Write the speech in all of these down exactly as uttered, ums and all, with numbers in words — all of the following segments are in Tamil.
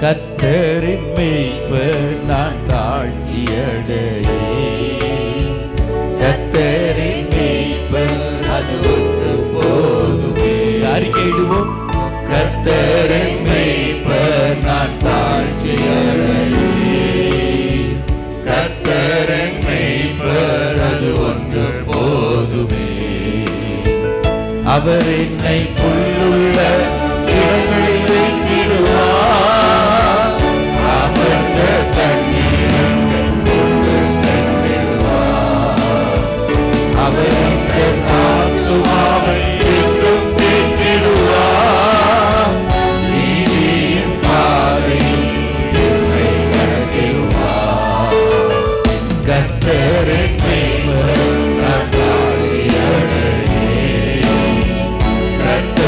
கர்த்தரின் மேய்ப்பர் நான் தாழ்ச்சியடையேன். கர்த்தரின் மேய்ப்பர் அது ஒன்று போதுமே. அறிக்கையிடுவோம். கர்த்தரின் மேய்ப்பர் நான் தாழ்ச்சியடையேன். கர்த்தரின் மேய்ப்பர் அது ஒன்று போதுமே. அவர் என்னை புல்லுள்ள இடங்களில் வைத்திடுவார். அமர்ந்த தண்ணீரை கொண்டு சென்றிடுவார். அவர் என் ஆத்துமாவை என்றும் தேற்றிடுவார். நீதியின் பாதையில் என்னை நடத்திடுவார். கர்த்தரின் மேய்ப்பர் நான் தாழ்ச்சியடையேன். கர்த்தரின்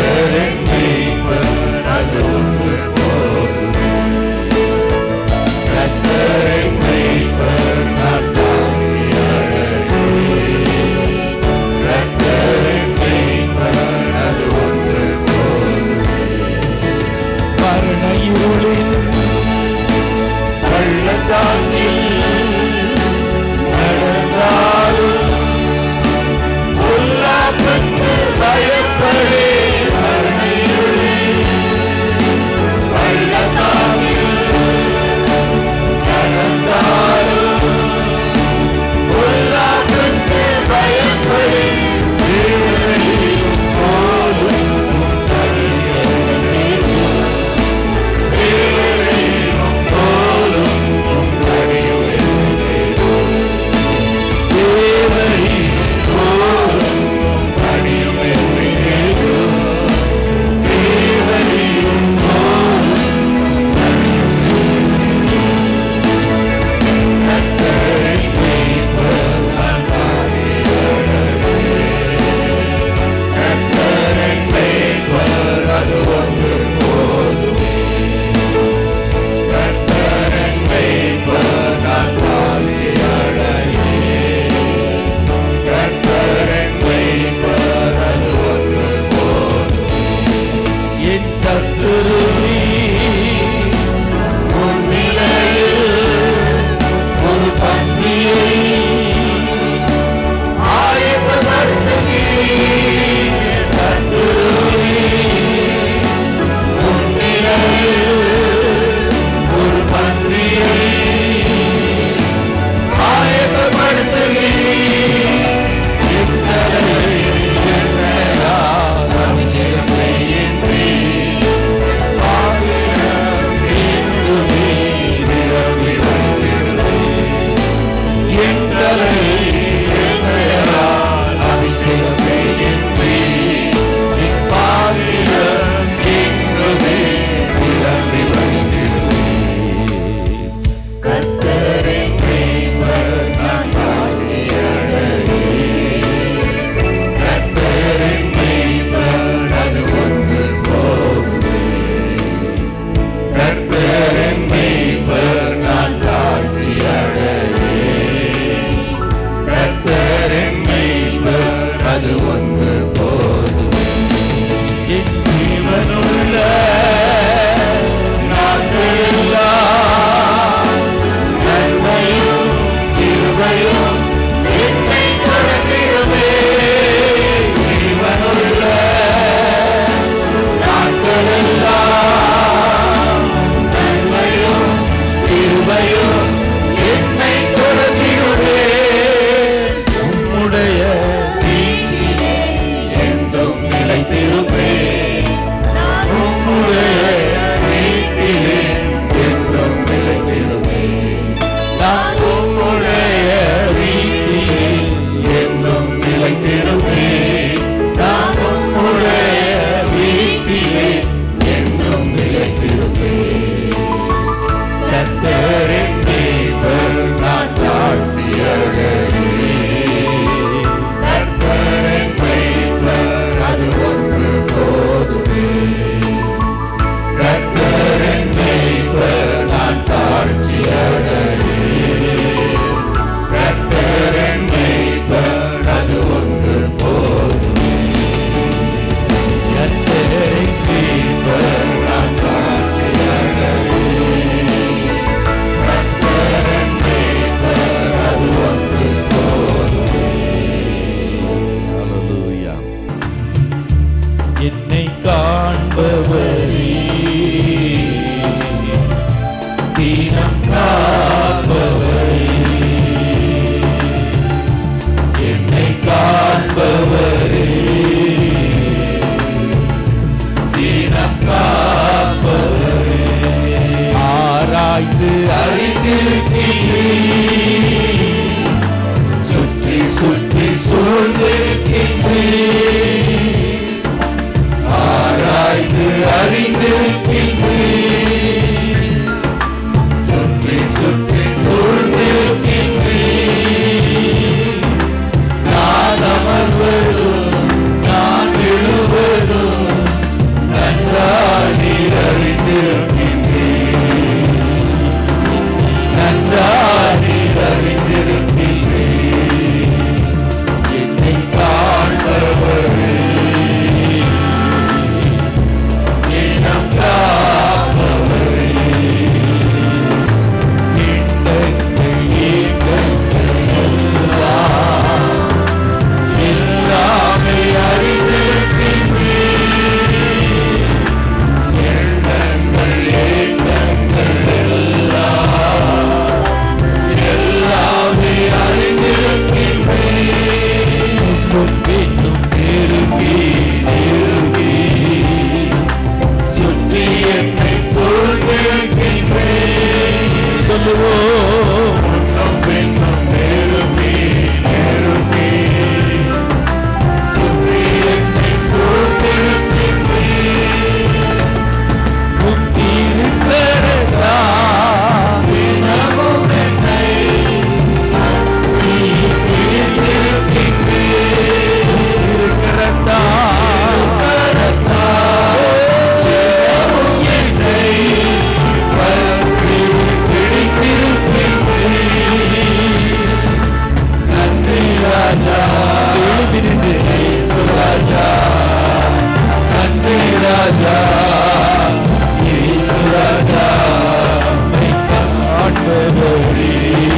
ராஜா இயேசு ராஜா உம்மை காண்பவரே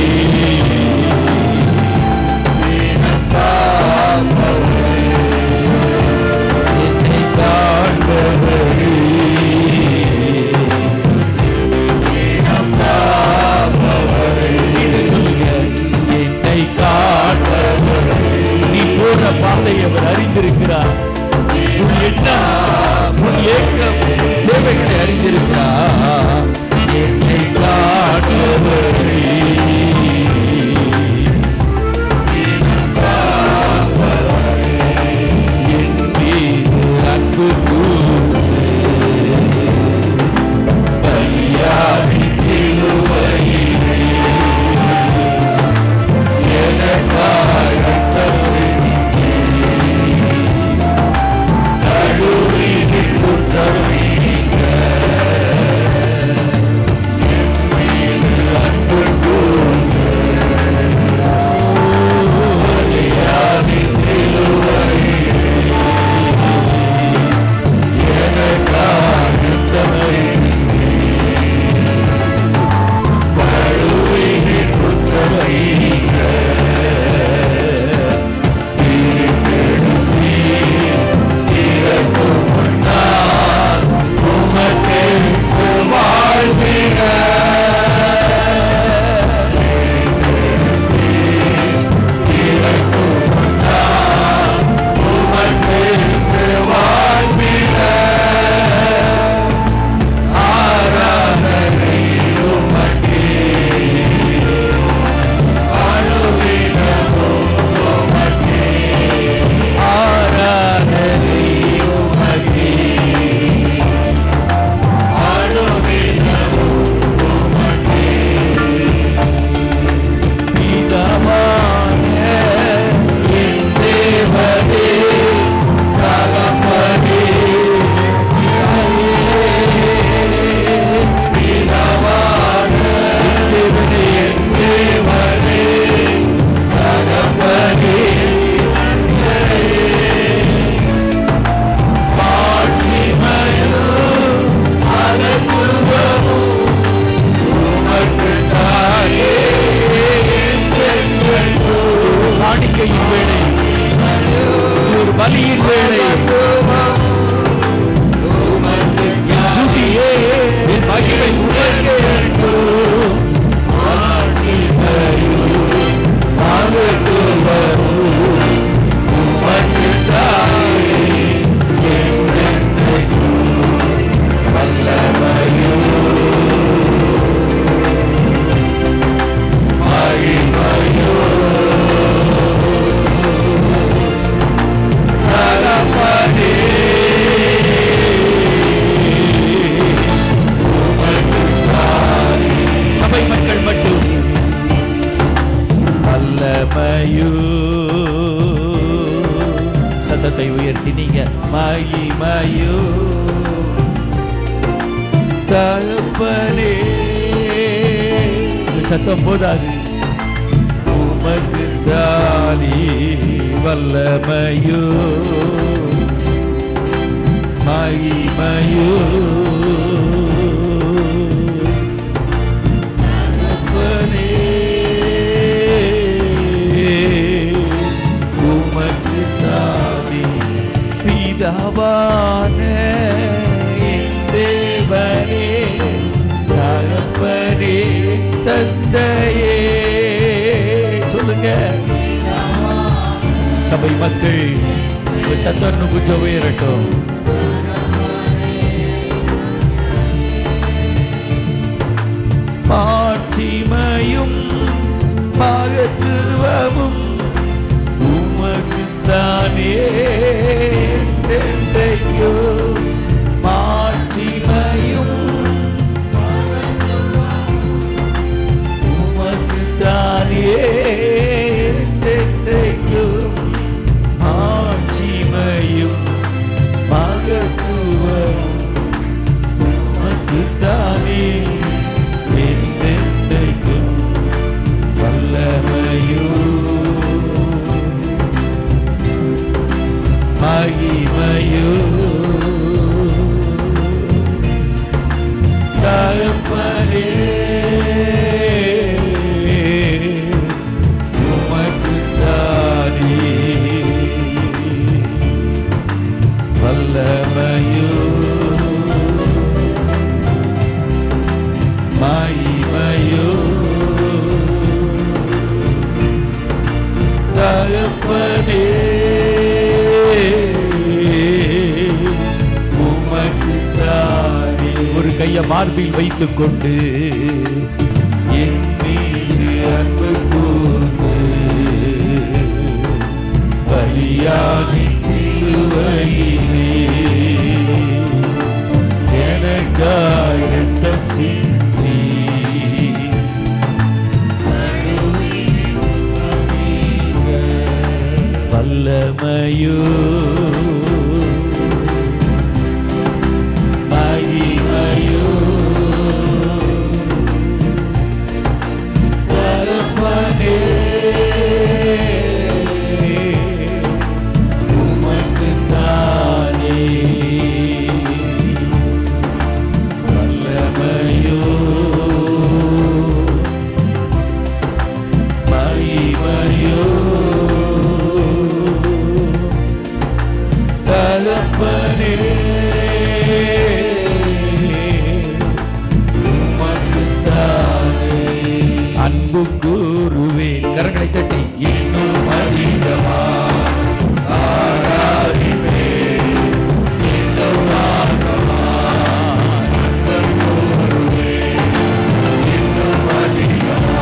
என்னை காண்பவரே என்னை காண்பவரே நீ போற பாதை அவர் அறிந்திருக்கிறார். உன் எண்ணம் உன் ஏக்கம் தேவைகளை அறிந்திருக்கிறார். என்னை காண்பவரே என் மீது அன்பு கூர்ந்து பலியாகி சிலுவையிலே எனக்காய் ரத்தம் சிந்தி கழுவி குற்றம் நீக்க என் மீது அன்பு கூர்ந்து பலியாகி சிலுவையிலே எனக்காய் ரத்தம் சிந்தி கழுவி குற்றம் நீக்க காணிக்கையின் வேளை, ஒரு பலியின் வேளை, என் துதியே என் மகிமை உமக்கே அளிக்கும். உமக்கு தாயே வல்லமையோ மகிமையோ சபை மக்கள் மட்டும் வல்லமையோ சத்தத்தை உயர்த்தி நீங்க மகிமையோ தகப்பனே சத்தம் போதாது உமக்கு தானே வல்லமையோ மகிமையோ தகப்பனே உமக்கு தானே பிதாவான என் தேவனே தகப்பனே தந்தையே சொல்லுங்க சபை மக்கள் சத்தம் கொஞ்சம் உயரட்டும். மாட்சிமையும் மகத்துவமும் உமக்குத்தானே என்றைக்கோ. மாட்சிமையும் உமக்குத்தானே என்றைக்கோ. மாட்சிமையும் கையை மார்பில் வைத்துக் கொண்டு என் மீது அன்பு கூர்ந்து பலியாகி சிலுவையிலே எனக்காய் இரத்தம் சிந்தி வல்லமையோ மகிமையோ தரப்பனே உமக்கு தானே வல்லமையோ மகிமையோ தரப்பனே உமக்கு தானே அன்பு கூறுவேன். கரங்களை தட்டி இன்னும் அதிகமா ஆராதிப்பேன், இன்னும் ஆர்வமா அன்பு கூறுவேன், இன்னும் அதிகமா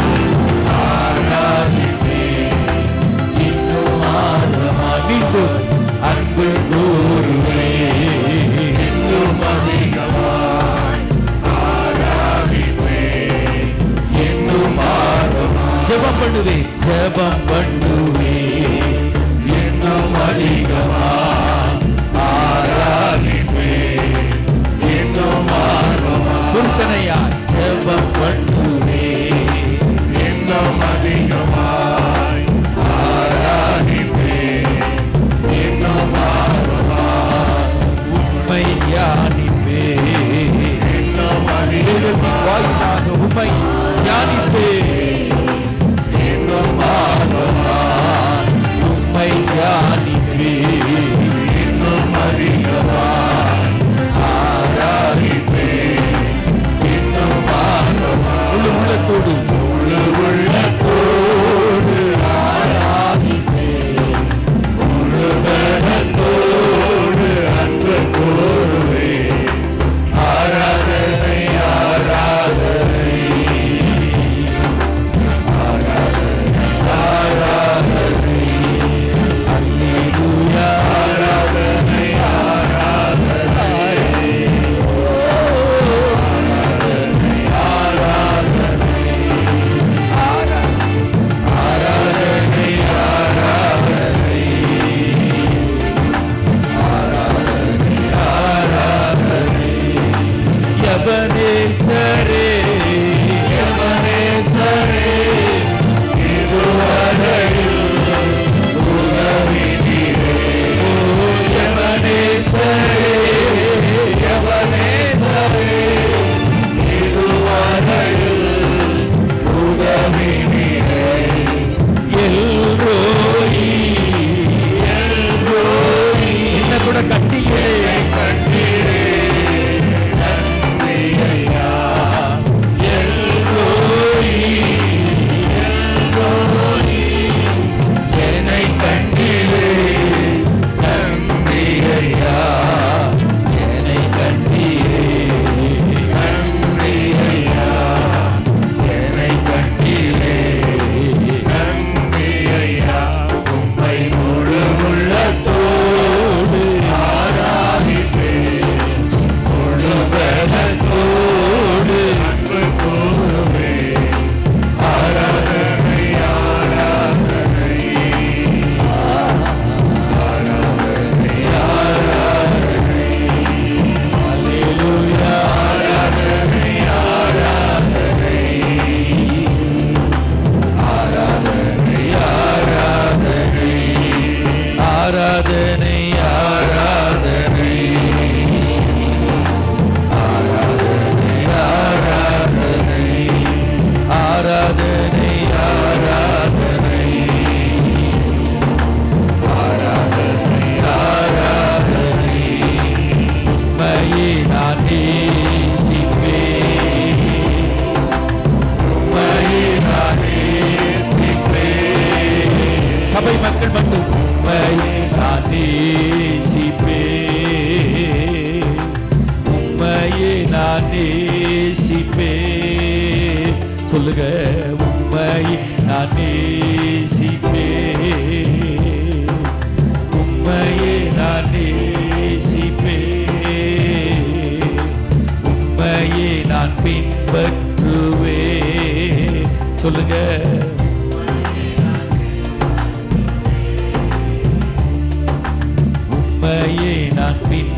ஆராதிப்பேன், இன்னும் ஆர்வமா மீண்டும் அன்பு கூறுவேன், இன்னும் அதிகமாய் ஆராதிப்பேன், இன்னும் ஆர்வமா ஜெபம் பண்ணுவேன், ஜெபம் பண்ணுவேன், இன்னும் அதிகமாய் ஆராதிப்பேன், இன்னும் ஆர்வமா பொருத்தனையா ஜெபம் பண்ணுவேன், இன்னும் அதிகமாய் ஆராதிப்பேன், இன்னும் ஆர்வமா உம்மை தியானிப்பேன், இன்னும் அதிகமாய் வாயிலாக உம்மை தியானிப்பேன், இன்னும் ஆர்வமா உம்மை தியானிப்பேன், இன்னும் அதிகமாய் ஆராதிப்பேன், இன்னும் ஆர்வமா முழு உள்ளத்தோடு முழு உள்ளத்தோடு ஆராதிப்பேன், முழு பலத்தோடு அன்பு கூறுவேன், ஆராதனை ஆராதனை ஆராதனை ஆராதனை அல்லேலூயா ஆராதனை ஆராதனை ஆராதனை ஆராதனை ஆராதனை ஆராதனை ஆராதனை ஆராதனை எபனேசரே எபனேசரே இதுவரையில் உதவினீரே ஓ எபனேசரே எபனேசரே இதுவரையில் உதவினீரே எல்ரோயி எல்ரோயி என்ன கூட கட்டியே கட்டியே நன்றி ஐயா எல்ரோயி எல்ரோயி என்னை கண்டிலே நன்றி ஐயா என்னை கண்டிலே நன்றி ஐயா என்னை கண்டிலே நன்றி ஐயா உம்மை முழு உள்ளத்தோடு ஆராதிப்பேன், முழு பலத்தோடு அன்பு கூறுவேன், ஆராதனை ஆராதனை ஆராதனை ஆராதனை அல்லேலூயா ஆராதனை ஆராதனை ஆராதனை ஆராதனை ஆராதனை ஆராதனை ஆராதனை ஆராதனை ஆராதனை ஆராதனை ஆராதனை ஆராதனை உம்மையே நான் நேசிப்பேன், உம்மையே நான் நேசிப்பேன். சபை மக்கள் மட்டும் உம்மையே நான் நேசிப்பேன், உம்மையே நான் நேசிப்பேன். சொல்லுங்க, உம்மையே நான் நேசிப்பேன், உம்மையே நான் நேசிப்பேன், உம்மையே நான் பின்பற்றுவேன். சொல்லுங்க, உம்மையே நான்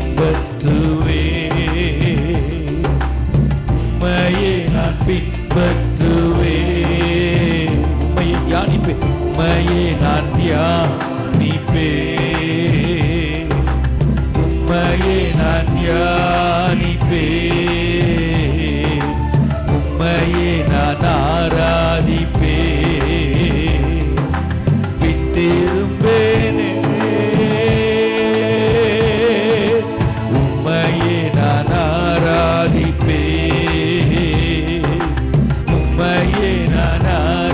பின்பற்றுவேன், உம்மையே நான் பின்பற்றுவேன், உம்மையே தியானிப்பேன், உம்மையே நான் தியானிப்பேன், உம்மையே நான் தியானிப்பேன், உம்மையே நான் ஆராதிப்பேன், விட்டிருப்பேனே உம்மையே நான் ஆராதிப்பேன், உம்மையே நான்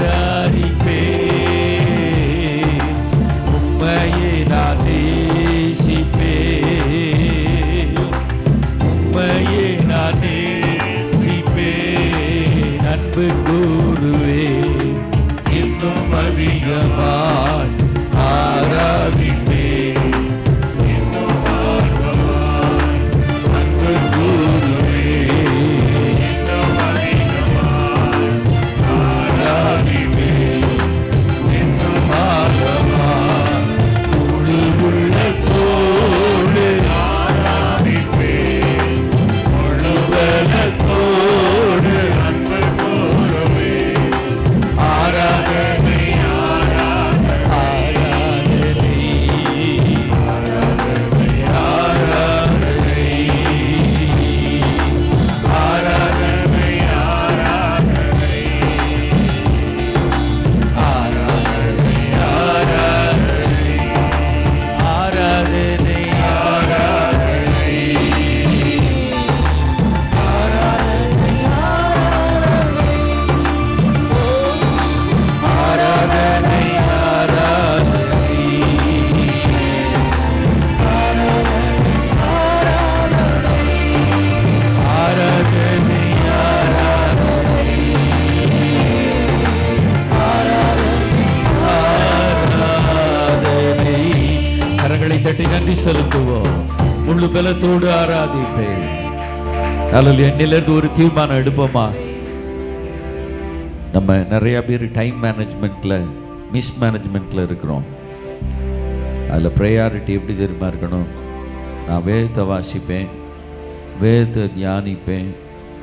ஆராதிப்பேன், உம்மையே நான் நேசிப்பேன், உம்மையே நான் நேசிப்பேன். அன்பு கூறுவேன், இன்னும் அதிகமாய் ஆராதிப்பேன், இன்னும் ஆர்வமாய் அன்பு கூறுவேன், இன்னும் அதிகமாய் ஆராதிப்பேன், இன்னும் ஆர்வமாய் முழு உள்ளத்தோடு ஆராதிப்பேன், முழு பலத்தோடு அன்பு கூறுவேன். ஆராதனை ஆராதனை ஆராதனை ஆராதனை ஆராதனை ஆராதனை ஆராதனை கரங்களை தட்டி நன்றி செலுத்துவோம். முழு பலத்தோடு ஆராதிப்பேன். அல்லது என்னிலிருந்து ஒரு தீர்மானம் எடுப்போமா? நம்ம நிறைய பேர் டைம் மேனேஜ்மெண்ட்ல மிஸ் மேனேஜ்மெண்ட்ல இருக்கிறோம். அதில் ப்ரையாரிட்டி எப்படி தெரியுமா இருக்கணும்? நான் வேதத்தை வாசிப்பேன், வேதத்தை தியானிப்பேன்,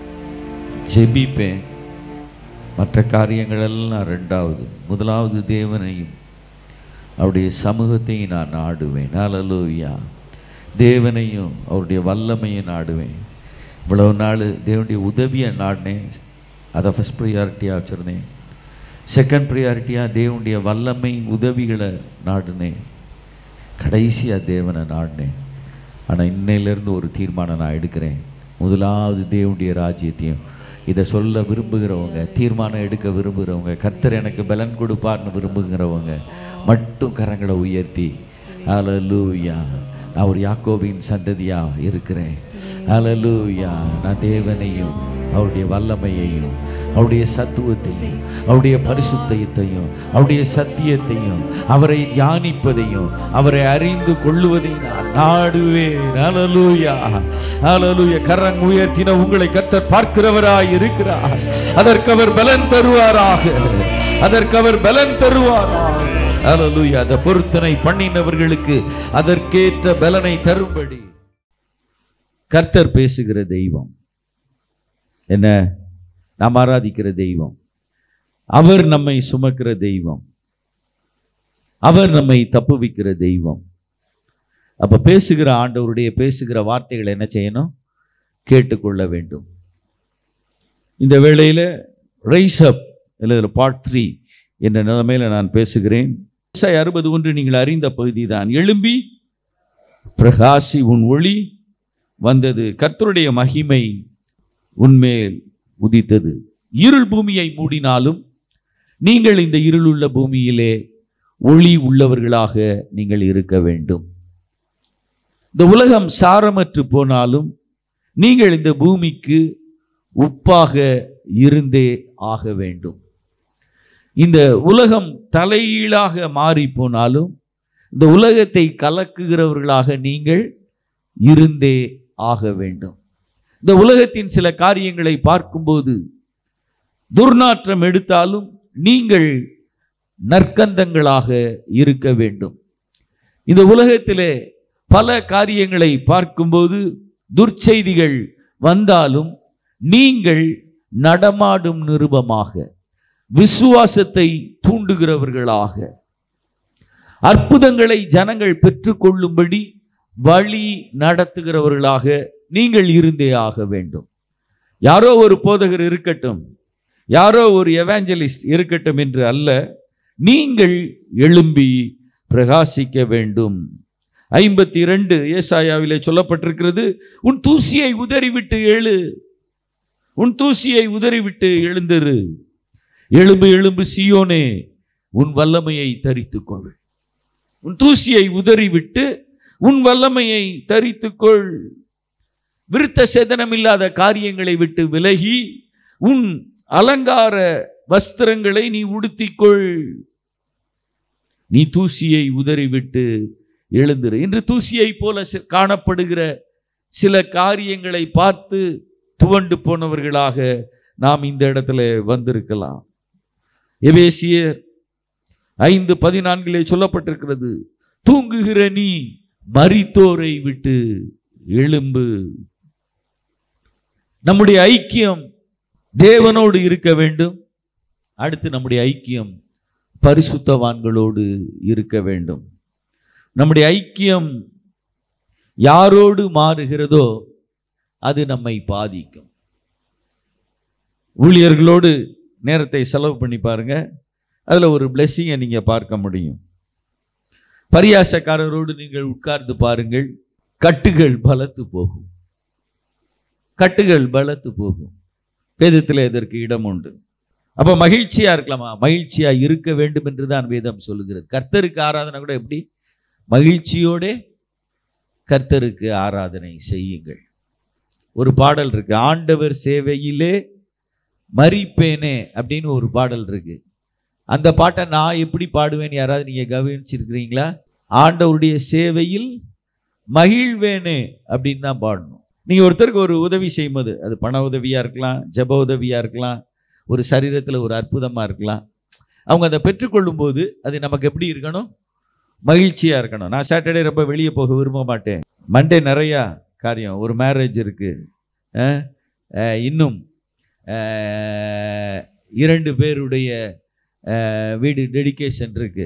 ஜெபிப்பேன். மற்ற காரியங்கள் எல்லாம் ரெண்டாவது. முதலாவது தேவனையும் அவருடைய சமூகத்தையும் நான் நாடுவேன். ஹல்லேலூயா. தேவனையும் அவருடைய வல்லமையும் நாடுவேன். இவ்வளவு நாள் தேவனுடைய உதவியை நாடினேன், அதை ஃபஸ்ட் ப்ரியாரிட்டியாக வச்சுருந்தேன். செகண்ட் ப்ரியாரிட்டியாக தேவனுடைய வல்லமை உதவிகளை நாடினேன். கடைசியாக தேவனை நாடினேன். ஆனால் இன்னையிலேருந்து ஒரு தீர்மானம் நான் எடுக்கிறேன். முதலாவது தேவனுடைய ராஜ்யத்தையும். இதை சொல்ல விரும்புகிறவங்க, தீர்மானம் எடுக்க விரும்புகிறவங்க, கர்த்தர் எனக்கு பலன் கொடுப்பார்னு விரும்புகிறவங்க மட்டும் கரங்களை உயர்த்தி ஹல்லேலூயா, நான் ஒரு யாக்கோபின் சந்ததியாக இருக்கிறேன். ஹல்லேலூயா, நான் தேவனையும் அவருடைய வல்லமையையும் அவருடைய சத்துவத்தையும் அவருடைய பரிசுத்தையும் அவருடைய சத்தியத்தையும் அவரை தியானிப்பதையும் அவரை அறிந்து கொள்ளுவதையும் நான் நாடுவேன். ஹல்லேலூயா, ஹல்லேலூயா. கரம் உயர்த்தின உங்களை கர்த்தர் பார்க்கிறவராய் இருக்கிறார். அதற்கு அவர் பலன் தருவாராக, அதற்கு அவர் பலன் தருவாராக. ஹல்லேலூயா. அந்த பொருத்தனை பண்ணினவர்களுக்கு அதற்கேற்ற பலனை தரும்படி கர்த்தர் பேசுகிற தெய்வம். என்ன? நாம் ஆராதிக்கிற தெய்வம். அவர் நம்மை சுமக்கிற தெய்வம். அவர் நம்மை தப்புவிக்கிற தெய்வம். அப்ப பேசுகிற ஆண்டவருடைய பேசுகிற வார்த்தைகளை என்ன செய்யணும்? கேட்டுக்கொள்ள வேண்டும். இந்த வேளையில ரைஸ் அப் இல்ல பார்ட் த்ரீ என்ற நிலைமையில நான் பேசுகிறேன். அறுபது ஒன்று நீங்கள் அறிந்த பகுதி தான். எழும்பி பிரகாசி, உன் ஒளி வந்தது, கர்த்தருடைய மகிமை உன்மேல் உதித்தது. இருள் பூமியை மூடினாலும் நீங்கள் இந்த இருளுள்ள பூமியிலே ஒளி உள்ளவர்களாக நீங்கள் இருக்க வேண்டும். இந்த உலகம் சாரமற்று போனாலும் நீங்கள் இந்த பூமிக்கு உப்பாக இருந்தே ஆக வேண்டும். இந்த உலகம் தலைகீழாக மாறி போனாலும் இந்த உலகத்தை கலக்குகிறவர்களாக நீங்கள் இருந்தே ஆக வேண்டும். இந்த உலகத்தின் சில காரியங்களை பார்க்கும்போது துர்நாற்றம் எடுத்தாலும் நீங்கள் நற்கந்தங்களாக இருக்க வேண்டும். இந்த உலகத்திலே பல காரியங்களை பார்க்கும்போது துர்ச்செய்திகள் வந்தாலும் நீங்கள் நடமாடும் நிருபமாக, விசுவாசத்தை தூண்டுகிறவர்களாக, அற்புதங்களை ஜனங்கள் பெற்றுக்கொள்ளும்படி வழி நடத்துகிறவர்களாக நீங்கள் இருந்தே ஆக வேண்டும். யாரோ ஒரு போதகர் இருக்கட்டும், யாரோ ஒரு எவாஞ்சலிஸ்ட் இருக்கட்டும் என்று அல்ல, நீங்கள் எழும்பி பிரகாசிக்க வேண்டும். ஐம்பத்தி இரண்டு ஏசாயாவிலே சொல்லப்பட்டிருக்கிறது, உன் தூசியை உதறிவிட்டு எழு, உன் தூசியை உதறிவிட்டு எழுந்திரு. எழும்பு எழும்பு சீயோனே, உன் வல்லமையை தரித்துக்கொள். உன் தூசியை உதறிவிட்டு உன் வல்லமையை தரித்துக்கொள். விருத்த சேதனம் இல்லாத காரியங்களை விட்டு விலகி உன் அலங்கார வஸ்திரங்களை நீ உடுத்திக்கொள். நீ தூசியை உதறிவிட்டு எழுந்திரு. இன்று தூசியை போல காணப்படுகிற சில காரியங்களை பார்த்து துவண்டு போனவர்களாக நாம் இந்த இடத்துல வந்திருக்கலாம். எபேசியர் ஐந்து பதினான்கிலே சொல்லப்பட்டிருக்கிறது, தூங்குகிற நீ மரித்தோரை விட்டு எழும்பு. நம்முடைய ஐக்கியம் தேவனோடு இருக்க வேண்டும். அடுத்து நம்முடைய ஐக்கியம் பரிசுத்தவான்களோடு இருக்க வேண்டும். நம்முடைய ஐக்கியம் யாரோடு மாறுகிறதோ அது நம்மை பாதிக்கும். ஊழியர்களோடு நேரத்தை செலவு பண்ணி பாருங்க, அதுல ஒரு பிளெஸிங்கை நீங்க பார்க்க முடியும். பரியாசக்காரரோடு நீங்கள் உட்கார்ந்து பாருங்கள், கட்டுகள் பலத்து போகும். கட்டுகள் பலத்து போகும். வேதத்தில் இதற்கு இடம் உண்டு. அப்ப மகிழ்ச்சியா இருக்கலாமா? மகிழ்ச்சியா இருக்க வேண்டும் என்றுதான் வேதம் சொல்லுகிறது. கர்த்தருக்கு ஆராதனை கூட எப்படி? மகிழ்ச்சியோட கர்த்தருக்கு ஆராதனை செய்யுங்கள். ஒரு பாடல் இருக்கு, ஆண்டவர் சேவையிலே மரிப்பேனே அப்படின்னு ஒரு பாடல் இருக்கு. அந்த பாட்டை நான் எப்படி பாடுவேன் யாராவது நீங்க கவனிச்சிருக்கிறீங்களா? ஆண்டவருடைய சேவையில் மகிழ்வேனே அப்படின்னு தான் பாடணும். நீங்க ஒருத்தருக்கு ஒரு உதவி செய்யும்போது, அது பண உதவியா இருக்கலாம், ஜப உதவியா இருக்கலாம், ஒரு சரீரத்தில் ஒரு அற்புதமா இருக்கலாம், அவங்க அதை பெற்றுக்கொள்ளும் போது அது நமக்கு எப்படி இருக்கணும்? மகிழ்ச்சியா இருக்கணும். நான் சாட்டர்டே ரொம்ப வெளியே போக விரும்ப மாட்டேன். மண்டே நிறையா காரியம், ஒரு மேரேஜ் இருக்கு, இன்னும் இரண்டு பேருடைய வீடு டெடிகேஷன் இருக்கு,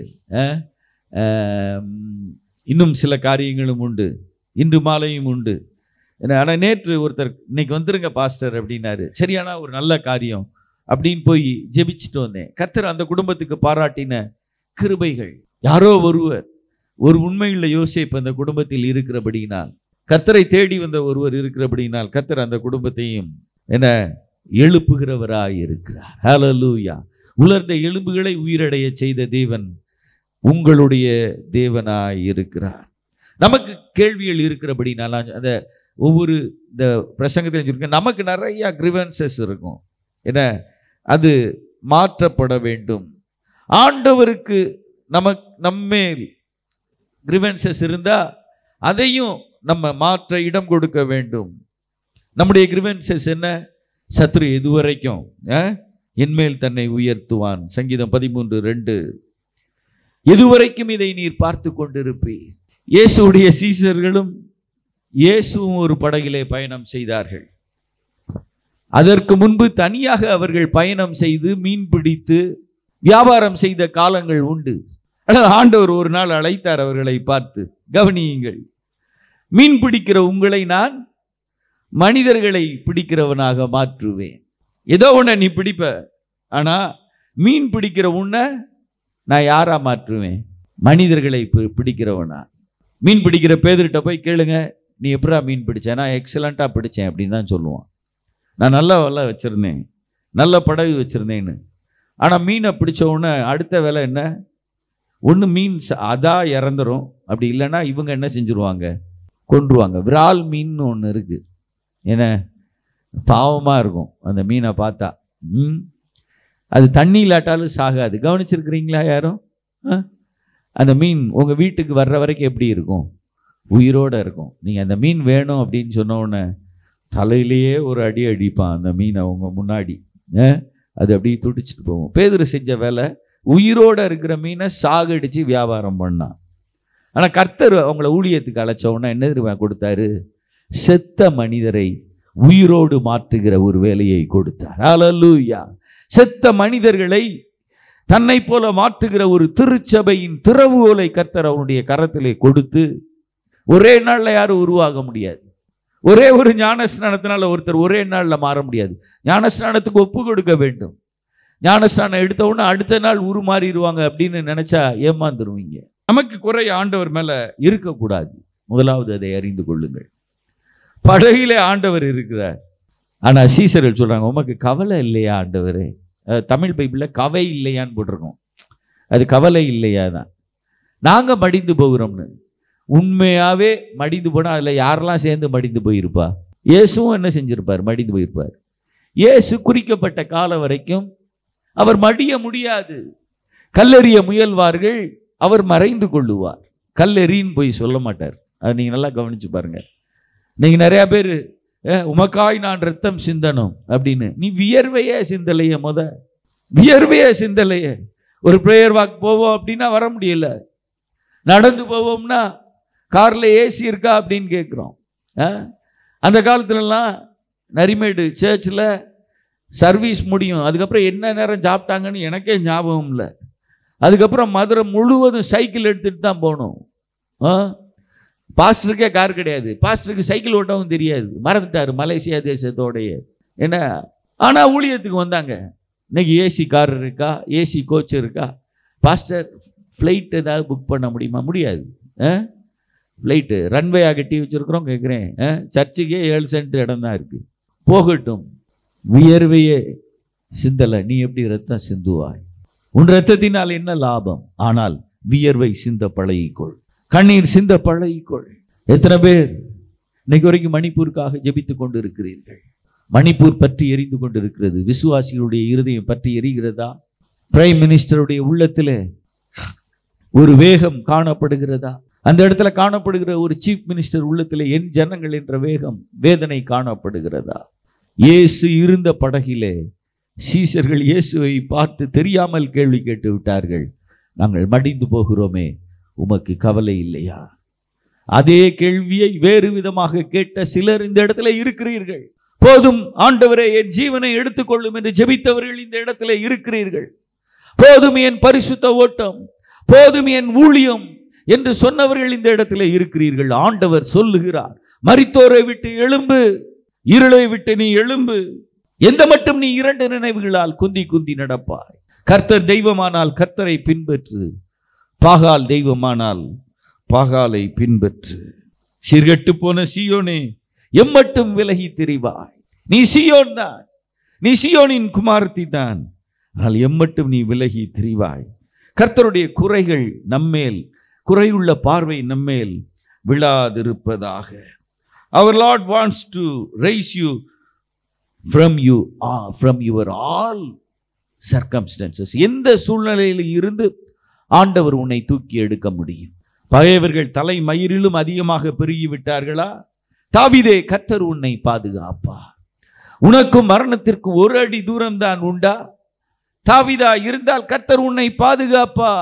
இன்னும் சில காரியங்களும் உண்டு, இன்று மாலையும் உண்டு. ஆனால் நேற்று ஒருத்தர் இன்னைக்கு வந்துருங்க பாஸ்டர் அப்படின்னாரு. சரியான ஒரு நல்ல காரியம் அப்படின்னு போய் ஜெபிச்சுட்டு வந்தேன். கர்த்தர் அந்த குடும்பத்துக்கு பாராட்டின கிருபைகள். யாரோ ஒருவர், ஒரு உண்மையுள்ள யோசேப்பு அந்த குடும்பத்தில் இருக்கிறபடியினால், கர்த்தரை தேடி வந்த ஒருவர் இருக்கிறபடியினால் கர்த்தர் அந்த குடும்பத்தையும் என்ன எழுப்புகிறவராய் இருக்கிறார். ஹல்லேலூயா. உலர்ந்த எலும்புகளை உயிரடைய செய்த தேவன் உங்களுடைய தேவனாய் இருக்கிறார். நமக்கு கேள்விகள் இருக்கிறபடினால அந்த ஒவ்வொரு இந்த பிரசங்கத்தில் சொல்லியிருக்கேன், நமக்கு நிறைய கிரிவன்சஸ் இருக்கும். என்ன, அது மாற்றப்பட வேண்டும். ஆண்டவருக்கு நமக்கு நம்மேல் கிரிவன்சஸ் இருந்தா அதையும் நம்ம மாற்ற இடம் கொடுக்க வேண்டும். நம்முடைய கிரிவன்சஸ் என்ன? சத்ரு எதுவரைக்கும் என்மேல் தன்னை உயர்த்துவான். சங்கீதம் பதிமூன்று ரெண்டு. எதுவரைக்கும் இதை நீர் பார்த்து கொண்டிருப்பீர். இயேசுடைய சீசர்களும் இயேசுவும் ஒரு படகிலே பயணம் செய்தார்கள். அதற்கு முன்பு தனியாக அவர்கள் பயணம் செய்து மீன் பிடித்து வியாபாரம் செய்த காலங்கள் உண்டு. ஆண்டவர் ஒரு நாள் அழைத்தார் அவர்களை பார்த்து, கவனியுங்கள், மீன் பிடிக்கிற உங்களை நான் மனிதர்களை பிடிக்கிறவனாக மாற்றுவேன். ஏதோ உன்னை நீ பிடிப்ப, ஆனா மீன் பிடிக்கிற உன்னை நான் யாரா மாற்றுவேன்? மனிதர்களை பிடிக்கிறவனா. மீன் பிடிக்கிற பேதர்கிட்ட போய் கேளுங்க, நீ எப்படா மீன் பிடிச்சேன்? நான் எக்ஸலண்டா பிடிச்சேன் அப்படின்னு தான் சொல்லுவான். நான் நல்ல வலை வச்சிருந்தேன், நல்ல படகு வச்சிருந்தேன்னு. ஆனா மீனை பிடிச்ச உடனே அடுத்த வேலை என்ன? ஒன்று மீன் அதான் இறந்துரும், அப்படி இல்லைன்னா இவங்க என்ன செஞ்சுருவாங்க? கொன்றுவாங்க. விரால் மீன் ஒன்று இருக்கு, ஏன்னா பாவமாக இருக்கும் அந்த மீனை பார்த்தா. ம் அது தண்ணி இல்லாட்டாலும் சாகாது. கவனிச்சிருக்கிறீங்களா யாரும்? அந்த மீன் உங்கள் வீட்டுக்கு வர்ற வரைக்கும் எப்படி இருக்கும்? உயிரோடு இருக்கும். நீங்கள் அந்த மீன் வேணும் அப்படின்னு சொன்ன உடனே தலையிலேயே ஒரு அடி அடிப்பான் அந்த மீனை உங்கள் முன்னாடி. அது அப்படியே துடிச்சிட்டு போகும். பேதுரு செஞ்ச வேலை உயிரோடு இருக்கிற மீனை சாகடிச்சு வியாபாரம் பண்ணான். ஆனால் கர்த்தர் அவங்கள ஊழியத்துக்கு அழைச்ச உடனே என்ன தெரியுமா கொடுத்தாரு? செத்த மனிதரை உயிரோடு மாற்றுகிற ஒரு வேலையை கொடுத்தார். ஹல்லேலூயா. செத்த மனிதர்களை தன்னை போல மாற்றுகிற ஒரு திருச்சபையின் திறவுகோலை கர்த்தர் அவனுடைய கரத்திலே கொடுத்து, ஒரே நாளில் யாரும் உருவாக முடியாது. ஒரே ஒரு ஞானஸ்நானத்தினால ஒருத்தர் ஒரே நாளில் மாற முடியாது. ஞானஸ்நானத்துக்கு ஒப்பு கொடுக்க வேண்டும். ஞானஸ்நானம் எடுத்த உடனே அடுத்த நாள் உருமாறிடுவாங்க அப்படின்னு நினைச்சா ஏமாந்துருவீங்க. நமக்கு குறை ஆண்டவர் மேல இருக்கக்கூடாது. முதலாவது அதை அறிந்து கொள்ளுங்கள். படகிலே ஆண்டவர் இருக்கிறார். ஆனா சீசர்கள் சொல்றாங்க, உமக்கு கவலை இல்லையா ஆண்டவரே? தமிழ் பைபிள்ல கவை இல்லையான்னு போட்டிருக்கோம். அது கவலை இல்லையா தான். நாங்க மடிந்து போகிறோம்னு. உண்மையாவே மடிந்து போனா அதுல யாரெல்லாம் சேர்ந்து மடிந்து போயிருப்பா? இயேசுவும் என்ன செஞ்சிருப்பார்? மடிந்து போயிருப்பார். இயேசு குறிக்கப்பட்ட காலம் வரைக்கும் அவர் மடிய முடியாது. கல்லெறிய முயல்வார்கள், அவர் மறைந்து கொள்ளுவார். கல்லெறின்னு போய் சொல்ல மாட்டார். அது நீங்க நல்லா கவனிச்சு பாருங்க. நீங்க நிறைய பேர் உமக்காய் நான் ரத்தம் சிந்தனும் அப்படின்னு, நீ வியர்வையே சிந்தலைய, முத வியர்வையே சிந்தலைய. ஒரு பிரேயர் வாக் போவோம் அப்படின்னா வர முடியல. நடந்து போவோம்னா கார்ல ஏசி இருக்கா அப்படின்னு கேட்குறோம். அந்த காலத்துலலாம் நரிமேடு சர்ச்சில் சர்வீஸ் முடியும், அதுக்கப்புறம் என்ன நேரம் சாப்பிட்டாங்கன்னு எனக்கே ஞாபகம் இல்லை. அதுக்கப்புறம் மதுரை முழுவதும் சைக்கிள் எடுத்துகிட்டு தான் போகணும். பாஸ்டருக்கே கார் கிடையாது. பாஸ்டருக்கு சைக்கிள் ஓட்டவும் தெரியாது, மறந்துட்டார் மலேசியா தேசத்தோடைய. என்ன ஆனால் ஊழியத்துக்கு வந்தாங்க. இன்னைக்கு ஏசி கார் இருக்கா, ஏசி கோச் இருக்கா? பாஸ்டர் ஃப்ளைட் ஏதாவது புக் பண்ண முடியுமா? முடியாது. ஃப்ளைட்டு ரன்வேயாக கட்டி வச்சுருக்குறோம் கேட்குறேன். சர்ச்சுக்கே ஏழு சென்ட் இடம் தான் இருக்குது. போகட்டும். வியர்வையே சிந்தலை, நீ எப்படி ரத்தம் சிந்துவாய்? உன் ரத்தத்தினால் என்ன லாபம்? ஆனால் வியர்வை சிந்த பழகிக்கொள், கண்ணீர் சிந்த பழகிக்கொள். எத்தனை பேர் இன்னைக்கு வரைக்கும் மணிப்பூருக்காக ஜெபித்து கொண்டு இருக்கிறீர்கள்? மணிப்பூர் பற்றி எரிந்து கொண்டு இருக்கிறது. விசுவாசிகளுடைய இருதயம் பற்றி எரிகிறதா? பிரைம் மினிஸ்டருடைய உள்ளத்தில் ஒரு வேகம் காணப்படுகிறதா? அந்த இடத்துல காணப்படுகிற ஒரு சீஃப் மினிஸ்டர் உள்ளத்தில் என் ஜனங்கள் என்ற வேகம், வேதனை காணப்படுகிறதா? இயேசு இருந்த படகிலே சீசர்கள் இயேசுவை பார்த்து தெரியாமல் கேள்வி கேட்டு விட்டார்கள், நாங்கள் மடிந்து போகிறோமே, உமக்கு கவலை இல்லையா? அதே கேள்வியை வேறு விதமாக கேட்ட சிலர் இந்த இடத்துல இருக்கிறீர்கள். போதும் ஆண்டவரே, என் ஜீவனை எடுத்துக்கொள்ளும் என்று ஜெபித்தவர்கள் இந்த இடத்துல இருக்கிறீர்கள். போதும் என் பரிசுத்த ஓட்டம், போதும் என் ஊழியம் என்று சொன்னவர்கள் இந்த இடத்துல இருக்கிறீர்கள். ஆண்டவர் சொல்லுகிறார், மரித்தோரை விட்டு எழும்பு, இருளை விட்டு நீ எழும்பு. எந்த மட்டும் நீ இரண்டு நினைவுகளால் குந்தி குந்தி நடப்பாய். கர்த்தர் தெய்வமானால் கர்த்தரை பின்பற்று, பாகால் தெய்வமானால் பாகாலை பின்பற்று. சீர்கெட்டு போன சீயோனே, எம்மட்டும் விலகி திரிவாய். நீ சீயோன் தான், நீ சீயோனின் குமாரத்தி தான், ஆனால் எம்மட்டும் நீ விலகி திரிவாய். கர்த்தருடைய குறைகள் நம்மேல், குறையுள்ள பார்வை நம்மேல் விழாதிருப்பதாக. Our Lord wants to raise you from you uh, from your all circumstances. எந்த சூழ்நிலையில் இருந்து ஆண்டவர் உன்னை தூக்கி எடுக்க முடியும்? பகைவர்கள் தலை மயிரிலும் அதிகமாக பெருகி விட்டார்களா? தாவீதே, கர்த்தர் உன்னை பாதுகாப்பா. உனக்கும் மரணத்திற்கு ஒரு அடி தூரம் தான் உண்டா? தாவீதா இருந்தால் கர்த்தர் உன்னை பாதுகாப்பா.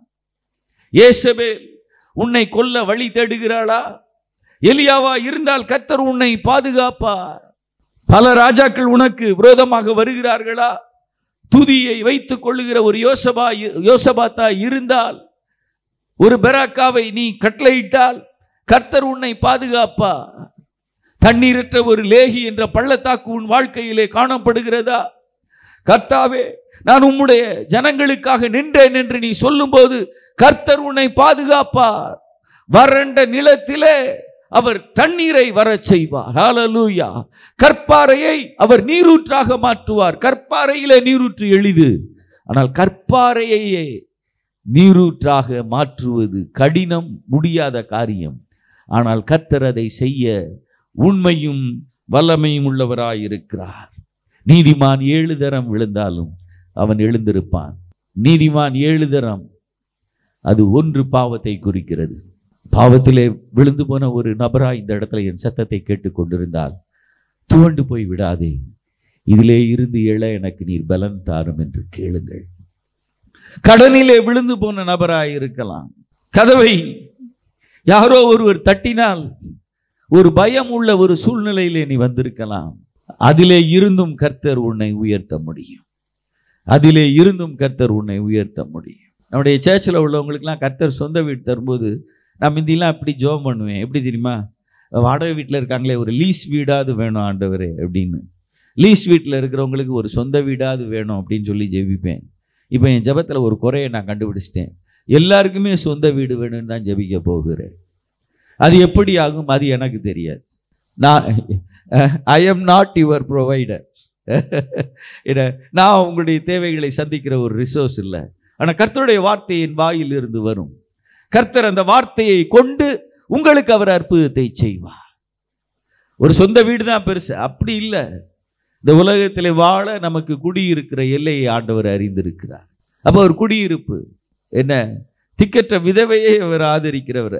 யேசபேல் உன்னை கொல்ல வழி தேடுகிறாளா? எலியாவா இருந்தால் கர்த்தர் உன்னை பாதுகாப்பார். பல ராஜாக்கள் உனக்கு விரோதமாக வருகிறார்களா? துதியை வைத்துக் கொள்ளுகிற ஒரு யோசபா யோசபாத்தா இருந்தால், ஒரு பெராக்காவை நீ கட்டளையிட்டால் கர்த்தர் உன்னை பாதுகாப்பா. தண்ணீரற்ற ஒரு லேகி என்ற பள்ளத்தாக்கு உன் வாழ்க்கையிலே காணப்படுகிறதா? கர்த்தாவே, நான் உம்முடைய ஜனங்களுக்காக நின்றேன் என்று நீ சொல்லும் போது கர்த்தர் உன்னை பாதுகாப்பார். வறண்ட நிலத்திலே அவர் தண்ணீரை வரச் செய்வார். ஹல்லேலூயா. கற்பாறையை அவர் நீரூற்றாக மாற்றுவார். கற்பாறையிலே நீரூற்று எளிது, ஆனால் கற்பாறையை நீரூற்றாக மாற்றுவது கடினம், முடியாத காரியம். ஆனால் கர்த்தர் அதை செய்ய உண்மையும் வல்லமையும் உள்ளவராய் இருக்கிறார். நீதிமான் ஏழு தரம் விழுந்தாலும் அவன் எழுந்திருப்பான். நீதிமான் ஏழு தரம், அது ஒன்று பாவத்தை குறிக்கிறது. பாவத்திலே விழுந்து போன ஒரு நபராய் இந்த இடத்துல என் சத்தத்தை கேட்டுக் கொண்டிருந்தால் துவண்டு போய் விடாதே. இதிலே இருந்து எழ எனக்கு நீர் பலன் தாரும் என்று கேளுங்கள். கடனிலே விழுந்து போன நபராய் இருக்கலாம். கதவை யாரோ ஒருவர் தட்டினால் ஒரு பயம் உள்ள ஒரு சூழ்நிலையிலே நீ வந்திருக்கலாம். அதிலே இருந்தும் கர்த்தர் உன்னை உயர்த்த முடியும். அதிலே இருந்தும் கர்த்தர் உன்னை உயர்த்த முடியும். நம்முடைய சேர்ச்சில் உள்ளவங்களுக்கெல்லாம் கர்த்தர் சொந்த வீடு தரும்போது நான் முந்திலாம் இப்படி ஜோம் பண்ணுவேன். எப்படி தெரியுமா? வாடகை வீட்டில் இருக்காங்களே, ஒரு லீஸ் வீடாவது வேணும் ஆண்டவரே அப்படின்னு. லீஸ் வீட்டில் இருக்கிறவங்களுக்கு ஒரு சொந்த வீடாவது வேணும் அப்படின்னு சொல்லி ஜெபிப்பேன். இப்போ என் ஜெபத்தில் ஒரு குறையை நான் கண்டுபிடிச்சிட்டேன். எல்லாருக்குமே சொந்த வீடு வேணும்னு தான் ஜெபிக்க போகிறேன். அது எப்படி ஆகும் அது எனக்கு தெரியாது. நான் I am not your provider. நான் உங்களுடைய தேவைகளை சந்திக்கிற ஒரு ரிசோர்ஸ் இல்லை. ஆனால் கர்த்தருடைய வார்த்தை என் வாயில் இருந்து வரும். கர்த்தர் அந்த வார்த்தையை கொண்டு உங்களுக்கு அவர் அற்புதத்தை செய்வார். ஒரு சொந்த வீடு தான் பெருசு, அப்படி இல்லை. இந்த உலகத்திலே வாழ நமக்கு குடியிருக்கிற எல்லையை ஆண்டவர் அறிந்திருக்கிறார். அப்போ ஒரு குடியிருப்பு என்ன, திக்கற்ற விதவையை அவர் ஆதரிக்கிறவர்.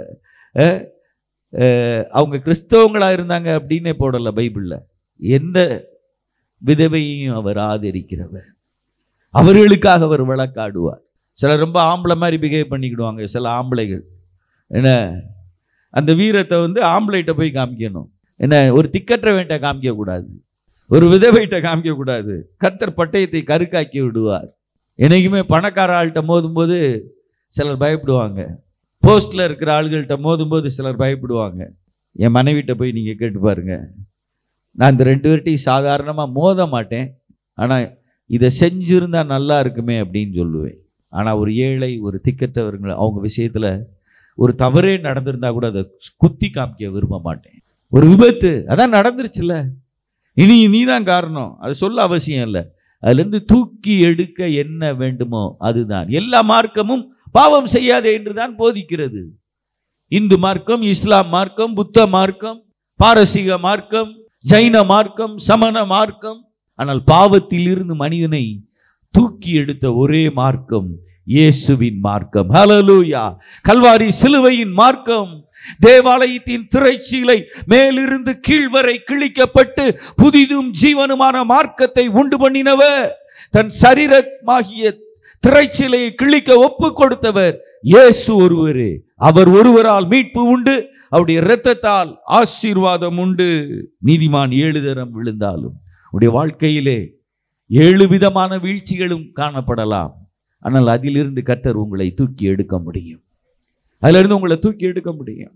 அவங்க கிறிஸ்தவங்களா இருந்தாங்க அப்படின்னே போடல பைபிள்ல. எந்த விதவையையும் அவர் ஆதரிக்கிறவர். அவர்களுக்காக அவர் வழக்காடுவார். சிலர் ரொம்ப ஆம்பளை மாதிரி பிஹேவ் பண்ணிக்கிடுவாங்க. சில ஆம்பளைகள் என்ன, அந்த வீரத்தை வந்து ஆம்பளைகிட்ட போய் காமிக்கணும். என்ன, ஒரு திக்கற்ற வேண்ட காமிக்க கூடாது, ஒரு விதவைகிட்ட காமிக்க கூடாது. கர்த்தர் பட்டயத்தை கருக்காக்கி விடுவார். என்னைக்குமே பணக்கார ஆள்கிட்ட மோதும் போது சிலர் பயப்படுவாங்க. போஸ்ட்ல இருக்கிற ஆள்கள்கிட்ட மோதும் போது சிலர் பயப்படுவாங்க. என் மனைவிட்ட போய் நீங்க கேட்டு பாருங்க. நான் இந்த ரெண்டு பேர்ட்டையும் சாதாரணமாக மோத மாட்டேன், ஆனால் இதை செஞ்சிருந்தா நல்லா இருக்குமே அப்படின்னு சொல்லுவேன். ஆனால் ஒரு ஏழை, ஒரு திக்கற்றவர்கள் அவங்க விஷயத்தில் ஒரு தவறே நடந்திருந்தா கூட அதை குத்தி காமிக்க விரும்ப மாட்டேன். ஒரு விபத்து அதான் நடந்துருச்சுல்ல, இனி நீ தான் காரணம், அது சொல்ல அவசியம் இல்லை. அதுலேருந்து தூக்கி எடுக்க என்ன வேண்டுமோ அதுதான். எல்லா மார்க்கமும் பாவம் செய்யாதே என்று தான் போதிக்கிறது. இந்து மார்க்கம், இஸ்லாம் மார்க்கம், புத்த மார்க்கம், பாரசீக மார்க்கம், ஜைன மார்க்கம், சமண மார்க்கம். ஆனால் பாவத்தில் இருந்து மனிதனை தூக்கி எடுத்த ஒரே மார்க்கம் இயேசுவின் மார்க்கம். ஹல்லேலூயா! கல்வாரி சிலுவையின் மார்க்கம். தேவாலயத்தின் திரைச்சீலை மேலிருந்து கீழ்வரை கிழிக்கப்பட்டு புதிதும் ஜீவனுமான மார்க்கத்தை உண்டு பண்ணினவர், தன் சரீரமாகிய திரைச்சீலையை கிழிக்க ஒப்பு கொடுத்தவர் இயேசு ஒருவரே. அவர் ஒருவரால் மீட்பு உண்டு, அவருடைய இரத்தத்தால் ஆசீர்வாதம் உண்டு. நீதிமான் ஏழு தரம் விழுந்தாலும் உடைய வாழ்க்கையிலே ஏழு விதமான வீழ்ச்சிகளும் காணப்படலாம். ஆனால் அதிலிருந்து கர்த்தர் உங்களை தூக்கி எடுக்க முடியும். அதிலிருந்து உங்களை தூக்கி எடுக்க முடியும்.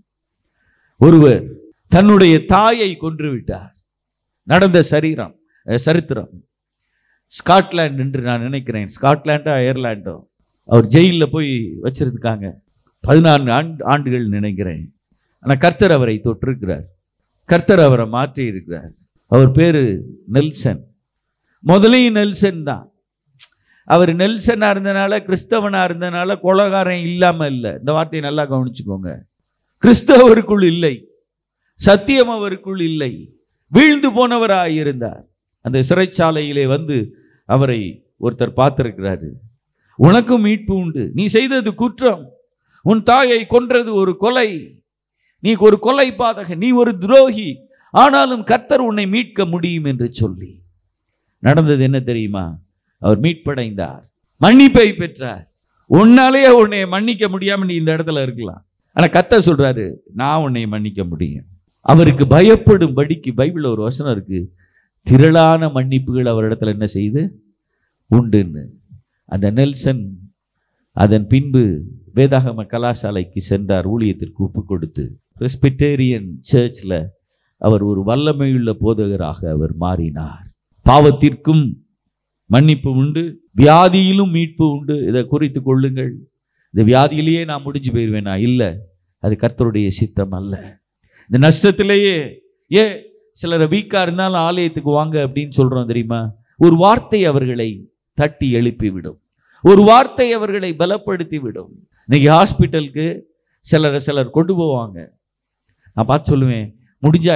ஒருவர் தன்னுடைய தாயை கொன்று விட்டார். நடந்த சரீரம் சரித்திரம் ஸ்காட்லாந்து என்று நான் நினைக்கிறேன். ஸ்காட்லாண்டோ அயர்லாண்டோ. அவர் ஜெயிலில் போய் வச்சிருக்காங்க பதினான்கு ஆண்டு ஆண்டுகள் நினைக்கிறேன். ஆனால் கர்த்தர் அவரை தொற்றிருக்கிறார். கர்த்தர் அவரை மாற்றி இருக்கிறார். அவர் பேரு நெல்சன். முதலையும் நெல்சன் தான். அவர் நெல்சனா இருந்தனால, கிறிஸ்தவனா இருந்தனால கொலகாரன் இல்லாம இல்லை. இந்த வார்த்தையை நல்லா கவனிச்சுக்கோங்க. கிறிஸ்தவருக்குள் இல்லை, சத்தியம் அவருக்குள் இல்லை. வீழ்ந்து போனவராய் இருந்தார். அந்த சிறைச்சாலையிலே வந்து அவரை ஒருத்தர் பார்த்திருக்கிறாரு. உனக்கும் மீட்பு உண்டு, நீ செய்தது குற்றம், உன் தாயை கொன்றது ஒரு கொலை, நீ ஒரு கொலை பாதகன், நீ ஒரு துரோகி, ஆனாலும் கர்த்தர் உன்னை மீட்க முடியும் என்று சொல்லி நடந்தது என்ன தெரியுமா? அவர் மீட்படைந்தார், மன்னிப்பை பெற்றார். உன்னாலேயே உன்னை மன்னிக்க முடியாம நீ இந்த இடத்துல இருக்கலாம். ஆனா கர்த்தர் சொல்றாரு, நான் உன்னை மன்னிக்க முடியும். அவருக்கு பயப்படும்படிக்கு பைபிள்ல ஒரு வசனம் இருக்கு, திரளான மன்னிப்புகள் அவரிடத்துல என்ன செய்து உண்டுன்னு. அந்த நெல்சன் அதன் பின்பு வேதாகம கலாசாலைக்கு சென்றார். ஊழியத்திற்கு ஒப்பு கொடுத்து பிரெஸ்பிட்டேரியன் சர்ச்சில் அவர் ஒரு வல்லமையுள்ள போதகராக அவர் மாறினார். பாவத்திற்கும் மன்னிப்பு உண்டு, வியாதியிலும் மீட்பு உண்டு. இதை குறித்து கொள்ளுங்கள். இந்த வியாதியிலேயே நான் முடிஞ்சு போயிடுவேனா? இல்லை, அது கர்த்தருடைய சித்தம் அல்ல. இந்த நஷ்டத்திலேயே ஏ சிலரை வீக்கா இருந்தாலும் ஆலயத்துக்கு வாங்க அப்படின்னு சொல்றோம் தெரியுமா? ஒரு வார்த்தை அவர்களை தட்டி எழுப்பி விடும், ஒரு வார்த்தை அவர்களை பலப்படுத்தி விடும். இன்னைக்கு ஹாஸ்பிட்டலுக்கு சிலர் சிலர் கொண்டு போவாங்க. நான் பார்த்து சொல்லுவேன், முடிஞ்சா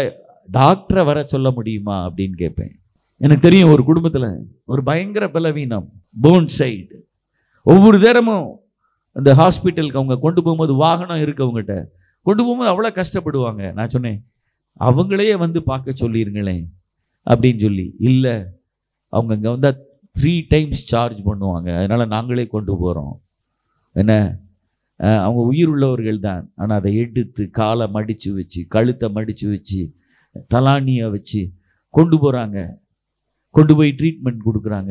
டாக்டரை வர சொல்ல முடியுமா அப்படின்னு கேட்பேன். எனக்கு தெரியும் ஒரு குடும்பத்தில் ஒரு பயங்கர பலவீனம், போன் சைடு. ஒவ்வொரு நேரமும் அந்த ஹாஸ்பிட்டலுக்கு அவங்க கொண்டு போகும்போது வாகனம் இருக்கு, அவங்ககிட்ட கொண்டு போகும்போது அவ்வளோ கஷ்டப்படுவாங்க. நான் சொன்னேன், அவங்களையே வந்து பார்க்க சொல்லிருங்களேன் அப்படின்னு சொல்லி. இல்லை, அவங்க இங்கே வந்தால் த்ரீ டைம்ஸ் சார்ஜ் பண்ணுவாங்க, அதனால் நாங்களே கொண்டு போகிறோம். என்ன, அவங்க உயிர் உள்ளவர்கள் தான், ஆனால் அதை எடுத்து காலை மடித்து வச்சு, கழுத்தை மடித்து வச்சு, தலானியை வச்சு கொண்டு போகிறாங்க, கொண்டு போய் ட்ரீட்மெண்ட் கொடுக்குறாங்க.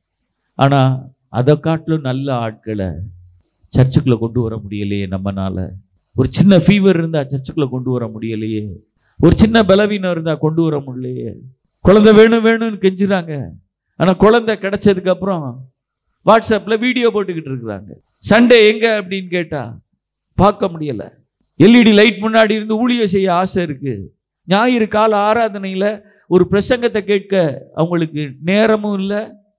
ஆனால் அதை காட்டிலும் நல்ல ஆட்களை சர்ச்சுக்குள்ளே கொண்டு வர முடியலையே நம்மனால. ஒரு சின்ன ஃபீவர் இருந்தால் சர்ச்சுக்குள்ளே கொண்டு வர முடியலையே, ஒரு சின்ன பலவீனம் இருந்தால் கொண்டு வர முடியலையே. குழந்தை வேணும் வேணும்னு கெஞ்சுறாங்க, ஆனால் குழந்தை கிடைச்சதுக்கு அப்புறம் வாட்ஸ்அப்பில் வீடியோ போட்டுக்கிட்டு இருக்கிறாங்க. சண்டே எங்க அப்படின்னு கேட்டா பார்க்க முடியல. எல்இடி லைட் முன்னாடி இருந்து ஊழியம் செய்ய ஆசை இருக்கு. ஞாயிறு கால ஆராதனையில் ஒரு பிரசங்கத்தை கேட்க அவங்களுக்கு நேரமும் இல்லை,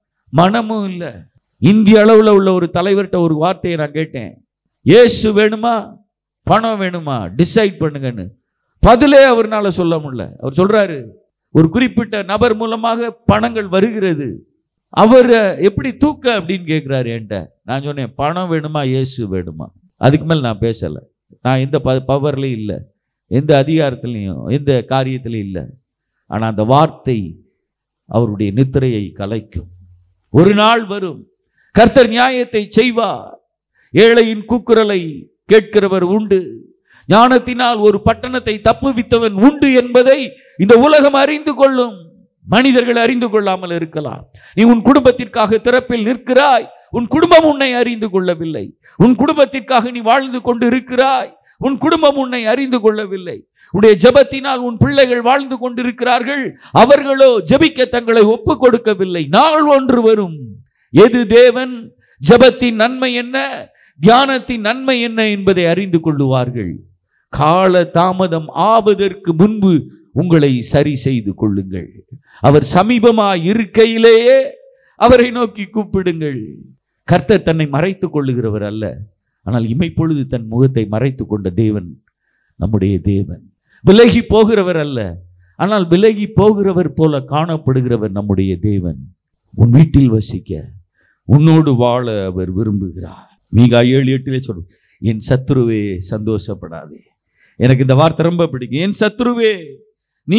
மனமும் இல்லை. இந்திய அளவில் உள்ள ஒரு தலைவர்கிட்ட ஒரு வார்த்தையை நான் கேட்டேன், இயேசு வேணுமா பணம் வேணுமா டிசைட் பண்ணுங்கன்னு. பதிலே அவர்னால சொல்ல முடியல. அவர் சொல்றாரு, ஒரு குறிப்பிட்ட நபர் மூலமாக பணங்கள் வருகிறது, அவரை எப்படி தூக்க அப்படின்னு கேட்கிறாரு என்கிட்ட. நான் சொன்னேன், பணம் வேணுமா இயேசு வேணுமா, அதுக்கு மேல் நான் பேசலை. நான் எந்த ப பவர்லையும் இல்லை, எந்த அதிகாரத்திலையும் எந்த காரியத்திலையும் இல்லை. ஆனால் அந்த வார்த்தை அவருடைய நித்திரையை கலைக்கும். ஒரு நாள் வரும், கர்த்தர் நியாயத்தை செய்வார். ஏழையின் கூக்குரலை கேட்கிறவர் உண்டு, ஞானத்தினால் ஒரு பட்டணத்தை தப்புவித்தவன் உண்டு என்பதை இந்த உலகம் அறிந்து கொள்ளும். மனிதர்கள் அறிந்து கொள்ளாமல் இருக்கலாம். நீ உன் குடும்பத்திற்காக திறப்பில் நிற்கிறாய், உன் குடும்பம் உன்னை அறிந்து கொள்ளவில்லை. உன் குடும்பத்திற்காக நீ வாழ்ந்து கொண்டு இருக்கிறாய், உன் குடும்பம் உன்னை அறிந்து கொள்ளவில்லை. உன்னுடைய ஜெபத்தினால் உன் பிள்ளைகள் வாழ்ந்து கொண்டிருக்கிறார்கள், அவர்களோ ஜெபிக்க தங்களை ஒப்பு கொடுக்கவில்லை. நாள் ஒன்று வரும், எது தேவன், ஜெபத்தின் நன்மை என்ன, தியானத்தின் நன்மை என்ன என்பதை அறிந்து கொள்ளுவார்கள். கால தாமதம் ஆவதற்கு முன்பு உங்களை சரி செய்து கொள்ளுங்கள். அவர் சமீபமாய் இருக்கையிலேயே அவரை நோக்கி கூப்பிடுங்கள். கர்த்தர் தன்னை மறைத்துக் கொள்ளுகிறவர் அல்ல, ஆனால் இமைப்பொழுது தன் முகத்தை மறைத்துக் கொண்ட தேவன் நம்முடைய தேவன். விலகி போகிறவர் அல்ல, ஆனால் விலகி போகிறவர் போல காணப்படுகிறவர் நம்முடைய தேவன். உன் வீட்டில் வசிக்க, உன்னோடு வாழ அவர் விரும்புகிறார். மீகா ஏழு எட்டிலே சொல்லும், என் சத்துருவே சந்தோஷப்படாதே. எனக்கு இந்த வார்த்தை ரொம்ப பிடிக்கும். என் சத்துருவே நீ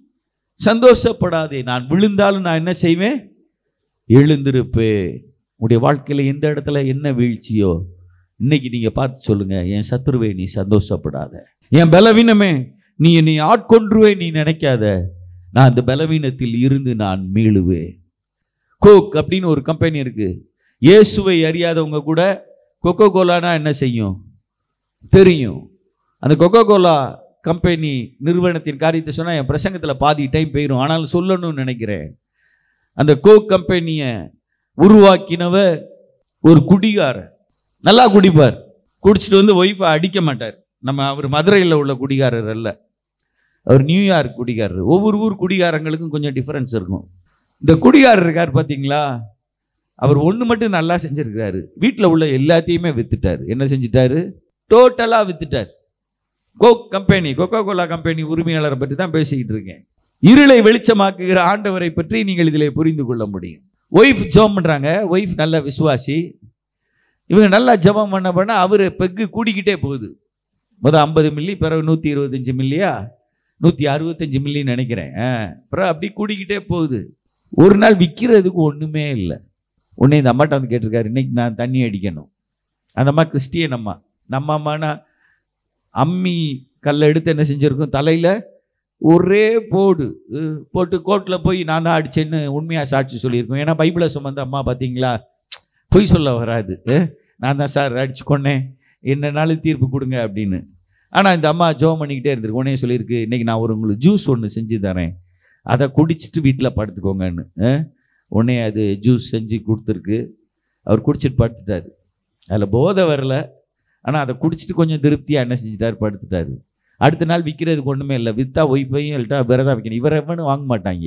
சந்தோஷப்படாதே, நான் விழுந்தாலும் நான் என்ன செய்வேன், எழுந்திருப்பேன். உடைய வாழ்க்கையில எந்த இடத்துல என்ன வீழ்ச்சியோ இன்னைக்கு நீங்க பார்த்து சொல்லுங்க, என் சத்துருவே நீ சந்தோஷப்படாத. என் பலவீனமே நீ என்னை ஆட்கொன்றுவே நீ நினைக்காத, நான் அந்த பலவீனத்தில் இருந்து நான் மீளுவேன். கோக் அப்படின்னு ஒரு கம்பெனி இருக்கு. இயேசுவை அறியாதவங்க கூட கொக்கோ கோலானா என்ன செய்யும் தெரியும். அந்த கொக்கோ கோலா கம்பெனி நிறுவனத்தின் காரியத்தை சொன்னால் என் பிரசங்கத்தில் பாதி டைம் போயிடும், ஆனாலும் சொல்லணும்னு நினைக்கிறேன். அந்த கோக் கம்பெனியை உருவாக்கினவர் ஒரு குடிகாரர், நல்லா குடிப்பார், குடிச்சிட்டு வந்து ஒய்ஃபை அடிக்க மாட்டார். நம்ம அவர் மதுரையில் உள்ள குடிகாரர் அல்ல, அவர் நியூயார்க் குடிகாரர். ஒவ்வொரு ஊர் குடிகாரங்களுக்கும் கொஞ்சம் டிஃபரன்ஸ் இருக்கும். இந்த குடிகாரர் இருக்கார் பார்த்தீங்களா, அவர் ஒன்று மட்டும் நல்லா செஞ்சிருக்கிறாரு, வீட்டில் உள்ள எல்லாத்தையுமே வித்துட்டார். என்ன செஞ்சிட்டாரு, டோட்டலாக வித்துட்டார். Coke company, Coca Cola company உரிமையாளரை பற்றி தான் பேசிக்கிட்டு இருக்கேன். இருளை வெளிச்சமாக்குகிற ஆண்டவரை பற்றி நீங்கள் இதில் புரிந்து கொள்ள முடியும். ஒய்ஃப் ஜெபம் பண்ணுறாங்க, ஒய்ஃப் நல்ல விசுவாசி, இவங்க நல்லா ஜெபம் பண்ண பண்ண அவர் பெக்கு கூடிக்கிட்டே போகுது. முதல் ஐம்பது மில்லி, பிறகு நூற்றி இருபத்தஞ்சு மில்லியா நூற்றி அறுபத்தஞ்சு மில்லின்னு நினைக்கிறேன், பிறகு அப்படி கூடிக்கிட்டே போகுது. ஒரு நாள் விற்கிறதுக்கு ஒன்றுமே இல்லை. உடனே இந்த அம்மாட்ட வந்து கேட்டிருக்காரு, இன்னைக்கு நான் தண்ணி அடிக்கணும். அந்த அம்மா கிறிஸ்டியன் அம்மா. நம்ம அம்மானா அம்மி கல்லை எடுத்து என்ன செஞ்சுருக்கோம், தலையில் ஒரே போடு போட்டு கோர்ட்டில் போய் நான் தான் அடிச்சேன்னு உண்மையாக சாட்சி சொல்லியிருக்கோம். ஏன்னா பைபிளை சுமந்த அம்மா பார்த்தீங்களா, பொய் சொல்ல வராது, நான் தான் சார் அடிச்சு கொண்டேன், என்னன்னாலும் தீர்ப்பு கொடுங்க அப்படின்னு. ஆனால் இந்த அம்மா ஜெபம் பண்ணிக்கிட்டே இருந்திருக்கு. உடனே சொல்லியிருக்கு, இன்றைக்கி நான் ஒரு உங்களுக்கு ஜூஸ் ஒன்று செஞ்சு தரேன், அதை குடிச்சிட்டு வீட்டில் படுத்துக்கோங்கன்னு. உடனே அது ஜூஸ் செஞ்சு கொடுத்துருக்கு. அவர் குடிச்சிட்டு படுத்துட்டார். அதில் போதை வரல, ஆனால் அதை குடிச்சிட்டு கொஞ்சம் திருப்தியாக என்ன செஞ்சுட்டார், படுத்துட்டார். அடுத்த நாள் விற்கிறதுக்கு ஒன்றுமே இல்லை, விற்றா ஒய்ஃபையும் இல்லட்டா வேறு தான் விற்கணும். இவரை எவனும் வாங்க மாட்டாங்க.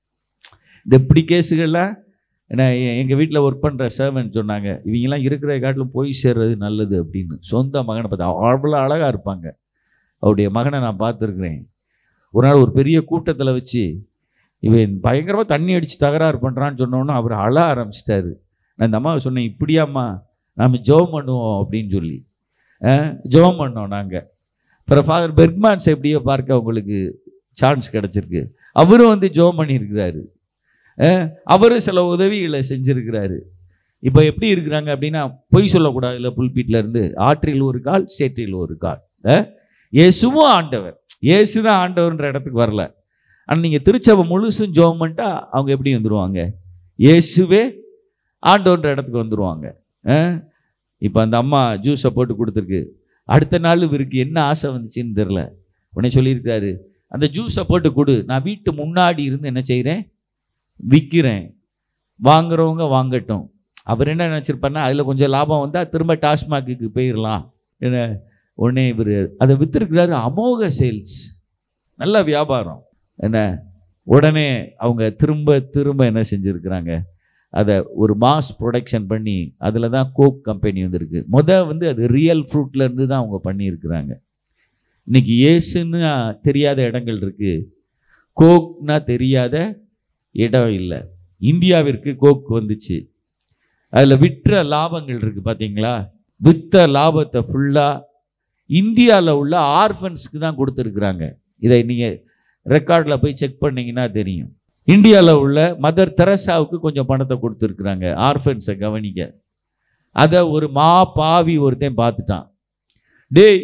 இந்த இப்படி கேஸுகள்லாம் ஏன்னா எங்கள் வீட்டில் ஒர்க் பண்ணுற சர்வன்ட் சொன்னாங்க, இவங்கெல்லாம் இருக்கிற காட்டிலும் போய் சேர்றது நல்லது அப்படின்னு. சொந்த மகனை பார்த்தா அவ்வளோ அழகாக இருப்பாங்க. அவருடைய மகனை நான் பார்த்துருக்குறேன். ஒரு நாள் ஒரு பெரிய கூட்டத்தில் வச்சு இவன் பயங்கரமாக தண்ணி அடித்து தகராறு பண்ணுறான்னு சொன்னோன்னா அவர் அழ ஆரம்பிச்சிட்டாரு. நான் இந்த அம்மாவை சொன்னேன், இப்படியாம்மா நம்ம ஜெபம் பண்ணுவோம் அப்படின்னு சொல்லி ஜெபம் பண்ணோம் நாங்கள். அப்புறம் ஃபாதர் பெர்க்மேன்ஸ் எப்படியோ பார்க்க உங்களுக்கு சான்ஸ் கிடச்சிருக்கு. அவரும் வந்து ஜெபம் பண்ணியிருக்கிறாரு. அவரும் சில உதவிகளை செஞ்சுருக்கிறாரு. இப்போ எப்படி இருக்கிறாங்க அப்படின்னா, பொய் சொல்லக்கூடாது இல்லை, புல்பீட்டில் இருந்து ஆற்றில் ஒரு கால் சேற்றில் ஒரு கால். இயேசுவும் ஆண்டவர், இயேசு தான் ஆண்டவர்ன்ற இடத்துக்கு வரல. ஆனால் நீங்கள் திருச்சபை முழுசும் ஜெபம் பண்ணிட்டா அவங்க எப்படி வந்துடுவாங்க? இயேசுவே ஆண்டவர்ன்ற இடத்துக்கு வந்துடுவாங்க. இப்போ அந்த அம்மா ஜூஸை போட்டு கொடுத்துருக்கு. அடுத்த நாள் இவருக்கு என்ன ஆசை வந்துச்சுன்னு தெரில. உடனே சொல்லியிருக்காரு, அந்த ஜூஸை போட்டு கொடு, நான் வீட்டு முன்னாடி இருந்து என்ன செய்கிறேன், விற்கிறேன், வாங்குறவங்க வாங்கட்டும். அவர் என்ன நினச்சிருப்பாருன்னா, அதில் கொஞ்சம் லாபம் வந்தால் திரும்ப டாஸ்மாக்கு போயிடலாம். என்ன உடனே இவர் அதை விற்றுருக்கிறாரு. அமோக சேல்ஸ், நல்ல வியாபாரம். என்ன உடனே அவங்க திரும்ப திரும்ப என்ன செஞ்சுருக்கிறாங்க, அதை ஒரு மாஸ் ப்ரொடக்ஷன் பண்ணி அதில் தான் கோக் கம்பெனி வந்துருக்கு. மொதல் வந்து அது ரியல் ஃப்ரூட்லேருந்து தான் அவங்க பண்ணியிருக்கிறாங்க. இன்றைக்கி இயேசுன்னு தெரியாத இடங்கள் இருக்குது, கோக்னா தெரியாத இடம் இல்லை. இந்தியாவிற்கு கோக் வந்துச்சு, அதில் விற்ற லாபங்கள் இருக்குது பார்த்தீங்களா? விற்ற லாபத்தை ஃபுல்லாக இந்தியாவில் உள்ள ஆர்ஃபன்ஸ்க்கு தான் கொடுத்துருக்குறாங்க. இதை நீங்கள் ரெக்கார்டில் போய் செக் பண்ணிங்கன்னா தெரியும். இந்தியாவில் உள்ள மதர் தெரசாவுக்கு கொஞ்சம் பணத்தை கொடுத்துருக்குறாங்க ஆர்ஃபன்ஸை கவனிக்க. அதை ஒரு மா பாவி ஒருத்தன் பார்த்துட்டான். டேய்,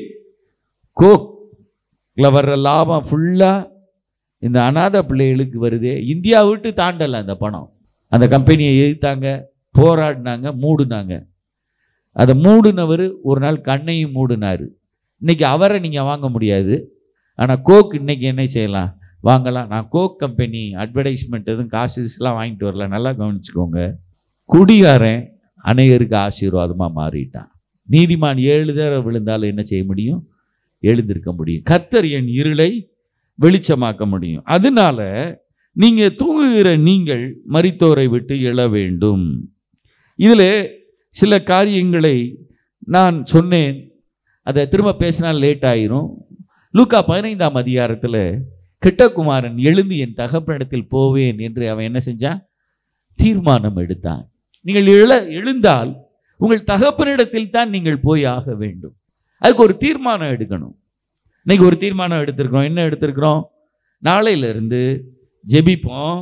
கோக்கில் வர்ற லாபம் ஃபுல்லாக இந்த அநாத பிள்ளைகளுக்கு வருதே, இந்தியா விட்டு தாண்டலை அந்த பணம். அந்த கம்பெனியை எதிர்த்தாங்க, போராடினாங்க, மூடுனாங்க. அதை மூடுனவர் ஒரு நாள் கண்ணையும் மூடினார். இன்னைக்கு அவரை நீங்கள் வாங்க முடியாது, ஆனால் கோக் இன்னைக்கு என்ன செய்யலாம், வாங்கலாம். நான் கோக் கம்பெனி அட்வர்டைஸ்மெண்ட் எதுவும் காசுலாம் வாங்கிட்டு வரல, நல்லா கவனிச்சுக்கோங்க. குடிகாரன் அநேகருக்கு ஆசீர்வாதமாக மாறிட்டான். நீதிமான் ஏழு தடவை விழுந்தாலும் என்ன செய்ய முடியும், எழுந்திருக்க முடியும். கர்த்தர் என் இருளை வெளிச்சமாக்க முடியும். அதனால நீங்கள் தூங்குகிற நீங்கள் மரித்தோரை விட்டு எழ வேண்டும். இதில் சில காரியங்களை நான் சொன்னேன், அதை திரும்ப பேசினால் லேட் ஆயிரும். லூக்கா பதினைந்தாம் அதிகாரத்தில் கிட்டகுமாரன் எழுந்து என் தகப்பனிடத்தில் போவேன் என்று அவன் என்ன செஞ்சான், தீர்மானம் எடுத்தான். நீங்கள் எழ எழுந்தால் உங்கள் தகப்பனிடத்தில் தான் நீங்கள் போய் ஆக வேண்டும். அதுக்கு ஒரு தீர்மானம் எடுக்கணும். இன்னைக்கு ஒரு தீர்மானம் எடுத்திருக்கிறோம். என்ன எடுத்திருக்கிறோம், நாளையிலிருந்து ஜெபிப்போம்,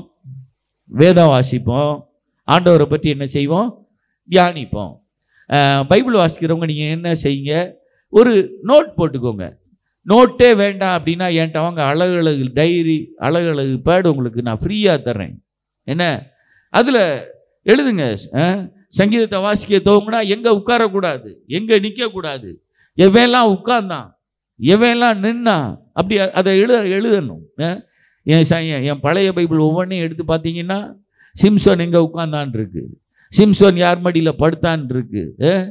வேதம் வாசிப்போம், ஆண்டவரை பற்றி என்ன செய்வோம், தியானிப்போம். பைபிள் வாசிக்கிறவங்க நீங்கள் என்ன செய்யுங்க, ஒரு நோட் போட்டுக்கோங்க. நோட்டே வேண்டாம் அப்படின்னா என்கிட்ட வாங்க, அழகு அழகு டைரி, அழகு அழகு பேடு உங்களுக்கு நான் ஃப்ரீயாக தர்றேன். என்ன அதில் எழுதுங்க. சங்கீதத்தை வாசிக்க துவங்கினா எங்கே உட்காரக்கூடாது, எங்கே நிற்கக்கூடாது, எவையெல்லாம் உட்கார்ந்தான், எவையெல்லாம் நின்னா, அப்படி அதை எழுத எழுதணும். என் என் பழைய பைபிள் ஒவ்வொன்றையும் எடுத்து பார்த்தீங்கன்னா சிம்சோன் எங்கே உட்கார்ந்தான் இருக்கு, சிம்சோன் யார் மடியில் படுத்தான் இருக்கு,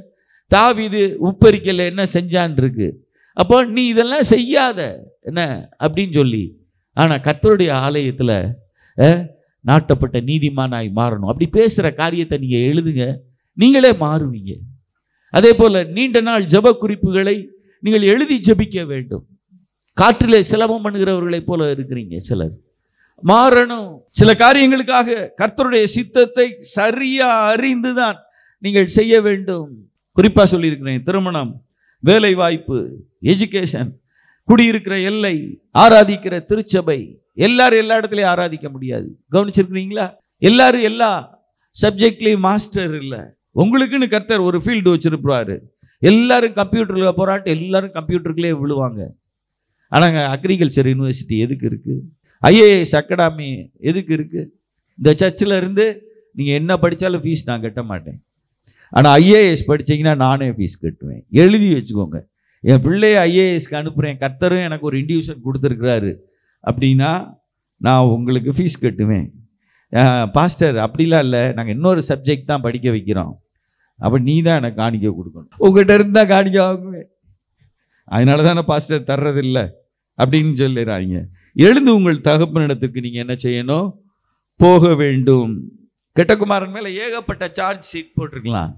தாவீது உப்பரிக்கையில் என்ன செஞ்சான் இருக்கு. அப்போ நீ இதெல்லாம் செய்யாத என்ன அப்படின்னு சொல்லி, ஆனால் கர்த்தருடைய ஆலயத்தில் நாட்டப்பட்ட நீதிமானாய் மாறணும். அப்படி பேசுகிற காரியத்தை நீங்கள் எழுதுங்க, நீங்களே மாறுவீங்க. அதே போல் நீண்ட நாள் ஜெப குறிப்புகளை நீங்கள் எழுதி ஜெபிக்க வேண்டும். காற்றிலே சிலபம் பண்ணுகிறவர்களைப் போல இருக்கிறீங்க சிலர். மாறணும். சில காரியங்களுக்காக கர்த்தருடைய சித்தத்தை சரியா அறிந்துதான் நீங்கள் செய்ய வேண்டும். குறிப்பாக சொல்லியிருக்கிறேன், திருமணம், வேலை வாய்ப்பு, எஜுகேஷன், குடியிருக்கிற எல்லை, ஆராதிக்கிற திருச்சபை. எல்லாரும் எல்லா இடத்துலையும் ஆராதிக்க முடியாது. கவனிச்சிருக்கிறீங்களா? எல்லாரும் எல்லா சப்ஜெக்ட்லையும் மாஸ்டர் இல்லை. உங்களுக்குன்னு கர்த்தர் ஒரு ஃபீல்டு வச்சிருப்பாரு. எல்லாரும் கம்ப்யூட்டரில் போராட்டு, எல்லாரும் கம்ப்யூட்டருக்குள்ளே விழுவாங்க. ஆனால் அக்ரிகல்ச்சர் யூனிவர்சிட்டி எதுக்கு இருக்குது? ஐஏஎஸ் அகாடமி எதுக்கு இருக்குது? இந்த சர்ச்சில் இருந்து நீங்கள் என்ன படித்தாலும் ஃபீஸ் நான் கட்ட மாட்டேன். ஆனால் ஐஏஎஸ் படித்தீங்கன்னா நானே ஃபீஸ் கட்டுவேன். எழுதி வச்சுக்கோங்க. என் பிள்ளைய ஐஏஎஸ்க்கு அனுப்புகிறேன், கர்த்தரும் எனக்கு ஒரு இண்டிவிஜுவல் கொடுத்துருக்குறாரு அப்படின்னா நான் உங்களுக்கு ஃபீஸ் கட்டுவேன். பாஸ்டர் அப்படிலாம் இல்லை, நாங்கள் இன்னொரு சப்ஜெக்ட் தான் படிக்க வைக்கிறோம், அப்போ நீ தான் எனக்கு காணிக்க கொடுக்கணும். உங்கள்கிட்ட இருந்தால் காணிக்க ஆகுவேன், அதனால தான் நான் பாஸ்டர் தர்றதில்லை அப்படின்னு சொல்லிடுறாங்க. எழுந்து உங்கள் தகப்பனிடத்துக்கு நீங்கள் என்ன செய்யணும், போக வேண்டும். கிட்டகுமாரன் மேலே ஏகப்பட்ட சார்ஜ் ஷீட் போட்டிருக்கலாம்,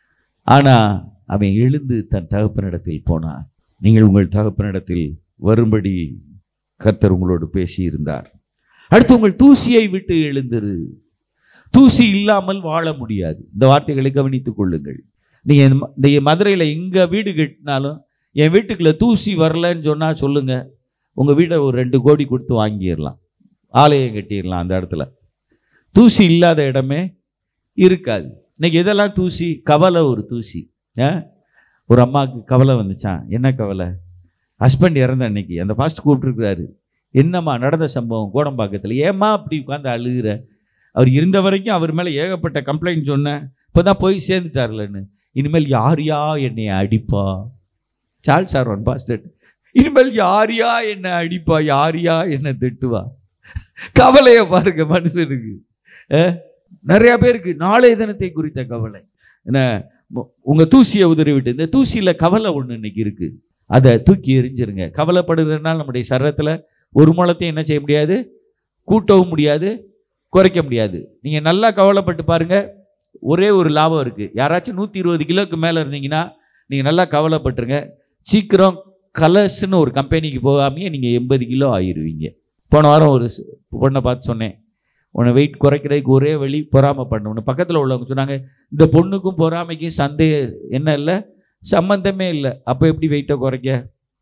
ஆனால் அவன் எழுந்து தன் தகப்பனிடத்தில் போனான். நீங்கள் உங்கள் தகப்பனிடத்தில் வரும்படி கர்த்தர் உங்களோடு பேசி இருந்தார். அடுத்து, உங்கள் தூசியை விட்டு எழுந்திரு. தூசி இல்லாமல் வாழ முடியாது. இந்த வார்த்தைகளை கவனித்துக் கொள்ளுங்கள். நீங்க இந்த மதுரையில் எங்க வீடு கட்டினாலும் என் வீட்டுக்குள்ள தூசி வரலன்னு சொன்னா சொல்லுங்க, உங்க வீடை ஒரு ரெண்டு கோடி கொடுத்து வாங்கிடலாம், ஆலயம் கட்டிடலாம். அந்த இடத்துல தூசி இல்லாத இடமே இருக்காது. இன்னைக்கு எதெல்லாம் தூசி? கவலை ஒரு தூசி. ஒரு அம்மாவுக்கு கவலை வந்துச்சான். என்ன கவலை? ஹஸ்பண்ட் இறந்த அன்னைக்கு அந்த பாஸ்ட் கூப்பிட்டுருக்கிறாரு. என்னம்மா நடந்த சம்பவம் கோடம்பாக்கத்தில், ஏம்மா அப்படி உட்காந்து அழுகிற? அவர் இருந்த வரைக்கும் அவர் மேலே ஏகப்பட்ட கம்ப்ளைண்ட் சொன்னேன், இப்போ தான் போய் சேர்ந்துட்டார்லன்னு. இனிமேல் யார் யா என்னை அடிப்பா? சார்ல்ஸ் சார்வான் பாஸ்டர், இனிமேல் யார் யா என்னை அடிப்பா, யார் யா என்னை திட்டுவா? கவலையை பாருங்க மனுஷனுக்கு. நிறைய பேருக்கு நாளைய தினத்தை குறித்த கவலை. என்ன, உங்க தூசியை உதறி விட்டு, இந்த தூசியில கவலை ஒண்ணு இன்னைக்கு இருக்கு, அதை தூக்கி எறிஞ்சிருங்க. கவலைப்படுறதுனால நம்முடைய சரீரத்துல ஒரு மூலத்தையும் என்ன செய்ய முடியாது, கூட்டவும் முடியாது, குறைக்க முடியாது. நீங்க நல்லா கவலைப்பட்டு பாருங்க, ஒரே ஒரு லாபம் இருக்கு. யாராச்சும் நூத்தி இருபது கிலோக்கு மேல இருந்தீங்கன்னா நீங்க நல்லா கவலைப்பட்டுருங்க, சீக்கிரம் கலர்ஸ்ன்னு ஒரு கம்பெனிக்கு போகாமையே நீங்க எண்பது கிலோ ஆயிடுவீங்க. போன வாரம் ஒரு பொண்ணை பார்த்து சொன்னேன், உன்னை வெயிட் குறைக்கிறதுக்கு ஒரே வழி பொறாமை பண்ணணும். பக்கத்தில் உள்ளவங்க சொன்னாங்க, இந்த பொண்ணுக்கும் பொறாமைக்கும் சந்தே என்ன இல்லை, சம்பந்தமே இல்லை. அப்போ எப்படி வெயிட்டை குறைக்க?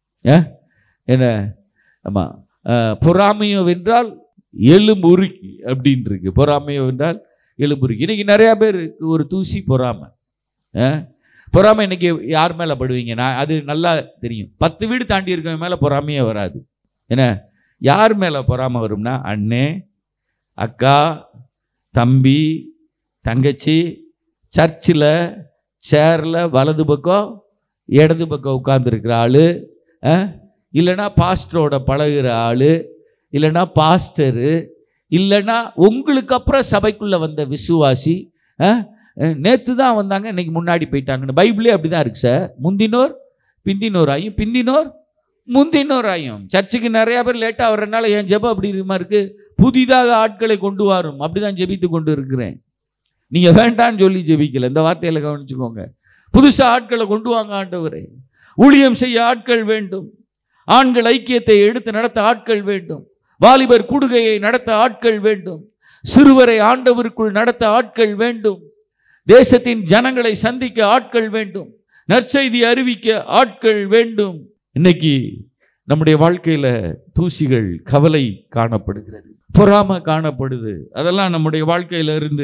என்ன, ஆமாம், பொறாமையோ வென்றால் எலும்புருக்கி அப்படின்னு இருக்கு. பொறாமையோ வென்றால் எலும்புருக்கி. இன்னைக்கு நிறையா பேருக்கு ஒரு தூசி பொறாமை. பொறாமை இன்னைக்கு யார் மேலே படுவீங்க? நான் அது நல்லா தெரியும். பத்து வீடு தாண்டி இருக்கவங்க மேலே பொறாமையே வராது. என்ன, யார் மேலே பொறாமை வரும்னா, அண்ணே, அக்கா, தம்பி, தங்கச்சி, சர்ச்சில் சேரில் வலது பக்கம் இடது பக்கம் உட்கார்ந்துருக்கிற ஆள், இல்லைன்னா பாஸ்டரோட பழகிற ஆள், இல்லைன்னா பாஸ்டரு, இல்லைன்னா உங்களுக்கு அப்புறம் சபைக்குள்ளே வந்த விசுவாசி. நேற்று தான் வந்தாங்க, இன்னைக்கு முன்னாடி போயிட்டாங்கன்னு பைபிளே அப்படி தான் இருக்கு சார். முந்தினோர் பிந்தினோர் ஆயும், பிந்தினோர் முந்தினோர் ஆயும். சர்ச்சுக்கு நிறையா பேர் லேட்டாக வர்றதுனால என் ஜெபம் அப்படி இருமா இருக்கு, புதிதாக ஆட்களை கொண்டு வரும். அப்படிதான் ஜெபித்து கொண்டு இருக்கிறேன். நீங்க வேண்டான்னு சொல்லி ஜெபிக்கல. இந்த வார்த்தையில கவனிச்சுக்கோங்க. புதுசா ஆட்களை கொண்டு வாங்க ஆண்டவரே. ஊழியம் செய்ய ஆட்கள் வேண்டும். ஆண்கள் ஐக்கியத்தை எடுத்து நடத்த ஆட்கள் வேண்டும். வாலிபர் கூடுகையை நடத்த ஆட்கள் வேண்டும். சிறுவரை ஆண்டவருக்குள் நடத்த ஆட்கள் வேண்டும். தேசத்தின் ஜனங்களை சந்திக்க ஆட்கள் வேண்டும். நற்செய்தி அறிவிக்க ஆட்கள் வேண்டும். இன்னைக்கு நம்முடைய வாழ்க்கையில தூசிகள், கவலை காணப்படுகிறது, பொறாமை காணப்படுது. அதெல்லாம் நம்முடைய வாழ்க்கையில இருந்து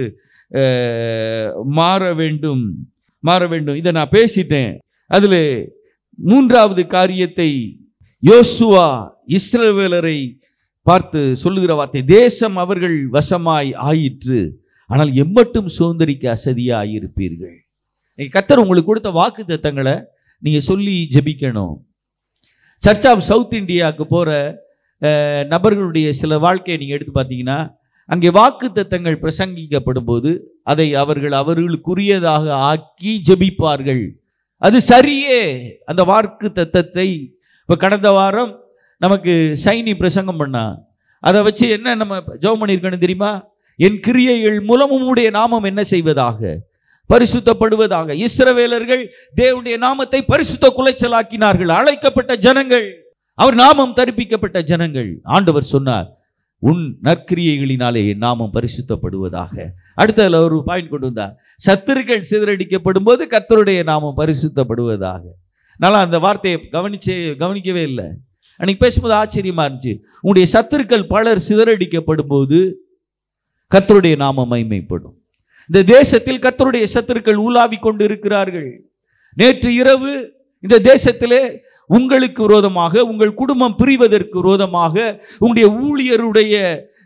மாற வேண்டும், மாற வேண்டும். இதை நான் பேசிட்டேன். அதுல மூன்றாவது காரியத்தை யோசுவா இஸ்ரவேலரை பார்த்து சொல்லுகிற வார்த்தை, தேசம் அவர்கள் வசமாய் ஆயிற்று, ஆனால் எம்மட்டும் சுதந்திரிக்க அசதியாய் இருப்பீர்கள். கர்த்தர் உங்களுக்கு கொடுத்த வாக்கு தத்தங்களை நீங்க சொல்லி ஜெபிக்கணும். சர்ச் ஆஃப் சவுத் இந்தியாவுக்கு போற நபர்களுடைய சில வாழ்க்கையை நீங்க எடுத்து பார்த்தீங்கன்னா, அங்கே வாக்கு தத்தங்கள் பிரசங்கிக்கப்படும் போது அதை அவர்கள் அவர்களுக்குரியதாக ஆக்கி ஜெபிப்பார்கள். அது சரியே. அந்த வாக்கு தத்தத்தை இப்போ கடந்த வாரம் நமக்கு சைனி பிரசங்கம் பண்ணா, அதை வச்சு என்ன நம்ம ஜெபம் பண்ணியிருக்கணும் தெரியுமா? என் கிரியைகள் மூலம் உம்முடைய நாமம் என்ன செய்வதாக, பரிசுத்தப்படுவதாக. இஸ்ரவேலர்கள் தேவனுடைய நாமத்தை பரிசுத்த குலைச்சலாக்கினார்கள். அழைக்கப்பட்ட ஜனங்கள், அவர் நாமம் தரிப்பிக்கப்பட்ட ஜனங்கள். ஆண்டவர் சொன்னார், உன் நற்கிரியைகளினாலே என் நாமம் பரிசுத்தப்படுவதாக. அடுத்த ஒரு பாயிண்ட் கொண்டு வந்தார், சத்துருக்கள் சிதறடிக்கப்படும் போது கர்த்தருடைய நாமம் பரிசுத்தப்படுவதாக. நல்லா அந்த வார்த்தையை கவனிச்சே கவனிக்கவே இல்லை. அன்னைக்கு பேசும்போது ஆச்சரியமா இருந்துச்சு. உங்களுடைய சத்துருக்கள் பலர் சிதறடிக்கப்படும் போது கர்த்தருடைய நாமம் மகிமைப்படும். இந்த தேசத்தில் கர்த்தருடைய சத்துருக்கள் ஊலாவி கொண்டு இருக்கிறார்கள். நேற்று இரவு இந்த தேசத்திலே உங்களுக்கு விரோதமாக, உங்கள் குடும்பம் பிரிவதற்கு விரோதமாக, உங்களுடைய ஊழியருடைய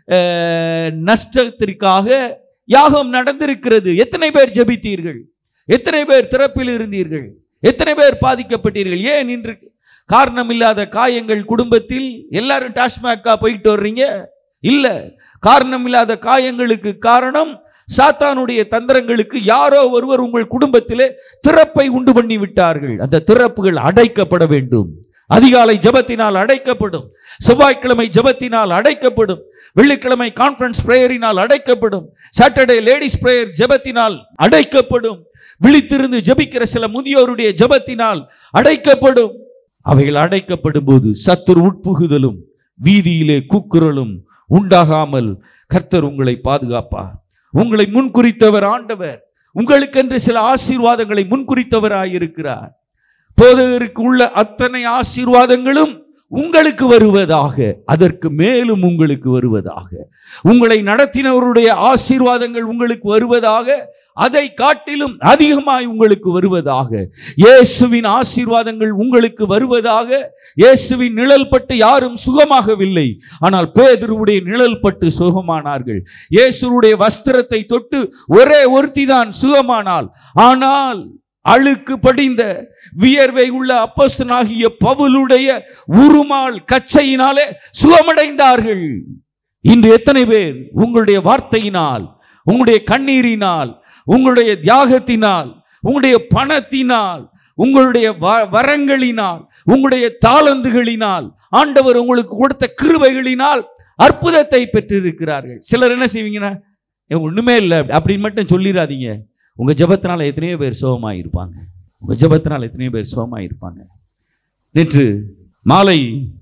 நஷ்டத்திற்காக யாகம் நடந்திருக்கிறது. எத்தனை பேர் ஜெபித்தீர்கள்? எத்தனை பேர் திறப்பில் இருந்தீர்கள்? எத்தனை பேர் பாதிக்கப்பட்டீர்கள்? ஏன் இன்று காரணம் இல்லாத காயங்கள் குடும்பத்தில்? எல்லாரும் டாஸ்மாகா போயிட்டு வர்றீங்க? இல்ல, காரணம் இல்லாத காயங்களுக்கு காரணம் சாத்தானுடைய தந்திரங்களுக்கு யாரோ ஒருவர் உங்கள் குடும்பத்திலே திறப்பை உண்டு பண்ணி விட்டார்கள். அந்த திறப்புகள் அடைக்கப்பட வேண்டும். அதிகாலை ஜெபத்தினால் அடைக்கப்படும், செவ்வாய்க்கிழமை ஜெபத்தினால் அடைக்கப்படும், வெள்ளிக்கிழமை கான்ஃபரன்ஸ் பிரேயரினால் அடைக்கப்படும், சாட்டர்டே லேடிஸ் பிரேயர் ஜெபத்தினால் அடைக்கப்படும், விழித்திருந்து ஜெபிக்கிற சில முதியோருடைய ஜெபத்தினால் அடைக்கப்படும். அவைகள் அடைக்கப்படும் போது சத்துரு உட்புகுதலும் வீதியிலே கூக்குரலும் உண்டாகாமல் கர்த்தர் உங்களை பாதுகாப்பார். உங்களை முன்குறித்தவர் ஆண்டவர். உங்களுக்கென்று சில ஆசீர்வாதங்களை முன்குறித்தவராயிருக்கிறார். போதகருக்கு உள்ள அத்தனை ஆசீர்வாதங்களும் உங்களுக்கு வருவதாக, அதற்கு மேலும் உங்களுக்கு வருவதாக. உங்களை நடத்தினவருடைய ஆசீர்வாதங்கள் உங்களுக்கு வருவதாக, அதை காட்டிலும் அதிகமாய் உங்களுக்கு வருவதாக. இயேசுவின் ஆசீர்வாதங்கள் உங்களுக்கு வருவதாக. இயேசுவின் நிழல் பட்டு யாரும் சுகமாகவில்லை, ஆனால் பேதுருவுடைய நிழல் பட்டு சுகமானார்கள். இயேசுவுடைய வஸ்திரத்தை தொட்டு ஒரே ஒருத்தி தான் சுகமானாள். ஆனால் அழுக்கு படிந்த வியர்வை உள்ள அப்போஸ்தலனாகிய பவுலுடைய உருமால் கச்சையினாலே சுகமடைந்தார்கள். இன்று எத்தனை பேர் உங்களுடைய வார்த்தையினால், உங்களுடைய கண்ணீரினால், உங்களுடைய தியாகத்தினால், உங்களுடைய பணத்தினால், உங்களுடைய வரங்களினால், உங்களுடைய தாளந்துகளினால், ஆண்டவர் உங்களுக்கு கொடுத்த கிருபைகளினால் அற்புதத்தை பெற்றிருக்கிறார்கள். சிலர் என்ன செய்வீங்கன்னா, ஒண்ணுமே இல்லை அப்படின்னு மட்டும் சொல்லிடாதீங்க. உங்க ஜெபத்தினால எத்தனையோ பேர் சுகமாயிருப்பாங்க. உங்க ஜெபத்தினால எத்தனையோ பேர் சுகமாயிருப்பாங்க. நேற்று மாலை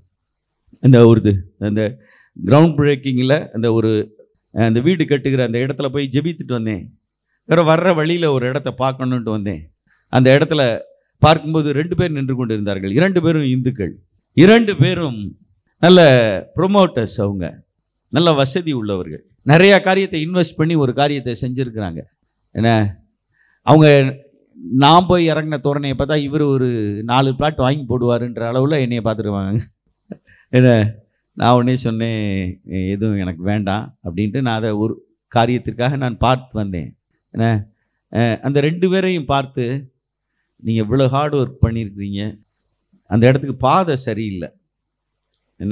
இந்த ஒரு அந்த கிரவுண்ட் பிரேக்கிங்கில் அந்த ஒரு அந்த வீடு கட்டுகிற அந்த இடத்துல போய் ஜெபித்துட்டு வந்தேன். வேற வர்ற வழியில் ஒரு இடத்த பார்க்கணுன்ட்டு வந்தேன். அந்த இடத்துல பார்க்கும்போது ரெண்டு பேர் நின்று கொண்டு இருந்தார்கள். இரண்டு பேரும் இந்துக்கள், இரண்டு பேரும் நல்ல ப்ரொமோட்டர்ஸ். அவங்க நல்ல வசதி உள்ளவர்கள். நிறைய காரியத்தை இன்வெஸ்ட் பண்ணி ஒரு காரியத்தை செஞ்சுருக்கிறாங்க. என்ன, அவங்க நான் போய் இறங்கின தோரணையை பார்த்தா இவர் ஒரு நாலு பிளாட் வாங்கி போடுவாருன்ற அளவில் என்னையை பார்த்துருவாங்க. என்ன, நான் உடனே சொன்னேன், எதுவும் எனக்கு வேண்டாம் அப்படின்ட்டு நான் அதை ஒரு காரியத்திற்காக நான் பார்த்து வந்தேன். என்ன, அந்த ரெண்டு பேரையும் பார்த்து, நீங்கள் இவ்வளோ ஹார்ட் ஒர்க் பண்ணியிருக்கிறீங்க, அந்த இடத்துக்கு பாதை சரியில்லை, என்ன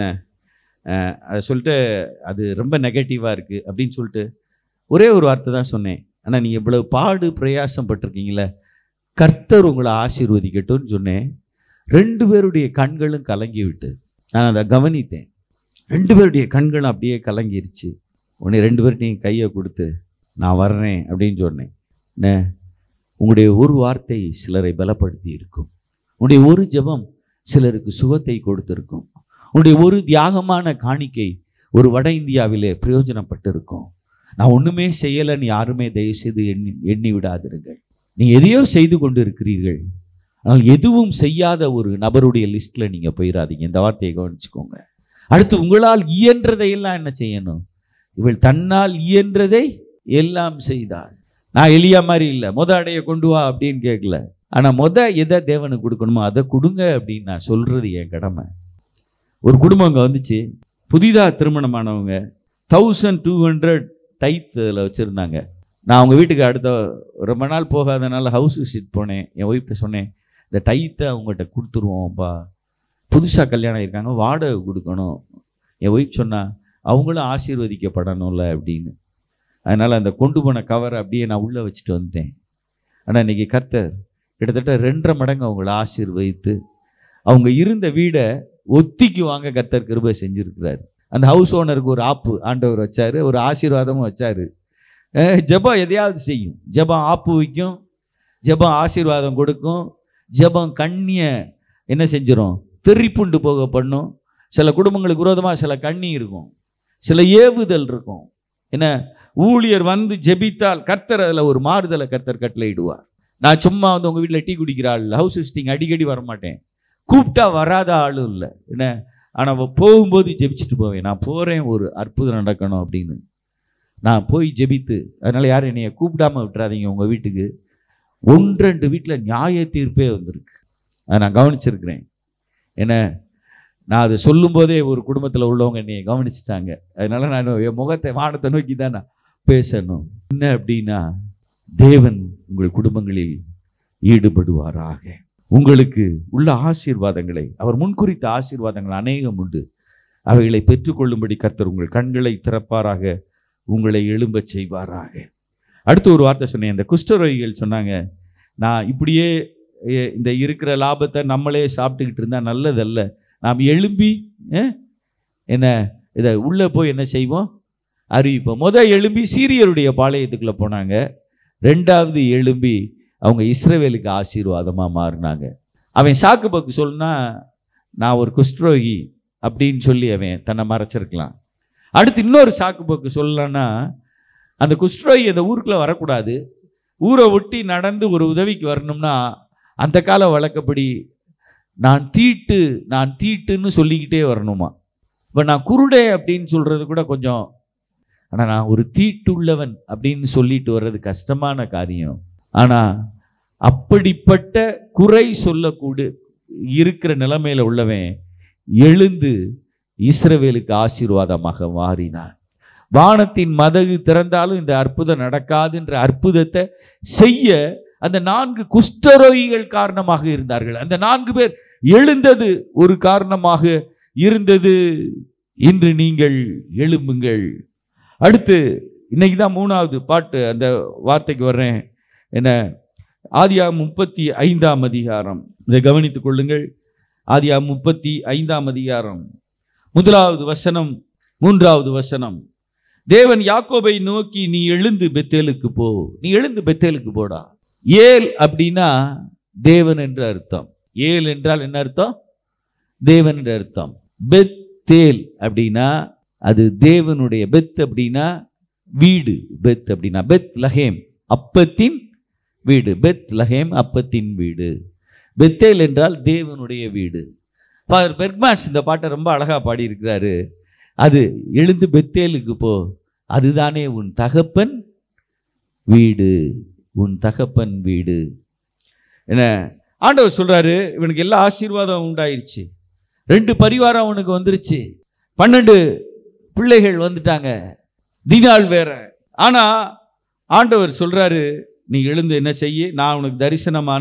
அதை சொல்லிட்டு அது ரொம்ப நெகட்டிவாக இருக்குது அப்படின்னு சொல்லிட்டு ஒரே ஒரு வார்த்தை தான் சொன்னேன். ஆனால் நீங்கள் இவ்வளவு பாடு பிரயாசம் பட்டிருக்கீங்களே, கர்த்தர் உங்களை ஆசீர்வதிக்கட்டும்னு சொன்னேன். ரெண்டு பேருடைய கண்களும் கலங்கி விட்டு நான் அதை கவனித்தேன். ரெண்டு பேருடைய கண்களும் அப்படியே கலங்கிருச்சு. உடனே ரெண்டு பேர்ட்டையும் கையை கொடுத்து நான் வர்றேன் அப்படின்னு சொன்னேன். என்ன, உங்களுடைய ஒரு வார்த்தை சிலரை பலப்படுத்தி இருக்கும். உங்களுடைய ஒரு ஜெபம் சிலருக்கு சுகத்தை கொடுத்திருக்கும். உங்களுடைய ஒரு தியாகமான காணிக்கை ஒரு வட இந்தியாவிலே பிரயோஜனப்பட்டு இருக்கும். நான் ஒன்றுமே செய்யலைன்னு யாருமே தயவு செய்து எண்ணி எண்ணி விடாதிருங்கள். நீங்கள் எதையோ செய்து கொண்டு இருக்கிறீர்கள், ஆனால் எதுவும் செய்யாத ஒரு நபருடைய லிஸ்ட்டில் நீங்கள் போயிடாதீங்க. இந்த வார்த்தையை கவனிச்சுக்கோங்க. அடுத்து, உங்களால் இயன்றதையெல்லாம் என்ன செய்யணும்? இவள் தன்னால் இயன்றதை எல்லாம் செய்தாள். நான் எலியா மாதிரி இல்லை, மொத அடைய கொண்டு வா அப்படின்னு கேட்கல. ஆனால் மொத எதை தேவனுக்கு கொடுக்கணுமோ அதை கொடுங்க அப்படின்னு நான் சொல்கிறது என் கடமை. ஒரு குடும்பம் அங்கே வந்துச்சு, புதிதாக திருமணமானவங்க. தௌசண்ட் டூ ஹண்ட்ரட் டைத்தில் வச்சுருந்தாங்க. நான் அவங்க வீட்டுக்கு அடுத்த ரொம்ப நாள் போகாதனால ஹவுஸ் விசிட் போனேன். என் ஒய்ஃப்ட்ட சொன்னேன், இந்த டைத்தை அவங்ககிட்ட கொடுத்துருவோம்ப்பா, புதுசாக கல்யாணம் இருக்காங்க, வாடகை கொடுக்கணும். என் ஒய்ஃப் சொன்னால், அவங்களும் ஆசீர்வதிக்கப்படணும்ல அப்படின்னு. அதனால் அந்த கொண்டு போன கவரை அப்படியே நான் உள்ளே வச்சுட்டு வந்துட்டேன். ஆனால் இன்றைக்கி கர்த்தர் கிட்டத்தட்ட ரெண்டரை மடங்கு அவங்கள ஆசீர்வதித்து அவங்க இருந்த வீடை ஒத்திக்கு வாங்க கர்த்தர் கிருபை செஞ்சுருக்கிறார். அந்த ஹவுஸ் ஓனருக்கு ஒரு ஆப்பு ஆண்டவர் வச்சார், ஒரு ஆசீர்வாதமும் வச்சார். ஜெபம் எதையாவது செய்யும். ஜெபம் ஆப்பு வைக்கும், ஜெபம் ஆசீர்வாதம் கொடுக்கும். ஜெபம் கண்ணிய என்ன செஞ்சிடும், தெறிப்புண்டு போக பண்ணும். சில குடும்பங்களுக்கு விரோதமாக சில கண்ணி இருக்கும், சில ஏவுதல் இருக்கும். என்ன, ஊழியர் வந்து ஜெபித்தால் கர்த்தர் அதில் ஒரு மாறுதலை கர்த்தர் கட்டளையிடுவார். நான் சும்மா வந்து உங்கள் வீட்டில் டீ குடிக்கிற ஆள் இல்லை, ஹவுஸ் விசிட்டிங் அடிக்கடி வரமாட்டேன், கூப்பிட்டா வராத ஆளும் இல்லை. என்ன, ஆனால் போகும்போது ஜெபிச்சுட்டு போவேன். நான் போகிறேன், ஒரு அற்புதம் நடக்கணும் அப்படின்னு நான் போய் ஜெபித்து. அதனால் யாரும் என்னைய கூப்பிடாமல் விட்டுறாதீங்க உங்கள் வீட்டுக்கு. ஒன்று ரெண்டு வீட்டில் நியாய தீர்ப்பே வந்திருக்கு, அதை நான் கவனிச்சிருக்கிறேன். என்ன, நான் அதை சொல்லும் போதே ஒரு குடும்பத்தில் உள்ளவங்க என்னைய கவனிச்சுட்டாங்க. அதனால நான் என் முகத்தை வானத்தை நோக்கி தான் நான் பேசணும். என்ன அப்படின்னா, தேவன் உங்கள் குடும்பங்களில் ஈடுபடுவாராக. உங்களுக்கு உள்ள ஆசீர்வாதங்களை, அவர் முன்குறித்த ஆசீர்வாதங்கள் அநேகம் உண்டு, அவைகளை பெற்றுக்கொள்ளும்படி கர்த்தர் உங்கள் கண்களை திறப்பாராக, உங்களை எழும்ப செய்வாராக. அடுத்து ஒரு வார்த்தை சொன்னேன். இந்த குஷ்டரோகிகள் சொன்னாங்க, நான் இப்படியே இந்த இருக்கிற லாபத்தை நம்மளே சாப்பிட்டுக்கிட்டு இருந்தால் நல்லதல்ல, நாம் எழும்பி என்ன இதை உள்ளே போய் என்ன செய்வோம், அறிவிப்போம். முதல் எழும்பி சீரியருடைய பாளையத்துக்குள்ளே போனாங்க. ரெண்டாவது எழும்பி அவங்க இஸ்ரவேலுக்கு ஆசீர்வாதமாக மாறினாங்க. அவன் சாக்கு பக்கு சொல்லுனா, நான் ஒரு குஷ்டரோகி அப்படின்னு சொல்லி அவன் தன்னை மறைச்சிருக்கலாம். அடுத்து இன்னொரு சாக்கு போக்கு சொல்லலான்னா, அந்த குஷ்டரோகி அந்த ஊருக்குள்ளே வரக்கூடாது, ஊரை ஒட்டி நடந்து ஒரு உதவிக்கு வரணும்னா அந்த கால வழக்கப்படி நான் தீட்டு நான் தீட்டுன்னு சொல்லிக்கிட்டே வரணுமா. இப்போ நான் குருடே அப்படின்னு சொல்கிறது கூட கொஞ்சம், ஆனால் நான் ஒரு தீட்டுள்ளவன் அப்படின்னு சொல்லிட்டு வர்றது கஷ்டமான காரியம். ஆனால் அப்படிப்பட்ட குறை சொல்லக்கூட இருக்கிற நிலைமையில் உள்ளவன் எழுந்து இஸ்ரவேலுக்கு ஆசீர்வாதமாக மாறினான். வானத்தின் மதகு திறந்தாலும் இந்த அற்புதம் நடக்காதுன்ற அற்புதத்தை செய்ய அந்த நான்கு குஷ்டரோகிகள் காரணமாக இருந்தார்கள். அந்த நான்கு பேர் எழுந்தது ஒரு காரணமாக இருந்தது. இன்று நீங்கள் எழும்புங்கள். அடுத்து இன்னைக்கு தான் மூணாவது பாட்டு, அந்த வார்த்தைக்கு வர்றேன். என்ன, ஆதியாகமம் முப்பத்தி ஐந்தாம் அதிகாரம், இதை கவனித்துக் கொள்ளுங்கள். ஆதியாகமம் முப்பத்தி ஐந்தாம் அதிகாரம் முதலாவது வசனம் மூன்றாவது வசனம். தேவன் யாக்கோபை நோக்கி, நீ எழுந்து பெத்தேலுக்கு போ. நீ எழுந்து பெத்தேலுக்கு போடா. ஏல் அப்படின்னா தேவன் என்று அர்த்தம். ஏல் என்றால் என்ன அர்த்தம்? தேவன் என்று அர்த்தம். பெத்தேல் அப்படின்னா அது தேவனுடைய, பெத் அப்படின்னா வீடு, பெத் அப்படின்னா பெத் லஹேம் அப்பத்தின் வீடு, பெத் லஹேம் அப்பத்தின் வீடு. பெத்தேல் என்றால் தேவனுடைய வீடு. ஃபாதர் பெர்க்மேன்ஸ் இந்த பாட்டை ரொம்ப அழகா பாடி இருக்கிறாரு. அது எழுந்து பெத்தேலுக்கு போ, அதுதானே உன் தகப்பன் வீடு, உன் தகப்பன் வீடு. என்ன ஆண்டவர் சொல்றாரு, இவனுக்கு எல்லா ஆசீர்வாதம் உண்டாயிருச்சு, ரெண்டு பரிவாரம் அவனுக்கு வந்துருச்சு, பன்னெண்டு பிள்ளைகள் வந்துட்டாங்க, தினால் வேற. ஆனா ஆண்டவர் சொல்றாரு, நீ எழுந்து என்ன செய்ய, நான் உனக்கு தரிசனமான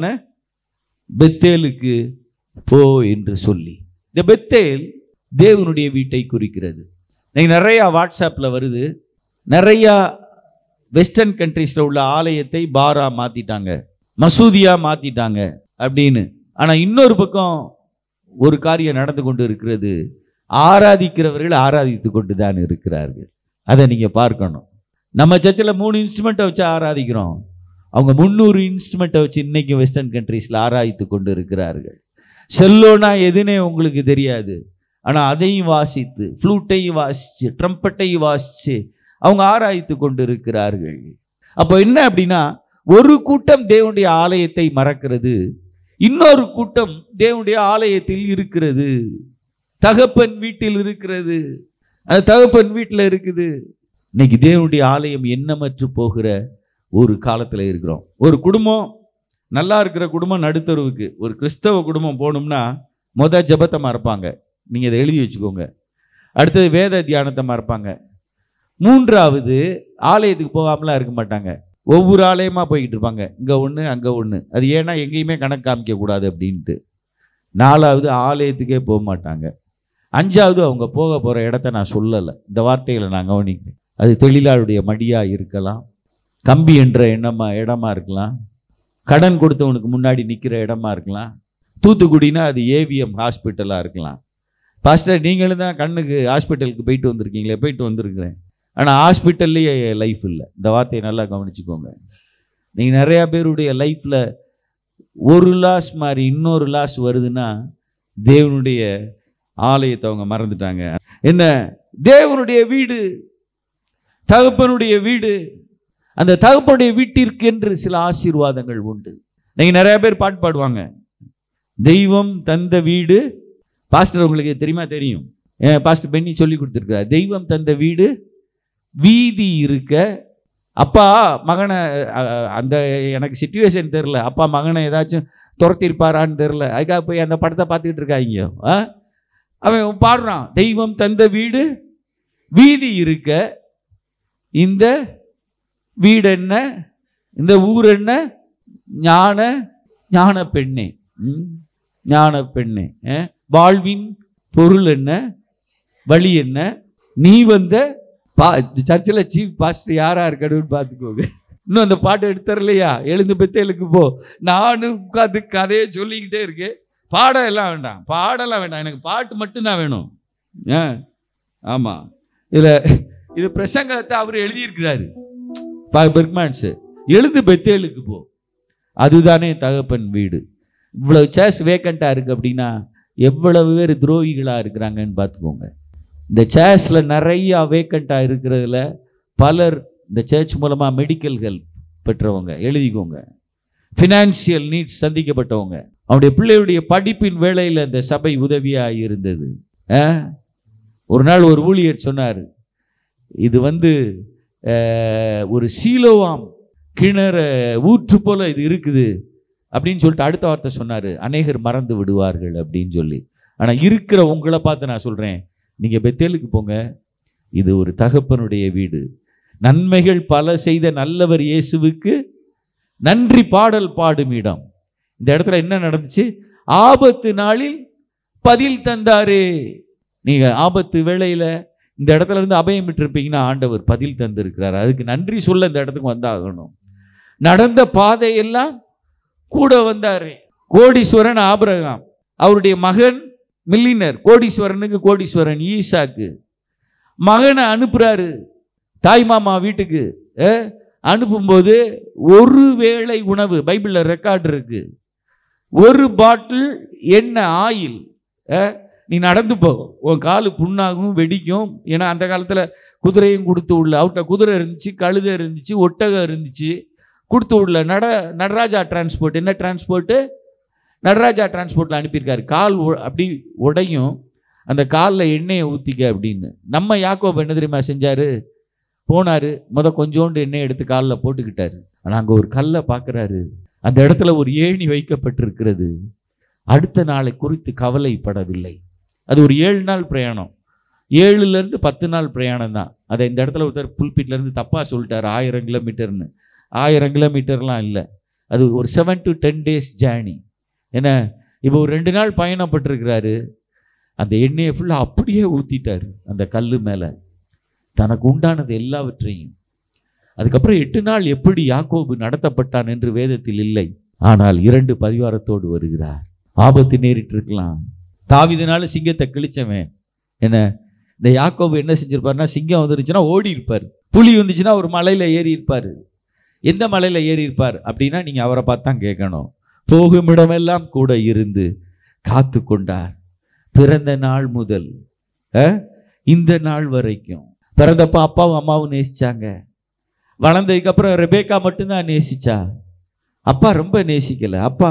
பெத்தேலுக்கு போ என்று சொல்லி. இந்த பெத்தேல் தேவனுடைய வீட்டை குறிக்கிறது. இன்னைக்கு நிறையா வாட்ஸ்அப்பில் வருது, நிறையா வெஸ்டர்ன் கண்ட்ரீஸில் உள்ள ஆலயத்தை பாரா மாற்றிட்டாங்க, மசூதியாக மாற்றிட்டாங்க அப்படின்னு. ஆனால் இன்னொரு பக்கம் ஒரு காரியம் நடந்து கொண்டு இருக்கிறது. ஆராதிக்கிறவர்கள் ஆராதித்து கொண்டு தான் இருக்கிறார்கள். அதை நீங்கள் பார்க்கணும். நம்ம சர்ச்சில் மூணு இன்ஸ்ட்ருமெண்ட்டை வச்சு ஆராதிக்கிறோம், அவங்க முந்நூறு இன்ஸ்ட்ருமெண்ட்டை வச்சு இன்னைக்கு வெஸ்டர்ன் கண்ட்ரீஸில் ஆராதித்து கொண்டு இருக்கிறார்கள். செல்லோனா எதுனே உங்களுக்கு தெரியாது, ஆனால் அதையும் வாசித்து, ஃப்ளூட்டையும் வாசித்து, ட்ரம்பட்டையும் வாசித்து அவங்க ஆராய்த்து கொண்டு இருக்கிறார்கள். அப்போ என்ன அப்படின்னா, ஒரு கூட்டம் தேவனுடைய ஆலயத்தை மறக்கிறது, இன்னொரு கூட்டம் தேவனுடைய ஆலயத்தில் இருக்கிறது, தகப்பன் வீட்டில் இருக்கிறது. அது தகப்பன் வீட்டில் இருக்குது. இன்னைக்கு தேவனுடைய ஆலயம் எண்ணமற்று போகிற ஒரு காலத்தில் இருக்கிறோம். ஒரு குடும்பம் நல்லா இருக்கிற குடும்பம் நடுத்தருவுக்கு ஒரு கிறிஸ்தவ குடும்பம் போகணும்னா முத ஜபத்தை மறப்பாங்க, நீங்கள் அதை எழுதி வச்சுக்கோங்க. அடுத்தது வேத தியானத்தை மறப்பாங்க. மூன்றாவது ஆலயத்துக்கு போகாமலாம் இருக்க மாட்டாங்க, ஒவ்வொரு ஆலயமாக போய்கிட்டு இருப்பாங்க, இங்கே ஒன்று அங்கே ஒன்று. அது ஏன்னா எங்கேயுமே கணக்கு காமிக்கக்கூடாது அப்படின்ட்டு. நாலாவது ஆலயத்துக்கே போக மாட்டாங்க. அஞ்சாவது அவங்க போக போகிற இடத்த நான் சொல்லலை, இந்த வார்த்தைகளை நான் கவனிக்கிறேன். அது தொழிலாளருடைய மடியாக இருக்கலாம், கம்பி என்ற எண்ணமா இடமா இருக்கலாம், கடன் கொடுத்தவனுக்கு முன்னாடி நிற்கிற இடமா இருக்கலாம், தூத்துக்குடினா அது ஏவிஎம் ஹாஸ்பிட்டலாக இருக்கலாம். பாஸ்டர் நீங்களும் தான் கண்ணுக்கு ஹாஸ்பிட்டலுக்கு போயிட்டு வந்திருக்கீங்களே, போயிட்டு வந்திருக்கிறேன், ஆனால் ஹாஸ்பிட்டல்லையே லைஃப் இல்லை. இந்த வார்த்தையை நல்லா கவனிச்சுக்கோங்க. நீங்கள் நிறையா பேருடைய லைஃப்பில் ஒரு லாஸ் மாதிரி இன்னொரு லாஸ் வருதுன்னா தேவனுடைய ஆலயத்தை அவங்க மறந்துட்டாங்க. என்ன, தேவனுடைய வீடு, தகப்பனுடைய வீடு. அந்த தகப்பனுடைய வீட்டிற்கு என்று சில ஆசீர்வாதங்கள் உண்டு. நீங்கள் நிறைய பேர் பாட்டு பாடுவாங்க, தெய்வம் தந்த வீடு. பாஸ்டர் உங்களுக்கு தெரியுமா? தெரியும், பாஸ்டர் பென்னி சொல்லி கொடுத்துருக்கிறார். தெய்வம் தந்த வீடு வீதி இருக்க. அப்பா மகனை, அந்த எனக்கு சிச்சுவேஷன் தெரில, அப்பா மகனை ஏதாச்சும் துரத்திருப்பாரான்னு தெரில, அதுக்காக போய் அந்த படத்தை பார்த்துக்கிட்டு இருக்காங்க. அவன் பாடுறான், தெய்வம் தந்த வீடு வீதி இருக்க, இந்த வீடு என்ன, இந்த ஊர் என்ன, ஞான ஞான பெண்ணே, ஞான பெண்ணே, வாழ்வின் பொருள் என்ன, வழி என்ன, நீ வந்த பா சர்ச்சில் சீஃப் பாஸ்டர் யாரா இருக்கணும்னு பார்த்துக்கோங்க. இன்னும் அந்த பாட்டு எடுத்துறலையா, எழுந்து பெத்தேலுக்கு போ. நானும் உட்காந்து கதையை சொல்லிக்கிட்டே இருக்கேன். பாடம் எல்லாம் வேண்டாம், பாடலாம் வேண்டாம், எனக்கு பாட்டு மட்டும்தான் வேணும். ஆ ஆமாம், இதில் இது பிரசங்கத்தை அவர் எழுதியிருக்கிறாரு பெர்க்மேன்ஸ். எழுந்து பெத்தேலுக்கு போ, அதுதானே தகப்பன் வீடு. இவ்வளவு சேர்ஸ் வேக்கண்டா இருக்கு அப்படின்னா எவ்வளவு பேர் துரோகிகளாக இருக்கிறாங்கன்னு பார்த்துக்கோங்க. இந்த சேர்ச்சில் நிறையா வேக்கண்ட்டாக இருக்கிறதுல பலர் இந்த சர்ச் மூலமாக மெடிக்கல் ஹெல்ப் பெற்றவங்க, எழுதிக்கோங்க. ஃபினான்சியல் நீட்ஸ் சந்திக்கப்பட்டவங்க, அவருடைய பிள்ளையுடைய படிப்பின் வேளையில் இந்த சபை உதவியாக இருந்தது. ஒரு நாள் ஒரு ஊழியர் சொன்னார், இது வந்து ஒரு சீலோவாம் கிணற ஊற்று போல இது இருக்குது அப்படின்னு சொல்லிட்டு அடுத்த வார்த்தை சொன்னார், அநேகர் மறந்து விடுவார்கள் அப்படின்னு சொல்லி. ஆனால் இருக்கிற உங்களை பார்த்து நான் சொல்கிறேன், நீங்கள் பெத்தேலுக்கு போங்க, இது ஒரு தகப்பனுடைய வீடு. நன்மைகள் பல செய்த நல்லவர் இயேசுவுக்கு நன்றி பாடல் பாடும் இடம். இந்த இடத்துல என்ன நடந்துச்சு? ஆபத்து நாளில் பதில் தந்தாரு. நீங்க ஆபத்து வேளையில இந்த இடத்துல இருந்து அபயம் விட்டுருப்பீங்கன்னா ஆண்டவர் பதில் தந்திருக்கிறார். அதுக்கு நன்றி சொல்ல இந்த இடத்துக்கு வந்தாகணும். நடந்த பாதையெல்லாம் கூட வந்தாரு. கோடீஸ்வரன் ஆபிரகாம், அவருடைய மகன் மில்லினர், கோடீஸ்வரனுக்கு கோடீஸ்வரன் ஈசாக்கு. மகனை அனுப்புறாரு தாய் மாமா வீட்டுக்கு. அனுப்பும்போது ஒரு வேளை உணவு, பைபிளில் ரெக்கார்டு இருக்கு, ஒரு பாட்டில் எண்ணெய் ஆயில். நீ நடந்து போ, உன் காலு புண்ணாகும் வெடிக்கும். ஏன்னா அந்த காலத்தில் குதிரையும் கொடுத்து உள்ள, அவர்கிட்ட குதிரை இருந்துச்சு, கழுதை இருந்துச்சு, ஒட்டகம் இருந்துச்சு, கொடுத்து உள்ள நட நடராஜா டிரான்ஸ்போர்ட். என்ன டிரான்ஸ்போர்ட்டு? நடராஜா டிரான்ஸ்போர்ட்டில் அனுப்பியிருக்காரு. கால் அப்படி உடையும், அந்த காலில் எண்ணெயை ஊற்றிக்க அப்படின்னு. நம்ம யாக்கோபு என்ன தெரியுமா செஞ்சார்? போனார், முத கொஞ்சோண்டு எண்ணெய் எடுத்து காலில் போட்டுக்கிட்டாரு. ஆனால் அங்கே ஒரு கல்லை பார்க்குறாரு, அந்த இடத்துல ஒரு ஏணி வைக்கப்பட்டிருக்கிறது. அடுத்த நாளை குறித்து கவலைப்படவில்லை. அது ஒரு ஏழு நாள் பிரயாணம், ஏழுலேருந்து பத்து நாள் பிரயாணம் தான். அதை இந்த இடத்துல ஒருத்தர் புல்பீட்லேருந்து தப்பாக சொல்லிட்டார், ஆயிரம் கிலோமீட்டர்னு. ஆயிரம் கிலோமீட்டர்லாம் இல்லை, அது ஒரு seven to ten days journey. என்ன, இப்போ ஒரு ரெண்டு நாள் பயணப்பட்டிருக்கிறாரு. அந்த எண்ணெயை ஃபுல்லாக அப்படியே ஊற்றிட்டார் அந்த கல் மேலே, தனக்கு உண்டானது எல்லாவற்றையும். அதுக்கப்புறம் எட்டு நாள் எப்படி யாக்கோபு நடத்தப்பட்டான் என்று வேதத்தில் இல்லை. ஆனால் இரண்டு பரிவாரத்தோடு வருகிறார். ஆபத்து நேரிட்டு இருக்கலாம். தாவீதுனால சிங்கத்தை கிழிச்சவன் என்ன, இந்த யாக்கோபு என்ன செஞ்சிருப்பாருன்னா, சிங்கம் வந்துருச்சுன்னா ஓடி இருப்பார், புலி வந்துச்சுன்னா ஒரு மலையில் ஏறி இருப்பார். எந்த மலையில் ஏறி இருப்பார் அப்படின்னா நீங்கள் அவரை பார்த்து தான் கேட்கணும். போகும் இடமெல்லாம் கூட இருந்து காத்து கொண்டார். பிறந்த நாள் முதல் இந்த நாள் வரைக்கும். பிறந்தப்ப அப்பாவும் அம்மாவும் நேசிச்சாங்க. வளர்ந்ததுக்கு அப்புறம் ரெபேக்கா மட்டும்தான் நேசிச்சா, அப்பா ரொம்ப நேசிக்கல. அப்பா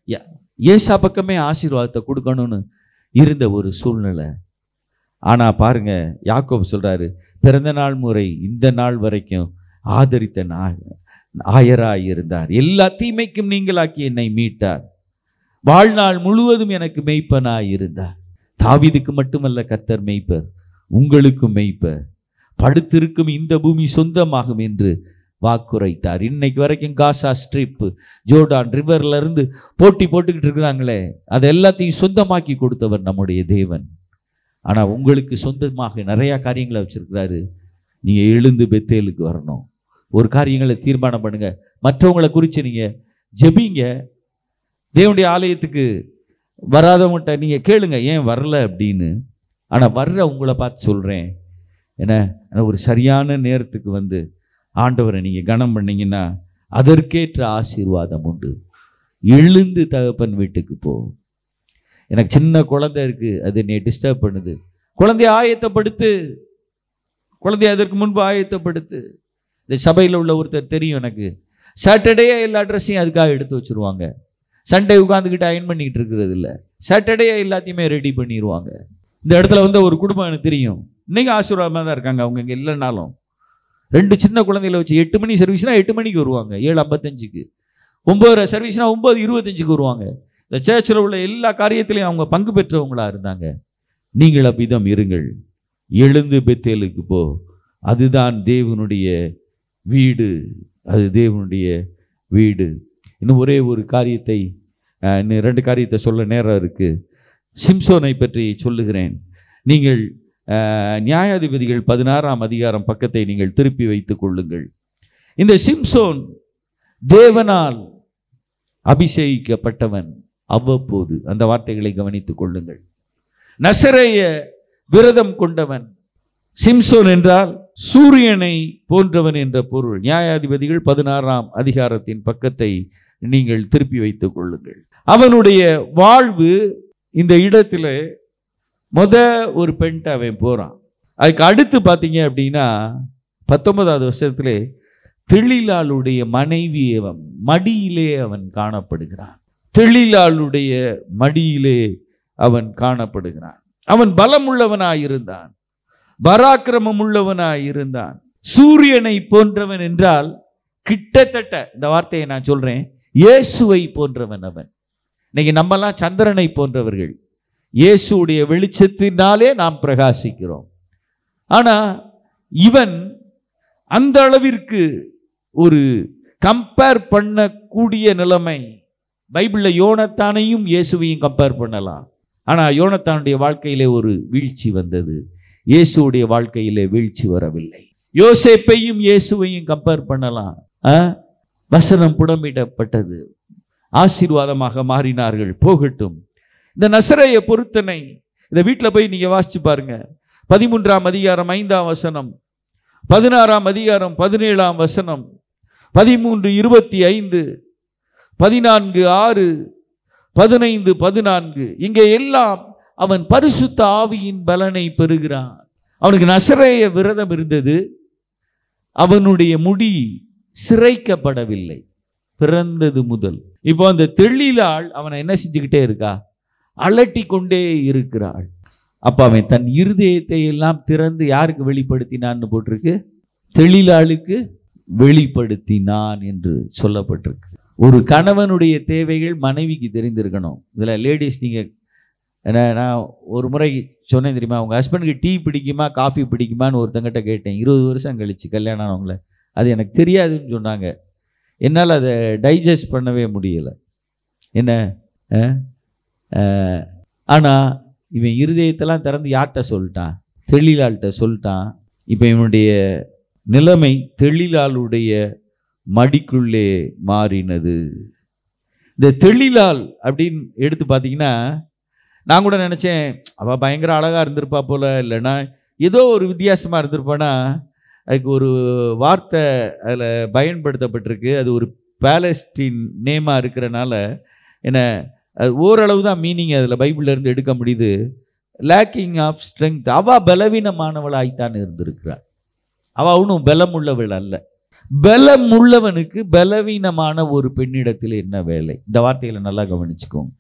ஏசா பக்கமே ஆசீர்வாதத்தை கொடுக்கணும்னு இருந்த ஒரு சூழ்நிலை. ஆனா பாருங்க, யாக்கோபு சொல்றாரு, பிறந்த நாள் முறை இந்த நாள் வரைக்கும் ஆதரித்த நாள் ஆயராய் இருந்தார். எல்லா தீமைக்கும் நீங்களாக்கி என்னை மீட்டார். வாழ்நாள் முழுவதும் எனக்கு மெய்ப்பனாய் இருந்தார். தாவீதுக்கு மட்டுமல்ல கர்த்தர் மெய்ப்பர், உங்களுக்கும் மெய்ப்பர். படுத்திருக்கும் இந்த பூமி சொந்தமாகும் என்று வாக்குரைத்தார். இன்னைக்கு வரைக்கும் காசா ஸ்ட்ரிப், ஜோர்டான் ரிவர்ல இருந்து போட்டி போட்டுக்கிட்டு இருக்கிறாங்களே, அதை எல்லாத்தையும் சொந்தமாக்கி கொடுத்தவர் நம்முடைய தேவன். ஆனா உங்களுக்கு சொந்தமாக நிறைய காரியங்களை வச்சிருக்கிறாரு. நீங்க எழுந்து பெத்தேலுக்கு வரணும். ஒரு காரியங்களை தீர்மானம் பண்ணுங்க, மற்றவங்களை குறித்து நீங்க ஜெபிங்க. தேவனுடைய ஆலயத்துக்கு வராதவங்கிட்ட நீங்க கேளுங்க ஏன் வரல அப்படின்னு. ஆனா வர்ற உங்களை பார்த்து சொல்றேன், என்ன, ஒரு சரியான நேரத்துக்கு வந்து ஆண்டவரை நீங்கள் கனம் பண்ணீங்கன்னா அதற்கேற்ற ஆசீர்வாதம் உண்டு. எழுந்து தகப்பன் வீட்டுக்கு போ. எனக்கு சின்ன குழந்தை இருக்குது, அது என்னை டிஸ்டர்ப் பண்ணுது. குழந்தைய ஆயத்தப்படுத்து, குழந்தைய அதற்கு முன்பு ஆயத்தப்படுத்து. இந்த சபையில் உள்ள ஒருத்தர் தெரியும் எனக்கு, சாட்டர்டே எல்லா ட்ரெஸ்ஸையும் அதுக்காக எடுத்து வச்சுருவாங்க. சண்டே உட்காந்துக்கிட்டு அயன் பண்ணிக்கிட்டு இருக்கிறது இல்லை, சாட்டர்டே எல்லாத்தையுமே ரெடி பண்ணிடுவாங்க. இந்த இடத்துல வந்து ஒரு குடும்பம் எனக்கு தெரியும், இன்னைக்கு ஆசீர்வாதமாக தான் இருக்காங்க. அவங்க இங்கே இல்லைனாலும் ரெண்டு சின்ன குழந்தைகளை வச்சு எட்டு மணி சர்வீஸ்னா எட்டு மணிக்கு வருவாங்க, ஏழு ஐம்பத்தஞ்சுக்கு. ஒம்பது சர்வீஸ்னா ஒம்பது இருபத்தஞ்சுக்கு வருவாங்க. இந்த சேர்ச்சில் உள்ள எல்லா காரியத்திலையும் அவங்க பங்கு பெற்றவங்களா இருந்தாங்க. நீங்கள் அவ்விதம் இருங்கள். எழுந்து பெத்தேலுக்கு போ. அதுதான் தேவனுடைய வீடு, அது தேவனுடைய வீடு. இன்னும் ஒரே ஒரு காரியத்தை, இன்னும் ரெண்டு காரியத்தை சொல்ல நேரம் இருக்கு. சிம்சோனை பற்றி சொல்லுகிறேன். நீங்கள் நியாயாதிபதிகள் பதினாறாம் அதிகாரம் பக்கத்தை நீங்கள் திருப்பி வைத்துக் கொள்ளுங்கள். இந்த சிம்சோன் தேவனால் அபிஷேகிக்கப்பட்டவன். அவ்வப்போது அந்த வார்த்தைகளை கவனித்துக் கொள்ளுங்கள். நசரேய விரதம் கொண்டவன். சிம்சோன் என்றால் சூரியனை போன்றவன் என்ற பொருள். நியாயாதிபதிகள் பதினாறாம் அதிகாரத்தின் பக்கத்தை நீங்கள் திருப்பி வைத்துக் கொள்ளுங்கள். அவனுடைய வாழ்வு இந்த இடத்துல முத ஒரு பெண்கிட்ட அவன் போறான். அதுக்கு அடுத்து பார்த்தீங்க அப்படின்னா பத்தொன்பதாவது வருஷத்துல தெளிலாளுடைய மனைவி மடியிலே அவன் காணப்படுகிறான். தெளிலாளுடைய மடியிலே அவன் காணப்படுகிறான். அவன் பலம் உள்ளவனாயிருந்தான், பராக்கிரமம் உள்ளவனாயிருந்தான், சூரியனை போன்றவன் என்றால் கிட்டத்தட்ட இந்த வார்த்தையை நான் சொல்றேன், இயேசுவை போன்றவன் அவன். இன்னைக்கு நம்மெல்லாம் சந்திரனை போன்றவர்கள். இயேசுடைய வெளிச்சத்தினாலே நாம் பிரகாசிக்கிறோம். ஆனா இவன் அந்த அளவிற்கு ஒரு கம்பேர் பண்ணக்கூடிய நிலைமை. பைபிள்ல யோனத்தானையும் இயேசுவையும் கம்பேர் பண்ணலாம். ஆனா யோனத்தானுடைய வாழ்க்கையிலே ஒரு வீழ்ச்சி வந்தது, இயேசுடைய வாழ்க்கையிலே வீழ்ச்சி வரவில்லை. யோசேப்பையும் இயேசுவையும் கம்பேர் பண்ணலாம். வசனம் புடமிடப்பட்டது, ஆசீர்வாதமாக மாறினார்கள். போகட்டும். இந்த நசரேய பொருத்தனை இந்த வீட்டில் போய் நீங்க வாசிச்சு பாருங்க. பதிமூன்றாம் அதிகாரம் ஐந்தாம் வசனம், பதினாறாம் அதிகாரம் பதினேழாம் வசனம், பதிமூன்று இருபத்தி ஐந்து, பதினான்கு ஆறு, பதினைந்து பதினான்கு, இங்கே எல்லாம் அவன் பரிசுத்த ஆவியின் பலனை பெறுகிறான். அவனுக்கு நசரேய விரதம் இருந்தது. அவனுடைய முடி சிரைக்கப்படவில்லை பிறந்தது முதல். இப்போ அந்த தெளிலாள் அவனை என்ன செஞ்சுக்கிட்டே இருக்கா? அலட்டி கொண்டே இருக்கிறாள். அப்ப அவன் தன் இருதயத்தை எல்லாம் திறந்து யாருக்கு வெளிப்படுத்தினான்னு போட்டிருக்கு? தெளிலாளுக்கு வெளிப்படுத்தினான் என்று சொல்லப்பட்டிருக்கு. ஒரு கணவனுடைய தேவைகள் மனைவிக்கு தெரிந்திருக்கணும். இதுல லேடிஸ் நீங்க, நான் ஒரு முறை சொன்னேன் தெரியுமா, உங்க ஹஸ்பண்டுக்கு டீ பிடிக்குமா காஃபி பிடிக்குமான்னு ஒருத்தங்கிட்ட கேட்டேன். இருபது வருஷம் கழிச்சு கல்யாணம் ஆனவங்கள. அது எனக்கு தெரியாதுன்னு சொன்னாங்க. என்னால் அதை டைஜஸ்ட் பண்ணவே முடியலை. என்ன ஆனால் இவன் இருதயத்தெல்லாம் திறந்து யார்கிட்ட சொல்லிட்டான்? தெளிலாள்கிட்ட சொல்லிட்டான். இப்போ இவனுடைய நிலைமை தெளிலாளுடைய மடிக்குள்ளே மாறினது. இந்த தெளிலாள் அப்படின்னு எடுத்து பார்த்தீங்கன்னா, நான் கூட நினச்சேன் அவள் பயங்கர அழகாக இருந்திருப்பா போல, இல்லைன்னா ஏதோ ஒரு வித்தியாசமாக இருந்திருப்பானா. அதுக்கு ஒரு வார்த்தை அதில் பயன்படுத்தப்பட்டிருக்கு. அது ஒரு பாலஸ்டீன் நேமாக இருக்கிறனால என்ன அது ஓரளவு தான் மீனிங் அதில் பைபிள்ல இருந்து எடுக்க முடியுது. Lacking of strength. அவ பலவீனமானவளாய்த்தான் இருந்திருக்கிறாள். அவ ஒன்றும் பலம் உள்ளவள் அல்ல. பலம் உள்ளவனுக்கு பலவீனமான ஒரு பெண்ணிடத்தில் என்ன வேலை? இந்த வார்த்தைகளை நல்லா கவனிச்சுக்கோங்க.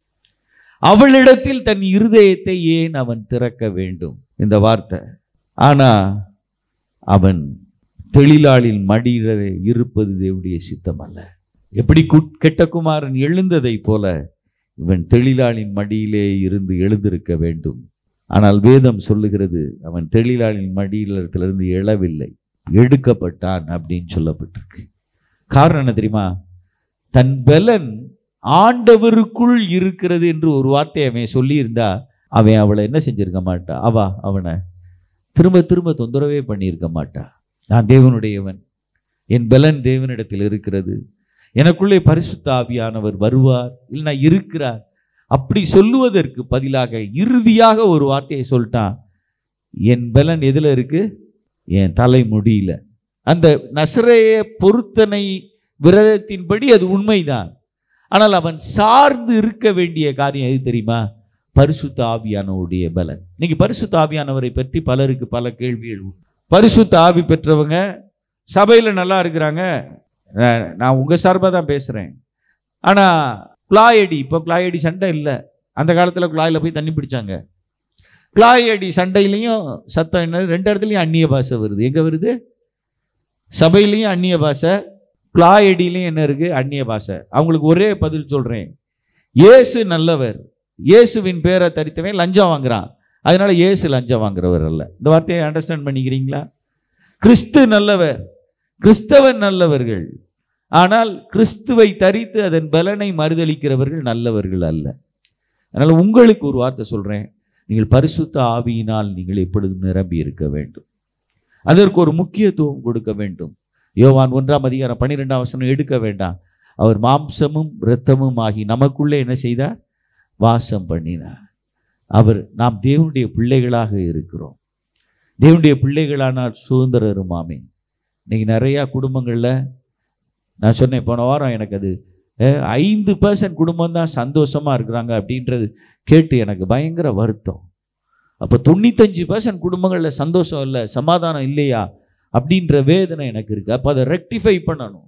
அவளிடத்தில் தன் இருதயத்தை ஏன் அவன் திறக்க வேண்டும்? இந்த வார்த்தை. ஆனா அவன் தெளிலாளின் மடியிலே இருப்பது தேவனுடைய சித்தம் அல்ல. எப்படி கெட்ட குமாரன் எழுந்ததை போல இவன் தெளிலாளின் மடியிலே இருந்து எழுந்திருக்க வேண்டும். ஆனால் வேதம் சொல்லுகிறது அவன் தெளிலாளின் மடியிலிருந்து எழவில்லை, எடுக்கப்பட்டான் அப்படின்னு சொல்லப்பட்டிருக்கு. காரணம் என்ன தெரியுமா? தன் பலன் ஆண்டவருக்குள் இருக்கிறது என்று ஒரு வார்த்தை அவன் சொல்லி இருந்தா அவன் அவளை என்ன செஞ்சிருக்க மாட்டா? அவ அவனை திரும்ப திரும்ப தொந்தரவே பண்ணியிருக்க மாட்டா. நான் தேவனுடையவன், என் பலன் தேவனிடத்தில் இருக்கிறது, எனக்குள்ளே பரிசுத்த ஆவியானவர் வருவார், இல்லைனா இருக்கிறார், அப்படி சொல்லுவதற்கு பதிலாக இறுதியாக ஒரு வார்த்தையை சொல்லிட்டான். என் பலன் எதுல இருக்கு? என் தலை முடியல. அந்த நசரேய பொருத்தனை விரதத்தின்படி அது உண்மைதான். ஆனால் அவன் சார்ந்து இருக்க வேண்டிய காரியம் எது தெரியுமா? பரிசுத்த ஆவியானவருடைய பலன். இன்னைக்கு பரிசுத்த ஆவியானவரை பற்றி பலருக்கு பல கேள்விகள் உண்டு. பரிசுத்த ஆவி பெற்றவங்க சபையில நல்லா இருக்கிறாங்க. நான் உங்க சார்பாக தான் பேசுறேன். ஆனா குழாயடி, இப்போ குழாயடி சண்டை இல்லை. அந்த காலத்துல குழாயில போய் தண்ணி பிடிச்சாங்க. குழாயடி சண்டையிலையும் சத்தம் என்னது? ரெண்டு இடத்துலையும் அந்நிய பாஷை வருது. எங்க வருது? சபையிலையும் அந்நிய பாஷை, குழாயடியிலையும் என்ன இருக்கு? அந்நிய பாஷை. அவங்களுக்கு ஒரே பதில் சொல்றேன், இயேசு நல்லவர், இயேசுவின் பேரை தரித்தவன் லஞ்சம் வாங்குறான், அதனால இயேசு லஞ்சம் வாங்குறவர் அல்ல. இந்த வார்த்தையை அண்டர்ஸ்டாண்ட் பண்ணிக்கிறீங்களா? கிறிஸ்து நல்லவர், கிறிஸ்தவன் நல்லவர்கள், ஆனால் கிறிஸ்துவை தரித்து அதன் பலனை மறுதளிக்கிறவர்கள் நல்லவர்கள் அல்ல. அதனால உங்களுக்கு ஒரு வார்த்தை சொல்றேன், நீங்கள் பரிசுத்த ஆவியினால் நீங்கள் எப்பொழுதும் நிரம்பி இருக்க வேண்டும். அதற்கு ஒரு முக்கியத்துவம் கொடுக்க வேண்டும். யோவான் ஒன்றாம் அதிகாரம் பன்னிரெண்டாம் வசனம் எடுக்க வேண்டாம். அவர் மாம்சமும் இரத்தமும் ஆகி நமக்குள்ளே என்ன செய்தார்? வாசம் பண்ணினார். அவர், நாம் தேவனுடைய பிள்ளைகளாக இருக்கிறோம். தேவனுடைய பிள்ளைகளானால் சுதந்திரருமாமே. இன்னைக்கு நிறையா குடும்பங்களில் நான் சொன்னேன், போன வாரம் எனக்கு அது ஐந்து பர்சன்ட் குடும்பம் தான் சந்தோஷமாக இருக்கிறாங்க அப்படின்றது கேட்டு எனக்கு பயங்கர வருத்தம். அப்போ தொண்ணூத்தஞ்சு பர்சன்ட் குடும்பங்களில் சந்தோஷம் இல்லை, சமாதானம் இல்லையா அப்படின்ற வேதனை எனக்கு இருக்குது. அப்போ அதை ரெக்டிஃபை பண்ணணும்.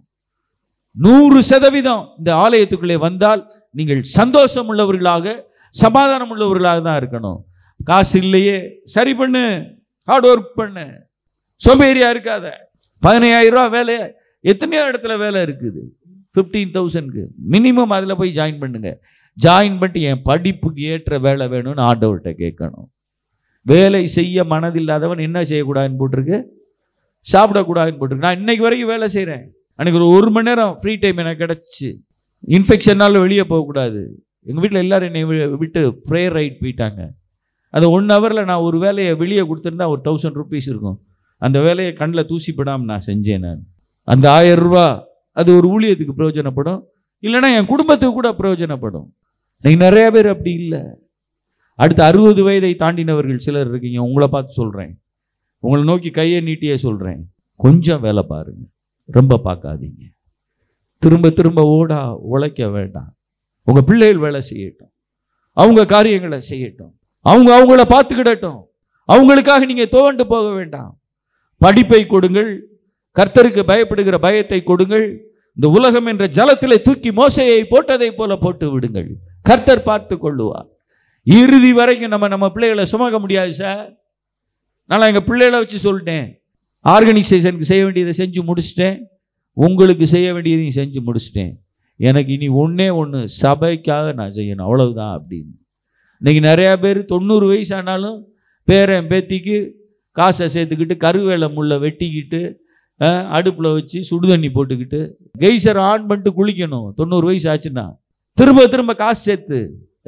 நூறு சதவீதம் இந்த ஆலயத்துக்குள்ளே வந்தால் நீங்கள் சந்தோஷம் உள்ளவர்களாக சமாதானம் உள்ளவர்களாக தான் இருக்கணும். காசு இல்லையே, சரி பண்ணு, ஹார்ட் ஒர்க் பண்ணு, சோம்பேறியா இருக்காத. பதினையாயிரம் ரூபா வேலை எத்தனையோ இடத்துல வேலை இருக்குது, ஃபிஃப்டீன் தௌசண்ட்க்கு மினிமம் அதில் போய் ஜாயின் பண்ணுங்க. ஜாயின் பண்ணிட்டு என் படிப்புக்கு ஏற்ற வேலை வேணும்னு ஆண்டவர்கிட்ட கேட்கணும். வேலை செய்ய மனதில்லாதவன் என்ன செய்யக்கூடாதுன்னு போட்டிருக்கு, சாப்பிடக்கூடாதுன்னு போட்டிருக்கு. நான் இன்னைக்கு வரைக்கும் வேலை செய்கிறேன். அன்றைக்கி ஒரு ஒரு மணி நேரம் ஃப்ரீ டைம் எனக்கு கிடச்சி. இன்ஃபெக்ஷனால வெளியே போகக்கூடாது. எங்கள் வீட்டில் எல்லோரும் என்னை விட்டு ப்ரேயர் ரைட் போயிட்டாங்க. அந்த ஒன் ஹவரில் நான் ஒரு வேலையை வெளியே கொடுத்துருந்தா ஒரு தௌசண்ட் ருபீஸ் இருக்கும். அந்த வேலையை கண்ணில் தூசிப்படாமல் நான் செஞ்சேன். நான் அந்த ஆயிரம் ரூபா அது ஒரு ஊழியத்துக்கு பிரயோஜனப்படும், இல்லைன்னா என் குடும்பத்துக்கு கூட பிரயோஜனப்படும். இன்னைக்கு நிறைய பேர் அப்படி இல்லை. அடுத்த அறுபது வயதை தாண்டினவர்கள் சிலர் இருக்கீங்க. உங்களை பார்த்து சொல்கிறேன், உங்களை நோக்கி கையை நீட்டியே சொல்கிறேன், கொஞ்சம் வேலை பாருங்க, ரொம்ப பார்க்காதீங்க. திரும்ப திரும்ப ஓடா உழைக்க வேண்டாம். உங்கள் பிள்ளைகள் வேலை செய்யட்டும், அவங்க காரியங்களை செய்யட்டும், அவங்க அவங்கள பார்த்துக்கிடட்டும். அவங்களுக்காக நீங்கள் துவண்டு போக வேண்டாம். படிப்பை கொடுங்கள், கர்த்தருக்கு பயப்படுகிற பயத்தை கொடுங்கள். இந்த உலகம் என்ற ஜலத்திலே தூக்கி மோசையை போட்டதை போல போட்டு விடுங்கள், கர்த்தர் பார்த்து கொள்ளுவார். இறுதி வரைக்கும் நம்ம நம்ம பிள்ளைகளை சுமக்க முடியாது சார். நான் எங்கள் பிள்ளைகளை வச்சு சொல்லிட்டேன், ஆர்கனைசேஷனுக்கு செய்ய வேண்டியதை செஞ்சு முடிச்சிட்டேன், உங்களுக்கு செய்ய வேண்டியதையும் செஞ்சு முடிச்சிட்டேன். எனக்கு இனி ஒன்றே ஒன்று, சபைக்காக நான் செய்யணும், அவ்வளவுதான் அப்படின்னு. இன்னைக்கு நிறையா பேர் தொண்ணூறு வயசு ஆனாலும் பேரன் பேத்திக்கு காசை சேர்த்துக்கிட்டு கருவேலை முள்ளை வெட்டிக்கிட்டு அடுப்பில் வச்சு சுடுதண்ணி போட்டுக்கிட்டு கெய்சர் ஆன் பண்ணிட்டு குளிக்கணும். தொண்ணூறு வயசு ஆச்சுன்னா திரும்ப திரும்ப காசு சேர்த்து,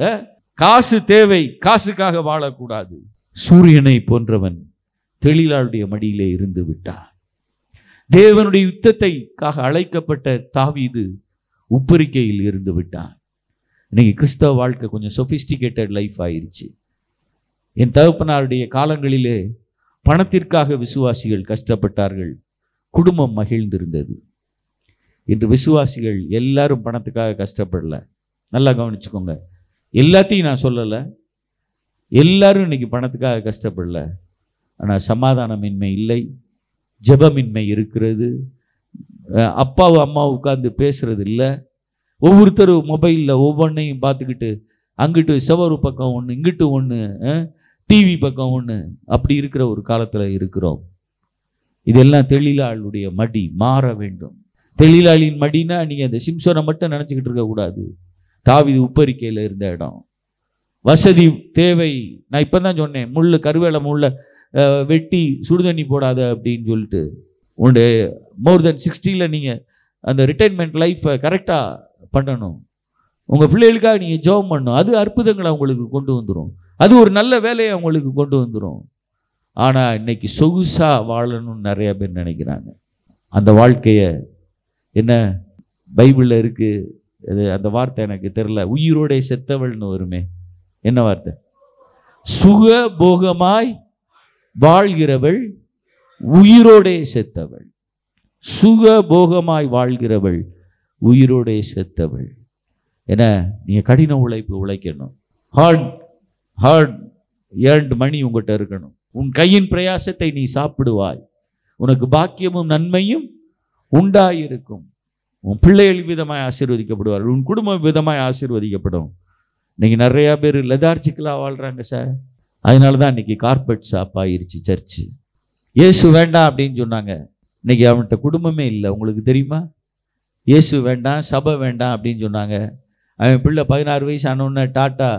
காசு தேவை, காசுக்காக வாழக்கூடாது. சூரியனை போன்றவன் தெளிலாளுடைய மடியிலே இருந்து விட்டான். தேவனுடைய யுத்தத்தைக்காக அழைக்கப்பட்ட தாவீது உப்பரிக்கையில் இருந்து விட்டான். இன்னைக்கு கிறிஸ்தவ வாழ்க்கை கொஞ்சம் சொபிஸ்டிகேட்டட் லைஃப் ஆயிருச்சு. என் தகப்பனாருடைய காலங்களிலே பணத்திற்காக விசுவாசிகள் கஷ்டப்பட்டார்கள், குடும்பம் மகிழ்ந்திருந்தது. இன்று விசுவாசிகள் எல்லாரும் பணத்துக்காக கஷ்டப்படல. நல்லா கவனிச்சுக்கோங்க, எல்லாத்தையும் நான் சொல்லலை, எல்லாரும் இன்னைக்கு பணத்துக்காக கஷ்டப்படல. ஆனால் சமாதானமின்மை இல்லை, ஜெபமின்மை இருக்கிறது. அப்பாவும் அம்மாவும் உட்கார்ந்து பேசுறது இல்லை. ஒவ்வொருத்தரும் மொபைலில் ஒவ்வொன்றையும் பார்த்துக்கிட்டு அங்கிட்டு செவரு பக்கம் ஒன்று, இங்கிட்டு ஒன்று, டிவி பக்கம் ஒன்று, அப்படி இருக்கிற ஒரு காலத்தில் இருக்கிறோம். இதெல்லாம் தெளிலாளுடைய மடி மாற வேண்டும். தெளிலாளின் மடினா நீங்கள் அந்த சிம்சோனை மட்டும் நினச்சிக்கிட்டு இருக்கக்கூடாது. தாவீது உப்பரிக்கையில் இருந்த இடம், வசதி தேவை. நான் இப்போ தான் சொன்னேன், முள் கருவேலை முள்ள வெட்டி சுடுதண்ணி போடாத அப்படின்னு சொல்லிட்டு. உங்களுடைய மோர் தென் சிக்ஸ்டியில் நீங்கள் அந்த ரிட்டைர்மெண்ட் லைஃப்பை கரெக்டாக பண்ணணும். உங்கள் பிள்ளைகளுக்காக நீங்கள் ஜெபம் பண்ணணும். அது அற்புதங்களை அவங்களுக்கு கொண்டு வந்துடும், அது ஒரு நல்ல வேலையை அவங்களுக்கு கொண்டு வந்துடும். ஆனால் இன்னைக்கு சொகுசாக வாழணும்னு நிறையா பேர் நினைக்கிறாங்க. அந்த வாழ்க்கையை என்ன பைபிளில் இருக்குது, அது அந்த வார்த்தை எனக்கு தெரில, உயிரோடே செத்தவள்னு வருமே, என்ன வார்த்தை? சுக போகமாய் வாழ்கிறவள் உயிரோடே செத்தவள். சுக போகமாய் வாழ்கிறவள் உயிரோடே செத்தவள். என்ன, நீங்கள் கடின உழைப்பு உழைக்கணும். ஹார்ட் ஹார்ட் ஏர்ன்ட் மணி உங்கள்கிட்ட இருக்கணும். உன் கையின் பிரயாசத்தை நீ சாப்பிடுவாய், உனக்கு பாக்கியமும் நன்மையும் உண்டாயிருக்கும். உன் பிள்ளைகள் விதமாய் ஆசீர்வதிக்கப்படுவார்கள், உன் குடும்பம் விதமாய் ஆசீர்வதிக்கப்படும். இன்னைக்கு நிறையா பேர் லெதார்ஜிக்கலாக வாழ்கிறாங்க சார். அதனால தான் இன்னைக்கு கார்பெட் ஷாப் ஆயிருச்சு சர்ச்சு. இயேசு வேண்டாம் அப்படின்னு சொன்னாங்க, இன்னைக்கு அவன்கிட்ட குடும்பமே இல்லை. உங்களுக்கு தெரியுமா? இயேசு வேண்டாம், சபை வேண்டாம் அப்படின்னு சொன்னாங்க. அவன் பிள்ளை பதினாறு வயசு ஆனோன்னு டாட்டா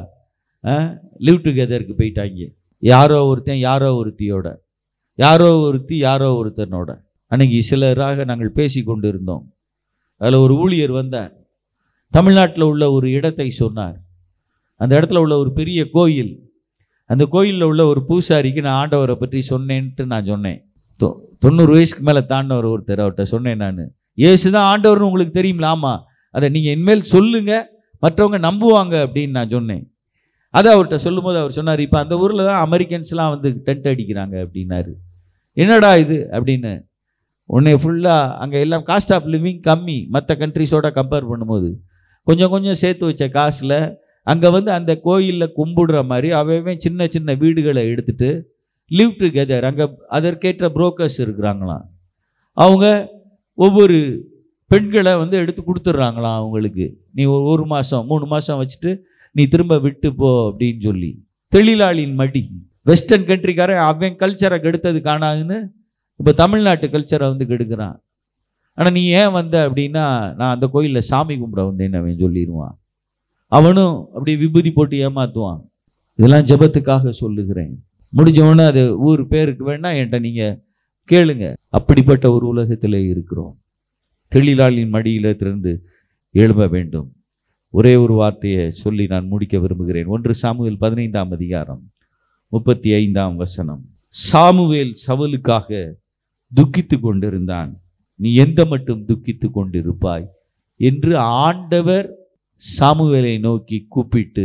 லிவ் டுகெதருக்கு போயிட்டாங்க. யாரோ ஒருத்தன் யாரோ ஒருத்தியோட, யாரோ ஒருத்தி யாரோ ஒருத்தனோட. அன்னைக்கு சிலராக நாங்கள் பேசி கொண்டு இருந்தோம். அதில் ஒரு ஊழியர் வந்தார், தமிழ்நாட்டில் உள்ள ஒரு இடத்தை சொன்னார். அந்த இடத்துல உள்ள ஒரு பெரிய கோயில், அந்த கோயிலில் உள்ள ஒரு பூசாரிக்கு நான் ஆண்டவரை பற்றி சொன்னேன்ட்டு நான் சொன்னேன். தொ தொண்ணூறு வயசுக்கு மேலே தாண்டவர் ஒருத்தர், அவர்கிட்ட சொன்னேன் நான், இயேசு தான் ஆண்டவர்னு உங்களுக்கு தெரியுங்களா? ஆமாம், அதை நீங்கள் இனிமேல் சொல்லுங்கள், மற்றவங்க நம்புவாங்க அப்படின்னு நான் சொன்னேன். அதை அவர்கிட்ட சொல்லும் போது அவர் சொன்னார், இப்போ அந்த ஊரில் தான் அமெரிக்கன்ஸ்லாம் வந்து டென்ட் அடிக்கிறாங்க அப்படின்னாரு. என்னடா இது அப்படின்னு. உடனே ஃபுல்லாக அங்கே எல்லாம் காஸ்ட் ஆஃப் லிவிங் கம்மி, மற்ற கண்ட்ரிஸோட கம்பேர் பண்ணும்போது கொஞ்சம் கொஞ்சம் சேர்த்து வச்ச காசில் அங்கே வந்து அந்த கோயிலில் கும்பிடுற மாதிரி அவன் சின்ன சின்ன வீடுகளை எடுத்துட்டு லிவ் டுகெதர், அங்கே அதற்கேற்ற புரோக்கர்ஸ் இருக்கிறாங்களாம். அவங்க ஒவ்வொரு பெண்களை வந்து எடுத்து கொடுத்துட்றாங்களாம் அவங்களுக்கு. நீ ஒரு மாதம் மூணு மாதம் வச்சுட்டு நீ திரும்ப விட்டு போ அப்படின்னு சொல்லி. தொழிலாளியின் மடி. வெஸ்டர்ன் கண்ட்ரிக்காரன் அவன் கல்ச்சரை கெடுத்தது காணாதுன்னு இப்போ தமிழ்நாட்டு கல்ச்சரை வந்து கெடுக்கிறான். ஆனால் நீ ஏன் வந்த அப்படின்னா, நான் அந்த கோயிலில் சாமி கும்பிட வந்தேன்னு அவன் சொல்லிடுவான். அவனும் அப்படி விபூதி போட்டு ஏமாத்துவான். இதெல்லாம் ஜெபத்துக்காக சொல்லுகிறேன். முடிஞ்சவொன்னே அது ஊர் பேருக்கு வேணா என்கிட்ட நீங்கள் கேளுங்க. அப்படிப்பட்ட ஒரு உலகத்தில் இருக்கிறோம். தொழிலாளியின் மடியில் திறந்து எழும்ப வேண்டும். ஒரே ஒரு வார்த்தையை சொல்லி நான் முடிக்க விரும்புகிறேன். ஒன்று சாமுவேல் பதினைந்தாம் அதிகாரம் முப்பத்தி ஐந்தாம் வசனம். சாமுவேல் சவுலுக்காக துக்கித்து கொண்டிருந்தான். நீ எந்த மட்டும் துக்கித்து கொண்டிருப்பாய் என்று ஆண்டவர் சாமுவேலை நோக்கி கூப்பிட்டு,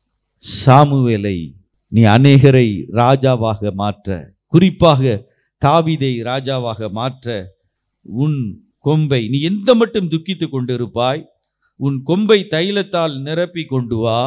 சாமுவேலை நீ அநேகரை ராஜாவாக மாற்ற, குறிப்பாக தாவீதை ராஜாவாக மாற்ற உன் கொம்பை, நீ எந்த மட்டும் துக்கித்து கொண்டிருப்பாய், உன் கொம்பை தைலத்தால் நிரப்பி கொண்டு வா.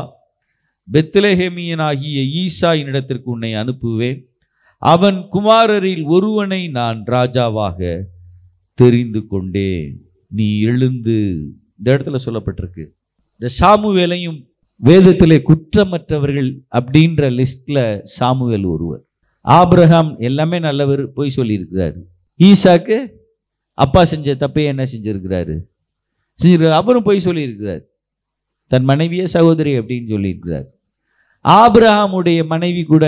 பெத்லெஹேமியனாகிய ஈசாயின் இடத்திற்கு உன்னை அனுப்புவேன். அவன் குமாரரில் ஒருவனை நான் ராஜாவாக தெரிந்து கொண்டேன். நீ எழுந்து. இந்த இடத்துல சொல்லப்பட்டிருக்கு. இந்த சாமுவேலையும் வேதத்திலே குற்றமற்றவர்கள் அப்படின்ற லிஸ்ட்ல சாமுவேல் ஒருவர். ஆபிரகாம் எல்லாமே நல்லவர், போய் சொல்லியிருக்கிறாரு. ஈசாக்கு அப்பா செஞ்ச தப்பை என்ன செஞ்சிருக்கிறாரு, செஞ்சிருக்கிறார். அவரும் போய் சொல்லியிருக்கிறார். தன் மனைவியே சகோதரி அப்படின்னு சொல்லியிருக்கிறார். ஆபிரகாமுடைய மனைவி கூட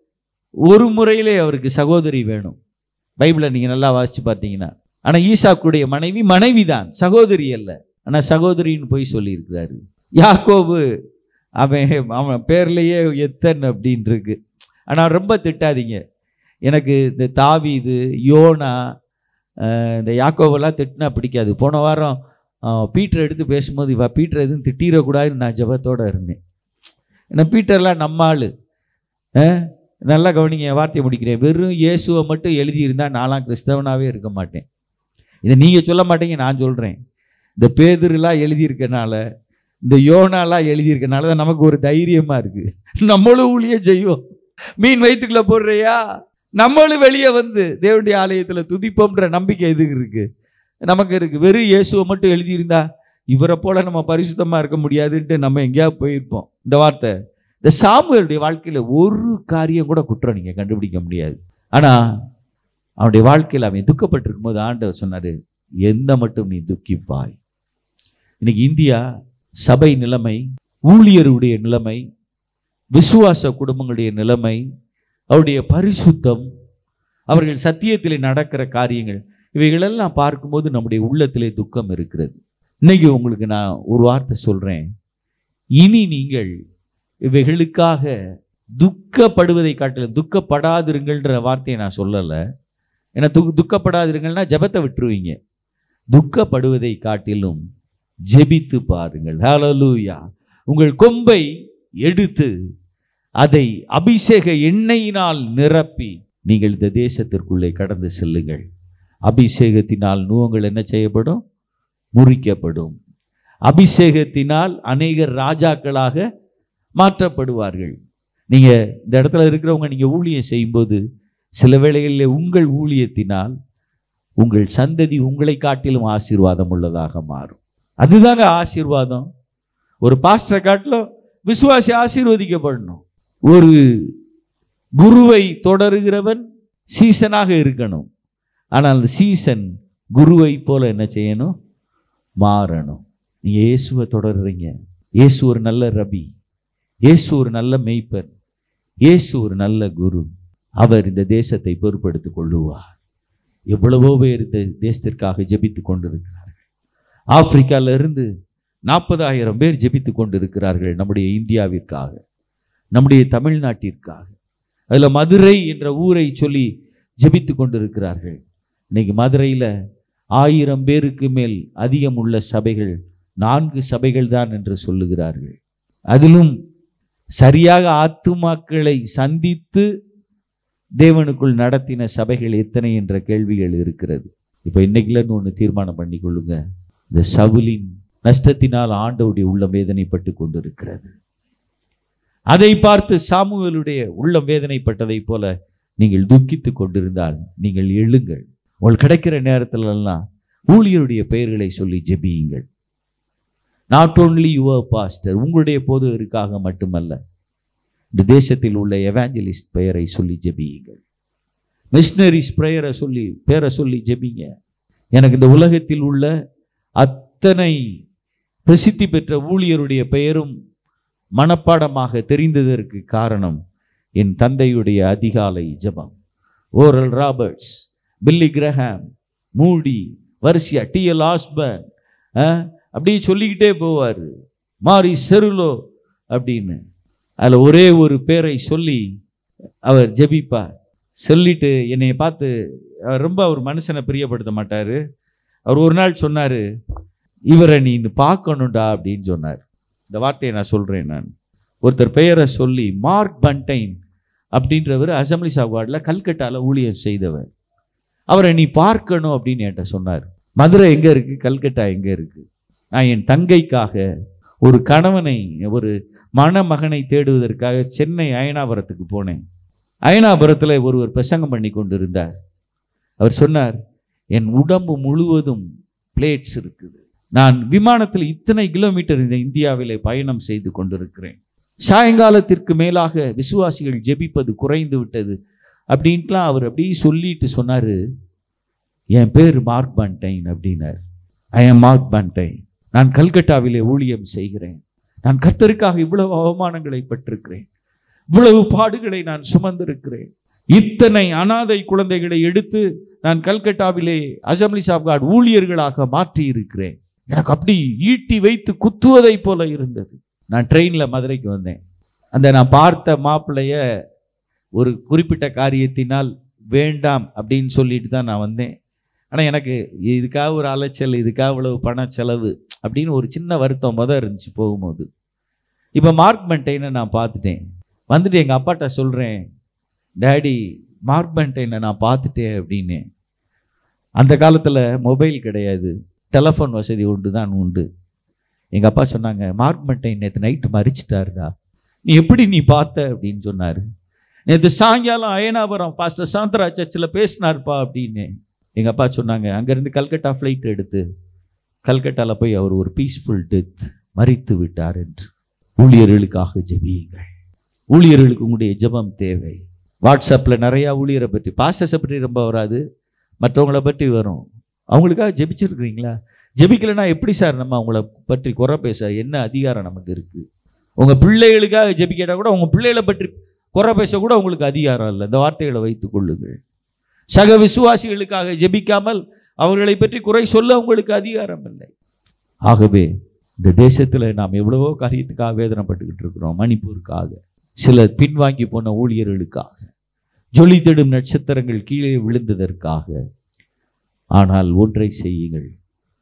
ஒரு முறையிலே அவருக்கு சகோதரி வேணும். பைபிளை நீங்கள் நல்லா வாசித்து பார்த்தீங்கன்னா. ஆனால் ஈசாக்குடைய மனைவி மனைவி தான், சகோதரி அல்ல. ஆனால் சகோதரின்னு போய் சொல்லியிருக்கிறாரு. யாக்கோபு அவன் அவன் பேர்லேயே எத்தன் அப்படின்னு இருக்கு. ஆனால் ரொம்ப திட்டாதீங்க. எனக்கு இந்த தாவீது, யோனா, இந்த யாக்கோபெல்லாம் திட்டினா பிடிக்காது. போன வாரம் பீட்டரை எடுத்து பேசும்போது இவா பீட்டரை எதுவும் திட்டிடக்கூடாதுன்னு நான் ஜெபத்தோடு இருந்தேன். ஏன்னா பீட்டர்லாம் நம்ம ஆள். நல்லா கவனிங்க, வார்த்தையை முடிக்கிறேன். வெறும் இயேசுவை மட்டும் எழுதியிருந்தால் நான்லாம் கிறிஸ்தவனாகவே இருக்க மாட்டேன். இதை நீங்கள் சொல்ல மாட்டீங்க, நான் சொல்கிறேன். இந்த பேதுருலாம் எழுதியிருக்கனால, இந்த யோனாலாம் எழுதியிருக்கனால தான் நமக்கு ஒரு தைரியமாக இருக்குது. நம்மளும் ஊழியம் செய்வோம். மீன் வயிற்றுக்குள்ளே போடுறியா, நம்மளும் வெளியே வந்து தேவனுடைய ஆலயத்தில் துதிப்போம்ன்ற நம்பிக்கை எதுக்கு இருக்குது, நமக்கு இருக்குது. வெறும் இயேசுவை மட்டும் எழுதியிருந்தா இவரை போல நம்ம பரிசுத்தமாக இருக்க முடியாதுன்ட்டு நம்ம எங்கேயாவது போயிருப்போம். இந்த வார்த்தை இந்த சாமுவேலுடைய வாழ்க்கையில் ஒரு காரியம் கூட குற்றம் நீங்கள் கண்டுபிடிக்க முடியாது. ஆனால் அவனுடைய வாழ்க்கையில் அவன் துக்கப்பட்டிருக்கும் போது ஆண்டவர் சொன்னார், எந்த மட்டும் நீ துக்கிப்பாய். இன்னைக்கு இந்தியா சபை நிலைமை, ஊழியருடைய நிலைமை, விசுவாச குடும்பங்களுடைய நிலைமை, அவருடைய பரிசுத்தம், அவர்கள் சத்தியத்தில் நடக்கிற காரியங்கள், இவைகளெல்லாம் பார்க்கும்போது நம்முடைய உள்ளத்திலே துக்கம் இருக்கிறது. இன்னைக்கு உங்களுக்கு நான் ஒரு வார்த்தை சொல்றேன். இனி நீங்கள் இவைகளுக்காக துக்கப்படுவதை காட்டிலும் துக்கப்படாதிருங்கள்ன்ற வார்த்தையை நான் சொல்லலை. ஏன்னா து துக்கப்படாதிருங்கள்னா ஜெபத்தை விட்டுருவீங்க. துக்கப்படுவதை காட்டிலும் ஜெபித்து பாருங்கள். ஹல்லேலூயா. உங்கள் கொம்பை எடுத்து அதை அபிஷேக எண்ணெயினால் நிரப்பி நீங்கள் இந்த தேசத்திற்குள்ளே கடந்து செல்லுங்கள். அபிஷேகத்தினால் நுகங்கள் என்ன செய்யப்படும்? முறிக்கப்படும். அபிஷேகத்தினால் அநேகர் ராஜாக்களாக மாற்றப்படுவார்கள். நீங்க இந்த இடத்துல இருக்கிறவங்க, நீங்க ஊழியம் செய்யும்போது சில வேளைகளில் உங்கள் ஊழியத்தினால் உங்கள் சந்ததி உங்களை காட்டிலும் ஆசீர்வாதம் உள்ளதாக மாறும். அதுதாங்க ஆசீர்வாதம். ஒரு பாஸ்டரை காட்டிலும் விசுவாசி ஆசீர்வதிக்கப்படணும். ஒரு குருவை தொடருகிறவன் சீசனாக இருக்கணும். ஆனால் அந்த சீசன் குருவை போல என்ன செய்யணும்? மாறணும். நீங்க இயேசுவை தொடர்றீங்க. இயேசு ஒரு நல்ல ரபி, இயேசு ஒரு நல்ல மெய்ப்பர், இயேசு ஒரு நல்ல குரு. அவர் இந்த தேசத்தை பொறுப்படுத்திக் கொள்ளுவார். எவ்வளவோ பேர் இந்த தேசத்திற்காக ஜெபித்து கொண்டிருக்கிறார்கள். ஆப்பிரிக்கால இருந்து நாற்பதாயிரம் பேர் ஜெபித்து கொண்டிருக்கிறார்கள் நம்முடைய இந்தியாவிற்காக, நம்முடைய தமிழ்நாட்டிற்காக. அதில் மதுரை என்ற ஊரை சொல்லி ஜெபித்து கொண்டிருக்கிறார்கள். இன்னைக்கு மதுரையில் ஆயிரம் பேருக்கு மேல் அதிகம் உள்ள சபைகள் நான்கு சபைகள் தான் என்று சொல்லுகிறார்கள். அதிலும் சரியாக ஆத்துமாக்களை சந்தித்து தேவனுக்குள் நடத்தின சபைகள் எத்தனை என்ற கேள்விகள் இருக்கிறது. இப்போ இன்னைக்குலன்னு ஒன்று தீர்மானம் பண்ணி கொள்ளுங்க. இந்த சவுலின் நஷ்டத்தினால் ஆண்டவருடைய உள்ளம் வேதனைப்பட்டு கொண்டிருக்கிறது. அதை பார்த்து சாமுவேலுடைய உள்ளம் வேதனைப்பட்டதை போல நீங்கள் துக்கித்து கொண்டிருந்தால் நீங்கள் எழுங்கள். உங்கள் கிடைக்கிற நேரத்துல எல்லாம் ஊழியருடைய பெயர்களை சொல்லி ஜெபியுங்கள். நாட் ஓன்லி யுவர் பாஸ்டர், உங்களுடைய போதகருக்காக மட்டுமல்ல, இந்த தேசத்தில் உள்ள எவாஞ்சலிஸ்ட் பெயரை சொல்லி ஜெபியுங்கள். மிஷனரிஸ் பெயரை சொல்லி பேரை சொல்லி ஜெபிங்க. எனக்கு இந்த உலகத்தில் உள்ள அத்தனை பிரசித்தி பெற்ற ஊழியருடைய பெயரும் மனப்பாடமாக தெரிந்ததற்கு காரணம் என் தந்தையுடைய அதிகாலை ஜெபம். ஓரல் ராபர்ட்ஸ், பில்லி கிரஹாம், மூடி, வர்சியா, டி எல் ஆஸ்பர்ன், அப்படியே சொல்லிக்கிட்டே போவார். மாரி செருலோ அப்படின்னு அதில் ஒரே ஒரு பேரை சொல்லி அவர் ஜெபிப்பார். சொல்லிட்டு என்னை பார்த்து, ரொம்ப அவர் மனுஷனை பிரியப்படுத்த மாட்டார். அவர் ஒரு நாள் சொன்னார், இவரை நீ பார்க்கணுண்டா அப்படின்னு சொன்னார். இந்த வார்த்தையை நான் சொல்கிறேன். நான் ஒருத்தர் பெயரை சொல்லி, மார்க் பண்டைன் அப்படின்றவர் அசம்பிளிஸ் ஆஃப் காட்ல கல்கட்டாவில் ஊழியர் செய்தவர். அவரை நீ பார்க்கணும் அப்படின்னு என்கிட்ட சொன்னார். மதுரை எங்கே இருக்குது, கல்கட்டா எங்கே இருக்குது? நான் என் தங்கைக்காக ஒரு கணவனை, ஒரு மணமகனை தேடுவதற்காக சென்னை அயனாபுரத்துக்கு போனேன். அயனாபுரத்தில் ஒருவர் பிரசங்கம் பண்ணி கொண்டிருந்தார். அவர் சொன்னார், என் உடம்பு முழுவதும் பிளேட்ஸ் இருக்குது. நான் விமானத்தில் இத்தனை கிலோமீட்டர் இந்த இந்தியாவிலே பயணம் செய்து கொண்டிருக்கிறேன். சாயங்காலத்திற்கு மேலாக விசுவாசிகள் ஜெபிப்பது குறைந்து விட்டது அப்படின்ட்டுலாம் அவர் அப்படியே சொல்லிட்டு சொன்னார், என் பேர் மார்க் பண்டைன் அப்படின்னார். I am Mark Buntain. நான் கல்கட்டாவிலே ஊழியம் செய்கிறேன். நான் கர்த்தருக்காக இவ்வளவு அவமானங்களை பட்டிருக்கிறேன், இவ்வளவு பாடுகளை நான் சுமந்திருக்கிறேன். இத்தனை அனாதை குழந்தைகளை எடுத்து நான் கல்கட்டாவிலே அசம்பிளிஸ் ஆஃப் காட் ஊழியர்களாக மாற்றி இருக்கிறேன். எனக்கு அப்படி ஈட்டி வைத்து குத்துவதை போல இருந்தது. நான் ட்ரெயினில் மதுரைக்கு வந்தேன். அந்த நான் பார்த்த மாப்பிள்ளைய ஒரு குறிப்பிட்ட காரியத்தினால் வேண்டாம் அப்படின்னு சொல்லிட்டு தான் நான் வந்தேன். ஆனால் எனக்கு இதுக்காக ஒரு அலைச்சல், இதுக்காக இவ்வளவு பண செலவு அப்படின்னு ஒரு சின்ன வருத்தம் மொதல் இருந்துச்சு போகும்போது. இப்போ மார்க் பண்டைனை நான் பார்த்துட்டேன். வந்துட்டு எங்கள் அப்பாட்ட சொல்கிறேன், டேடி மார்க் பண்டைனை நான் பார்த்துட்டேன் அப்படின்னு. அந்த காலத்தில் மொபைல் கிடையாது, டெலஃபோன் வசதி உண்டு தான் உண்டு. எங்கள் அப்பா சொன்னாங்க, மார்க் பண்டைன் நேற்று நைட்டு மறிச்சிட்டாருடா, நீ எப்படி நீ பார்த்த அப்படின்னு சொன்னார். நேற்று சாயங்காலம் அயனாபுரம் பாஸ்டர் சாந்தரா சர்ச்சில் பேசினார்ப்பா அப்படின்னு. எங்கள் அப்பா சொன்னாங்க, அங்கேருந்து கல்கட்டா ஃப்ளைட் எடுத்து கல்கட்டாவில் போய் அவர் ஒரு பீஸ்ஃபுல் டெத் மறித்து விட்டார் என்று. ஊழியர்களுக்காக ஜெபியுங்கள். ஊழியர்களுக்கு உங்களுடைய ஜெபம் தேவை. வாட்ஸ்அப்பில் நிறையா ஊழியரை பற்றி, பாஸ்டர்ஸை பற்றி ரொம்ப வராது, மற்றவங்களை பற்றி வரும். அவங்களுக்காக ஜெபிச்சிருக்கிறீங்களா? ஜெபிக்கலைன்னா எப்படி சார் நம்ம அவங்கள பற்றி குறை பேச என்ன அதிகாரம் நமக்கு இருக்குது? உங்கள் பிள்ளைகளுக்காக ஜெபிக்கட்டா கூட உங்கள் பிள்ளைகளை பற்றி குறை பேச கூட உங்களுக்கு அதிகாரம் இல்லை. இந்த வார்த்தைகளை வைத்துக் கொள்ளுங்கள். சக விசுவாசிகளுக்காக ஜெபிக்காமல் அவர்களை பற்றி குறை சொல்ல உங்களுக்கு அதிகாரம் இல்லை. ஆகவே இந்த தேசத்தில் நாம் எவ்வளவோ காரியத்துக்காக வேதனைப்பட்டுக்கிட்டு இருக்கிறோம். மணிப்பூருக்காக, சில பின்வாங்கி போன ஊழியர்களுக்காக, ஜொலி தேடும் நட்சத்திரங்கள் கீழே விழுந்ததற்காக. ஆனால் ஒன்றை செய்யுங்கள்,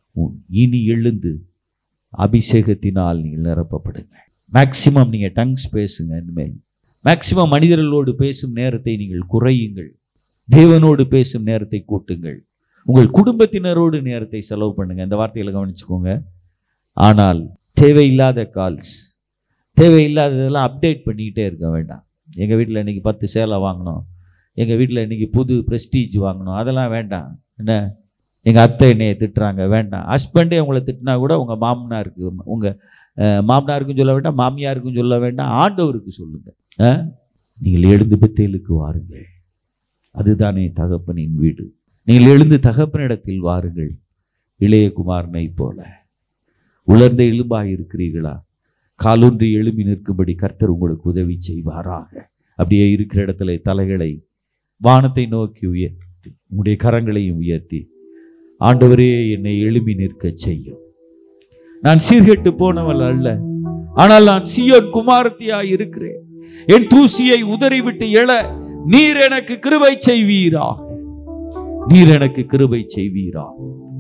இனி எழுந்து அபிஷேகத்தினால் நீங்கள் நிரப்பப்படுங்க. மேக்சிமம் நீங்கள் டங்ஸ் பேசுங்க. இனிமேல் மேக்சிமம் மனிதர்களோடு பேசும் நேரத்தை நீங்கள் குறையுங்கள். தேவனோடு பேசும் நேரத்தை கூட்டுங்கள். உங்கள் குடும்பத்தினரோடு நேரத்தை செலவு பண்ணுங்க. இந்த வார்த்தைகளை கவனிச்சுக்கோங்க. ஆனால் தேவையில்லாத கால்ஸ், தேவையில்லாததெல்லாம் அப்டேட் பண்ணிக்கிட்டே இருக்க வேண்டாம். எங்கள் வீட்டில் இன்றைக்கி பத்து சேலை வாங்கினோம், எங்கள் வீட்டில் இன்றைக்கி புது ப்ரெஸ்டீஜ் வாங்கணும், அதெல்லாம் வேண்டாம். என்ன, எங்கள் அத்தை என்னையை திட்டுறாங்க, வேண்டாம். ஹஸ்பண்டே உங்களை திட்டினா கூட உங்கள் மாமனாருக்கு, உங்கள் மாமனாருக்கும் சொல்ல வேண்டாம், மாமியாருக்கும் சொல்ல வேண்டாம், ஆண்டவருக்கு சொல்லுங்கள். நீங்கள் எழுந்து பெத்தேலுக்கு வாருங்கள், அதுதானே தகப்பனின் வீடு. நீங்கள் எழுந்து தகப்பனிடத்தில் வாருங்கள். இளைய குமாரனை போல உலர்ந்த எலும்பாக இருக்கிறீர்களா? காலொன்றி எழும்பி நிற்கும்படி கர்த்தர் உங்களுக்கு உதவி செய்வாராக. அப்படியே இருக்கிற இடத்துல தலைகளை வானத்தை நோக்கி உயர்த்தி, உங்களுடைய கரங்களையும் உயர்த்தி, ஆண்டவரே என்னை எழும்பி நிற்க செய்யும். நான் சீர்கெட்டு போனவள் அல்ல, ஆனால் நான் சீயோன் குமாரத்தியாய் இருக்கிறேன். என் தூசியை உதறிவிட்டு எழ நீர் எனக்கு கிருபை செய்வீராக, நீர் எனக்கு கிருபை செய்வீராக.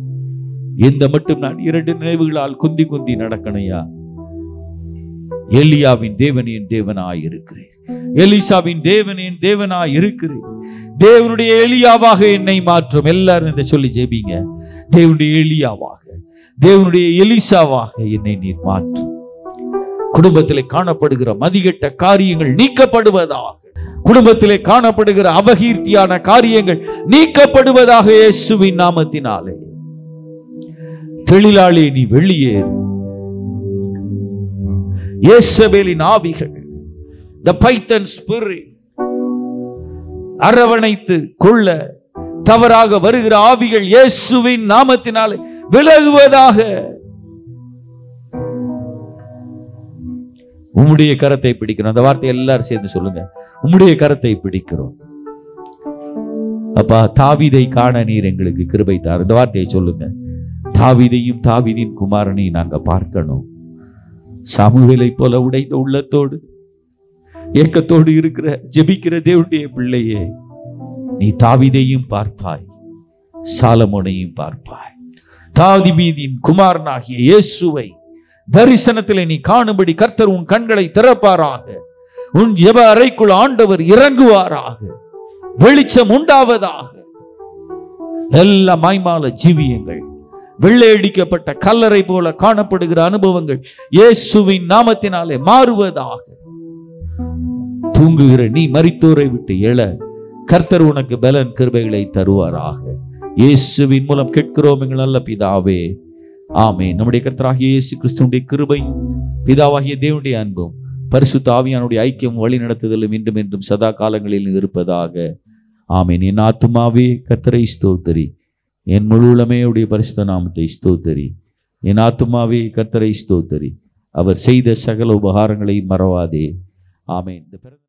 எந்த மட்டும் நான் இரண்டு நினைவுகளால் குந்தி குந்தி நடக்கணையா? எலியாவின் தேவன் என் தேவனாய் இருக்கிறேன், எலிசாவின் தேவன் என் தேவனாய் இருக்கிறேன். தேவனுடைய எலியாவாக என்னை மாற்றும். எல்லாரும் இதை சொல்லி ஜெபிங்க. தேவனுடைய எலியாவாக, தேவனுடைய எலிசாவாக என்னை நீர் மாற்றும். குடும்பத்திலே காணப்படுகிற மதிகெட்ட காரியங்கள் நீக்கப்படுவதாக. குடும்பத்திலே காணப்படுகிற அபகீர்த்தியான காரியங்கள் நீக்கப்படுவதாக இயேசுவின் நாமத்தினாலே. தொழிலாளி நீ வெளியேறு. இயேசபேலின் ஆவிகள், the python spirit, அரவணைத்து கொள்ள தவறாக வருகிற ஆவிகள் இயேசுவின் நாமத்தினாலே விலகுவதாக. உம்முடைய கரத்தை பிடிக்கிறோம். அந்த வார்த்தை எல்லாரும் சேர்ந்து சொல்லுங்க. உம்முடைய கரத்தை பிடிக்கிறோம். அப்பா, தாவீதை காண நீர் எங்களுக்கு கிருபை தார். இந்த வார்த்தையை சொல்லுங்க. தாவீதையும் தாவீதின் குமாரனையும் நாங்க பார்க்கணும். சாமுவேலை போல உடைந்த உள்ளத்தோடு ஏக்கத்தோடு இருக்கிற ஜெபிக்கிற தேவனுடைய பிள்ளையே, நீ தாவீதையும் பார்ப்பாய், சாலமோனையும் பார்ப்பாய். தாவீதின் குமாரனாகிய இயேசுவை தரிசனத்திலே நீ காணும்படி கர்த்தர் உன் கண்களை திறப்பாராக. உன் ஜெப அறைக்குள் ஆண்டவர் இறங்குவாராக. வெளிச்சம் உண்டாவதாக. எல்லா மாய்மால ஜீவியங்கள், வெள்ளையடிக்கப்பட்ட கல்லறை போல காணப்படுகிற அனுபவங்கள் இயேசுவின் நாமத்தினாலே மாறுவதாக. தூங்குகிற நீ மரித்தோரை விட்டு எழ கர்த்தர் உனக்கு பலன் கிருபைகளை தருவாராக. இயேசுவின் மூலம் கேட்கிறோம் எங்கள் நல்ல பிதாவே, ஆமென். நம்முடைய கர்த்தராகிய இயேசு கிறிஸ்துவினுடைய கிருபையும் பிதாவாகிய தேவனுடைய அன்பும் பரிசுத்த ஆவியானுடைய ஐக்கியம் வழி நடத்துதலும் இன்றும் என்றும் சதா காலங்களில் இருப்பதாக. ஆமென். என் ஆத்துமாவே கர்த்தரை ஸ்தோத்திரி, என் முழு உள்ளமையுடைய பரிசுத்த நாமத்தை ஸ்தோத்திரி. என் ஆத்துமாவே கர்த்தரை ஸ்தோத்திரி, அவர் செய்த சகல உபகாரங்களை மறவாதே. ஆமென்.